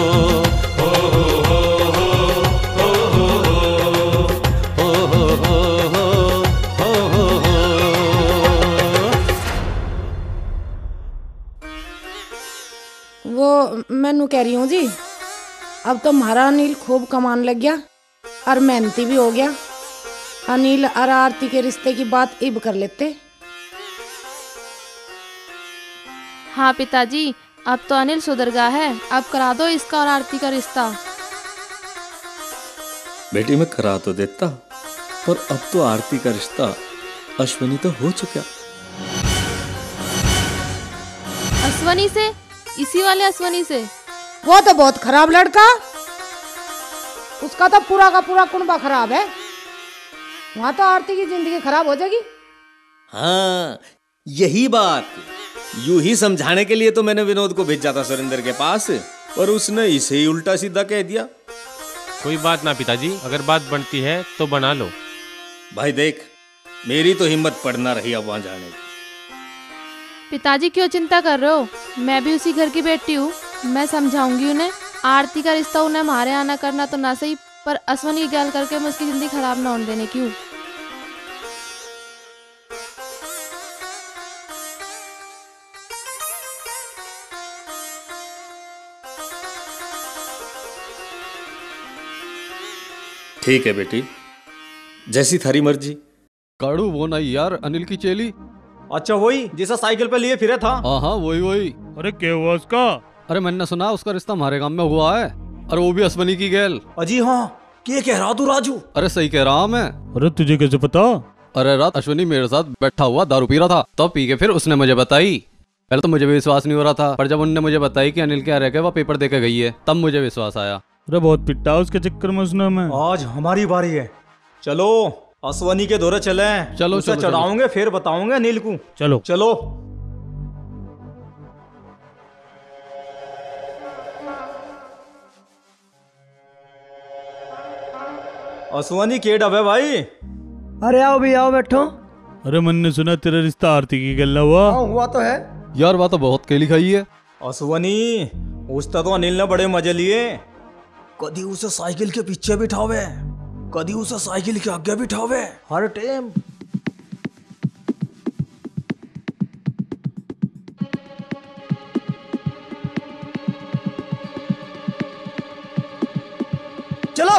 वो मैनू कह रही हूँ जी अब तो हमारा अनिल खूब कमान लग गया और मेहनती भी हो गया। अनिल और आरती के रिश्ते की बात इब कर लेते। हाँ पिताजी, अब तो अनिल सुधर गया है, अब करा दो इसका और आरती का रिश्ता। बेटी मैं करा तो देता, पर अब तो आरती का रिश्ता अश्वनी तो हो चुका। अश्वनी से? इसी वाले अश्वनी से? वो तो बहुत खराब लड़का, उसका तो पूरा का पूरा कुनबा खराब है। वहां तो आरती की जिंदगी खराब हो जाएगी। हाँ यही बात, यूं ही समझाने के लिए तो मैंने विनोद को भेजा था सुरेंद्र के पास, पर उसने इसे ही उल्टा सीधा कह दिया। कोई बात ना पिताजी, अगर बात बनती है तो बना लो। भाई देख, मेरी तो हिम्मत पड़ना रही अब वहां जाने की। पिताजी क्यों चिंता कर रहे हो, मैं भी उसी घर की बेटी हूँ, मैं समझाऊंगी उन्हें। आरती का रिश्ता उन्हें हमारे आना करना तो ना सही, पर अश्वनी की गैल करके मैं उसकी जिंदगी खराब ना होने देने क्यों। ठीक है बेटी, जैसी थारी मर्जी। काड़ू वो नहीं यार, अनिल की चेली। अच्छा वही जिसे साइकिल पे लिए फिरे था। हाँ हाँ वही वही। अरे क्या हुआ उसका? अरे मैंने सुना उसका रिश्ता हमारे गांव में हुआ है, और वो भी अश्वनी की गैल। अजी हाँ, क्या कह रहा तू राजू? अरे सही कह रहा मैं। अरे तुझे कैसे पता? अरे रात अश्वनी मेरे साथ बैठा हुआ दारू पी रहा था, तो पी के फिर उसने मुझे बताई। पहले तो मुझे भी विश्वास नहीं हो रहा था, पर जब उन्होंने मुझे बताई कि अनिल के रह के वो पेपर दे के गई है, तब मुझे विश्वास आया। अरे बहुत पिटा उसके चक्कर में उसने हमें। आज हमारी बारी है, चलो अश्वनी के दौरे चले। चलो उसे चलो चढ़ाऊंगे फिर बताऊंगे अनिल को। चलो चलो। अश्वनी के डबे भाई। अरे आओ भी आओ बैठो। अरे मैंने सुना तेरा रिश्ता आरती की गल्ला हुआ। हाँ हुआ तो है यार, वह तो बहुत केली खाई है। अश्वनी उसका तो अनिल ने बड़े मजे लिए। कदी उसे साइकिल के पीछे बिठावे, कदी उसे साइकिल के आगे बिठावे, हर टाइम। चलो।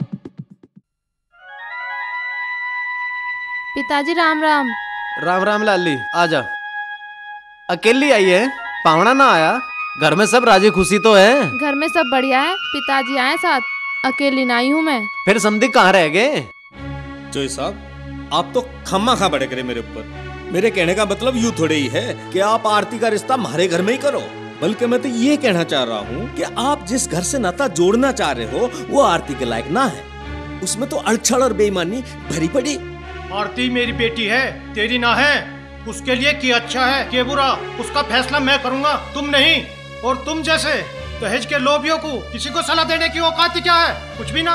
पिताजी राम राम। राम राम लाली, आजा। अकेली आई है, पावना ना आया? घर में सब राजी खुशी तो है? घर में सब बढ़िया है, पिताजी आए साथ, अकेली ना आई हूँ मैं। फिर समधी कहाँ रह गए? जोई साहब, आप तो खम्मा खा बड़े करे मेरे ऊपर। मेरे कहने का मतलब यूं थोड़े ही है कि आप आरती का रिश्ता हमारे घर में ही करो, बल्कि मैं तो ये कहना चाह रहा हूँ कि आप जिस घर से नाता जोड़ना चाह रहे हो वो आरती के लायक ना है। उसमें तो अड़छड़ और बेईमानी भरी पड़ी। आरती मेरी बेटी है, तेरी ना है। उसके लिए क्या अच्छा है क्या बुरा, उसका फैसला मैं करूंगा, तुम नहीं। और तुम जैसे दहेज के लोभियों को किसी को सलाह देने की औकात क्या है? कुछ भी ना।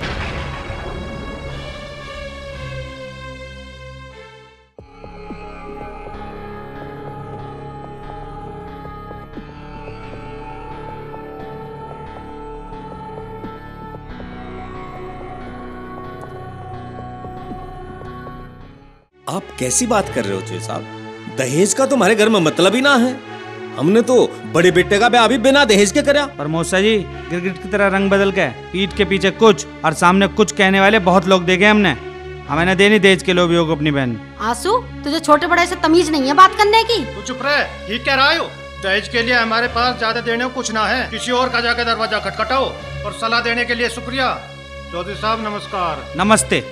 आप कैसी बात कर रहे हो जोई साहब? दहेज का तुम्हारे घर में मतलब ही ना है। हमने तो बड़े बेटे का ब्याह भी बिना दहेज के करा। पर मौसा जी, गिरगिट की तरह रंग बदल के पीठ के पीछे कुछ और सामने कुछ कहने वाले बहुत लोग देखे हमने। हमें न देनी दहेज के लोभियों को अपनी बहन। आंसू, तुझे छोटे बड़े से तमीज नहीं है बात करने की? तू चुप रहे, ठीक कह रहा हो। दहेज के लिए हमारे पास ज्यादा देने को कुछ ना है। किसी और का जाकर दरवाजा खटखटाओ। और सलाह देने के लिए शुक्रिया। चौधरी साहब नमस्कार। नमस्ते।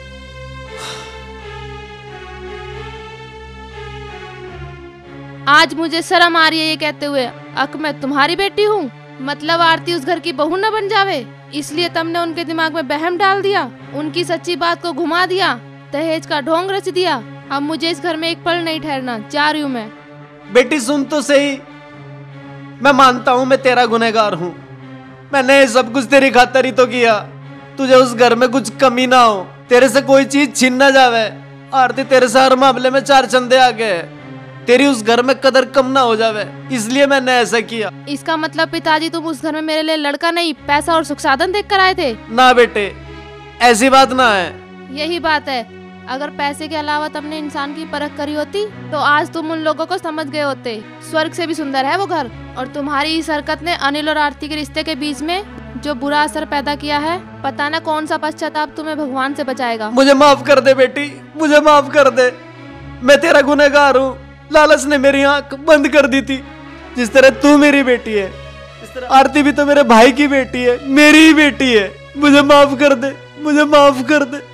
आज मुझे शर्म आ रही है ये कहते हुए, अक मैं तुम्हारी बेटी हूँ? मतलब आरती उस घर की बहू न बन जावे, इसलिए तुमने उनके दिमाग में बहम डाल दिया, उनकी सच्ची बात को घुमा दिया, दहेज का ढोंग रच दिया। अब मुझे इस घर में एक पल नहीं ठहरना, जा रही हूँ मैं। बेटी सुन तो सही, मैं मानता हूँ मैं तेरा गुनहगार हूँ। मैंने सब कुछ तेरी खातिर ही तो किया, तुझे उस घर में कुछ कमी ना हो, तेरे से कोई चीज छीन ना जावे। आरती तेरे से हर मामले में चार चंदे आ गए, तेरी उस घर में कदर कम ना हो जावे, इसलिए मैंने ऐसा किया। इसका मतलब पिताजी तुम उस घर में मेरे लिए लड़का नहीं, पैसा और सुख साधन देख कर आए थे? ना बेटे, ऐसी बात ना है। यही बात है, अगर पैसे के अलावा तुमने इंसान की परख करी होती तो आज तुम उन लोगों को समझ गए होते। स्वर्ग से भी सुंदर है वो घर, और तुम्हारी इस हरकत ने अनिल और आरती के रिश्ते के बीच में जो बुरा असर पैदा किया है, पता ना कौन सा पश्चाताप तुम्हें भगवान से बचाएगा। मुझे माफ कर दे बेटी, मुझे माफ कर दे। मैं तेरा गुनहगार हूँ, लालच ने मेरी आंख बंद कर दी थी। जिस तरह तू मेरी बेटी है, इस तरह आरती भी तो मेरे भाई की बेटी है, मेरी ही बेटी है। मुझे माफ कर दे, मुझे माफ कर दे।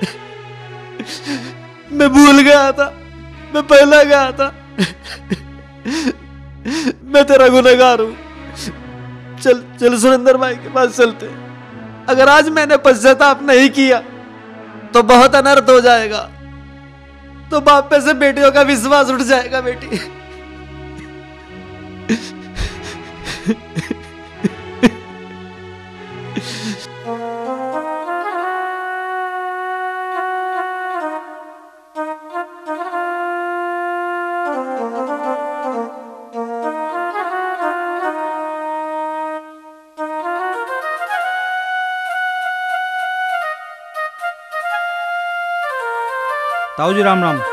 मैं भूल गया था, मैं पहला गया था। मैं तेरा गुनहगार हूँ। चल चल सुरेंद्र भाई के पास चलते। अगर आज मैंने पश्चाताप नहीं किया तो बहुत अनर्थ हो जाएगा, तो बाप पे से बेटियों का विश्वास उठ जाएगा बेटी। ताऊ जी राम राम।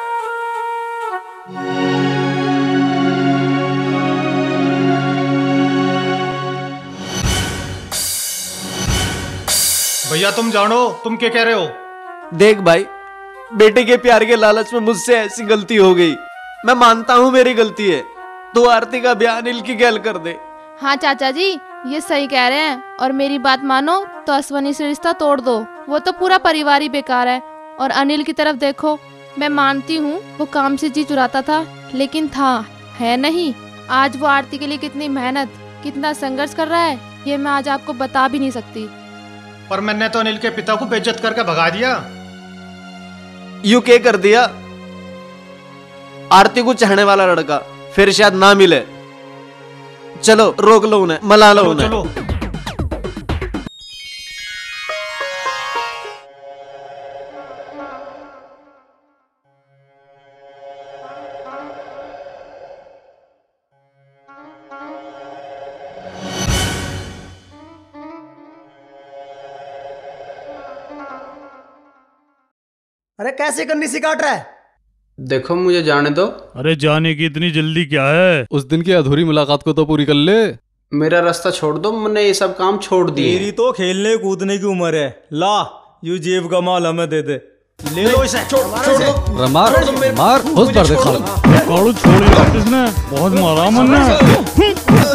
भैया तुम जानो तुम क्या कह रहे हो? देख भाई, बेटे के प्यार के लालच में मुझसे ऐसी गलती हो गई। मैं मानता हूँ मेरी गलती है। तो आरती का ब्याह अनिल की गैल कर दे। हाँ चाचा जी, ये सही कह रहे हैं। और मेरी बात मानो तो अश्वनी से रिश्ता तोड़ दो। वो तो पूरा परिवार ही बेकार है। और अनिल की तरफ देखो, मैं मानती हूँ वो काम से जी चुराता था, लेकिन था है नहीं। आज वो आरती के लिए कितनी मेहनत, कितना संघर्ष कर रहा है, ये मैं आज आपको बता भी नहीं सकती। पर मैंने तो अनिल के पिता को बेइज्जत करके भगा दिया। यू क्या कर दिया? आरती को चाहने वाला लड़का फिर शायद ना मिले। चलो रोक लो उन्हें, मला लो उन्हें। चलो। अरे कैसे करनी सी काट रहा है? देखो मुझे जाने दो। अरे जाने की इतनी जल्दी क्या है? उस दिन की अधूरी मुलाकात को तो पूरी कर ले। मेरा रास्ता छोड़ दो, मैंने ये सब काम छोड़ दिए। तेरी तो खेलने कूदने की उम्र है। ला यू जेब का माल हमें दे दे। ले लो इसे। छोड़ दो। मार मार उस पर देखा कालू छोड़ेगा किसने? बहुत मारा मन्ना।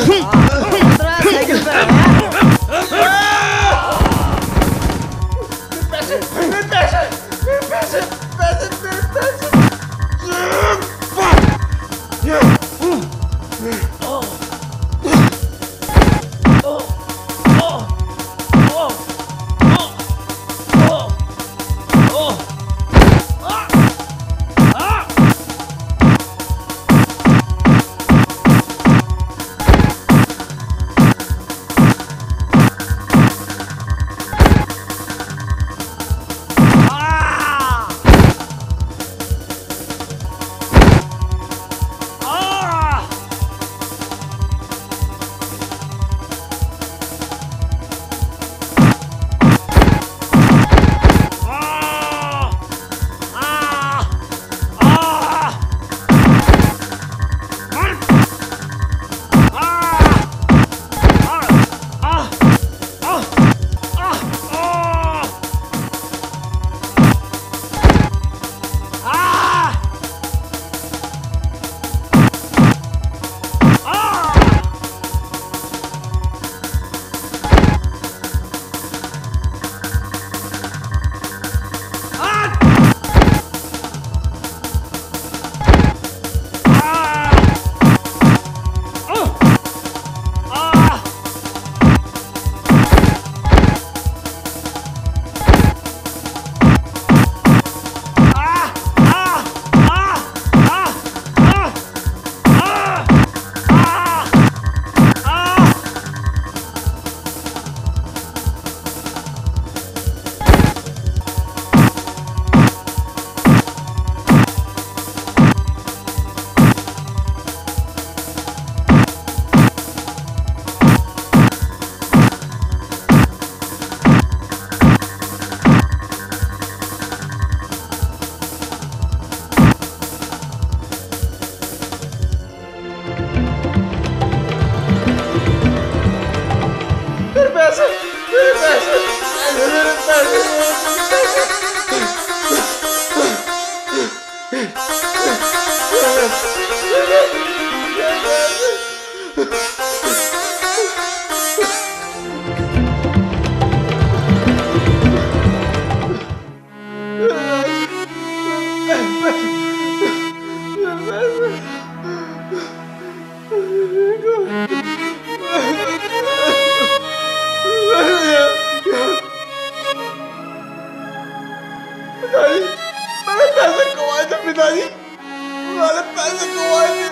पिताजी मैंने पैसे कमाए थे।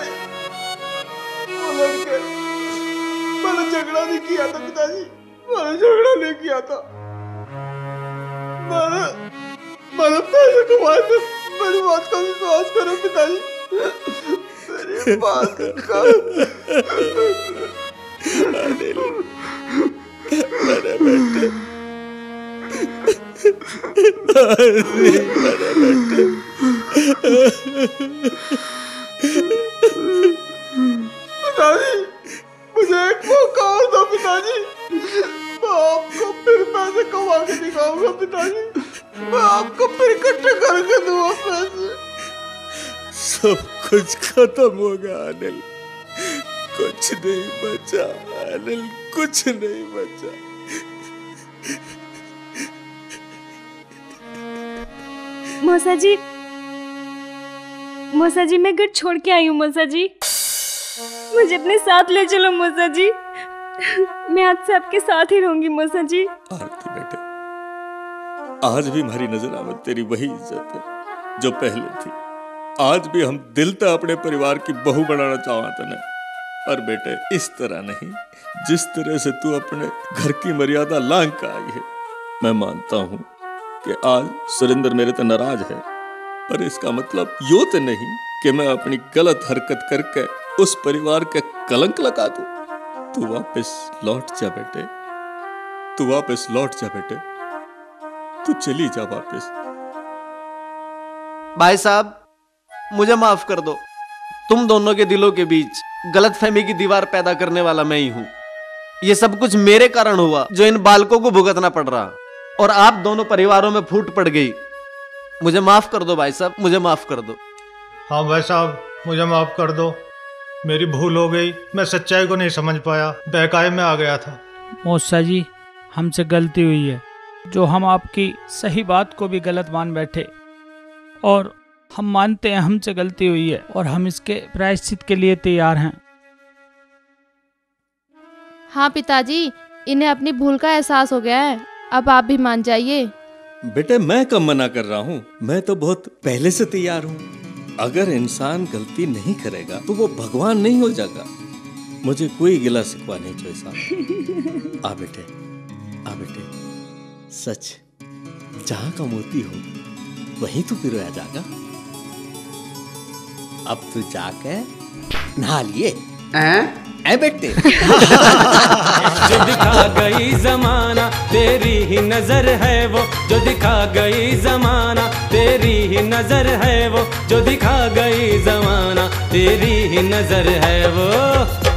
वो लड़के मैंने झगड़ा नहीं किया था पिताजी, मैंने झगड़ा नहीं किया था। मैंने मैंने पैसे कमाए थे। मेरी बात का विश्वास करो पिताजी, मेरी बात का। मेरे बेटे मेरे बेटे पिताजी मुझे एक मौका और दो पिताजी, मैं आपको फिर पैसे कमा के दिखाऊंगा पिताजी, मैं आपको फिर इकट्ठे करके दूंगा पैसे। सब कुछ खत्म हो गया अनिल, कुछ नहीं बचा अनिल, कुछ नहीं बचा। मौसा जी, मौसा जी मैं घर छोड़ के आई हूँ मौसा जी, मुझे अपने साथ ले चलो मौसा जी, मैं आज से आपके साथ ही रहूंगी मौसा जी। आरती बेटे, आज भी हमारी नजर में तेरी वही इज्जत है जो पहले थी। आज भी हम दिल तक अपने परिवार की बहू बनाना चाहते हैं, पर बेटे इस तरह नहीं जिस तरह से तू अपने घर की मर्यादा लांघ कर आई है। मैं मानता हूँ कि आज सुरेंद्र मेरे से नाराज है, पर इसका मतलब यो तो नहीं कि मैं अपनी गलत हरकत करके उस परिवार का कलंक लगा दूं। तू वापस लौट जा बेटे, तू वापस लौट जा बेटे, तू चली जा वापस। भाई साहब मुझे माफ कर दो, तुम दोनों के दिलों के बीच गलतफहमी की दीवार पैदा करने वाला मैं ही हूं। ये सब कुछ मेरे कारण हुआ जो इन बालकों को भुगतना पड़ रहा, और आप दोनों परिवारों में फूट पड़ गई। मुझे माफ कर दो भाई साहब, मुझे माफ कर दो। हाँ भाई साहब मुझे माफ कर दो, मेरी भूल हो गई, मैं सच्चाई को नहीं समझ पाया, बहकावे में आ गया था। मौसा जी हमसे गलती हुई है, जो हम आपकी सही बात को भी गलत मान बैठे, और हम मानते हैं हमसे गलती हुई है और हम इसके प्रायश्चित के लिए तैयार हैं। हाँ पिताजी, इन्हें अपनी भूल का एहसास हो गया है, अब आप भी मान जाइए। बेटे मैं कब मना कर रहा हूँ, मैं तो बहुत पहले से तैयार हूँ। अगर इंसान गलती नहीं करेगा तो वो भगवान नहीं हो जाएगा। मुझे कोई गिला शिकवा नहीं चाहिए। आ बेटे, आ बेटे, सच जहाँ का मोती हो वहीं तो पिरोया जाएगा। अब तू जाके नहा लिए ऐ बेटे। जो दिखा गई जमाना तेरी ही नजर है वो, जो दिखा गई जमाना तेरी ही नजर है वो, जो दिखा गई जमाना तेरी ही नजर है वो।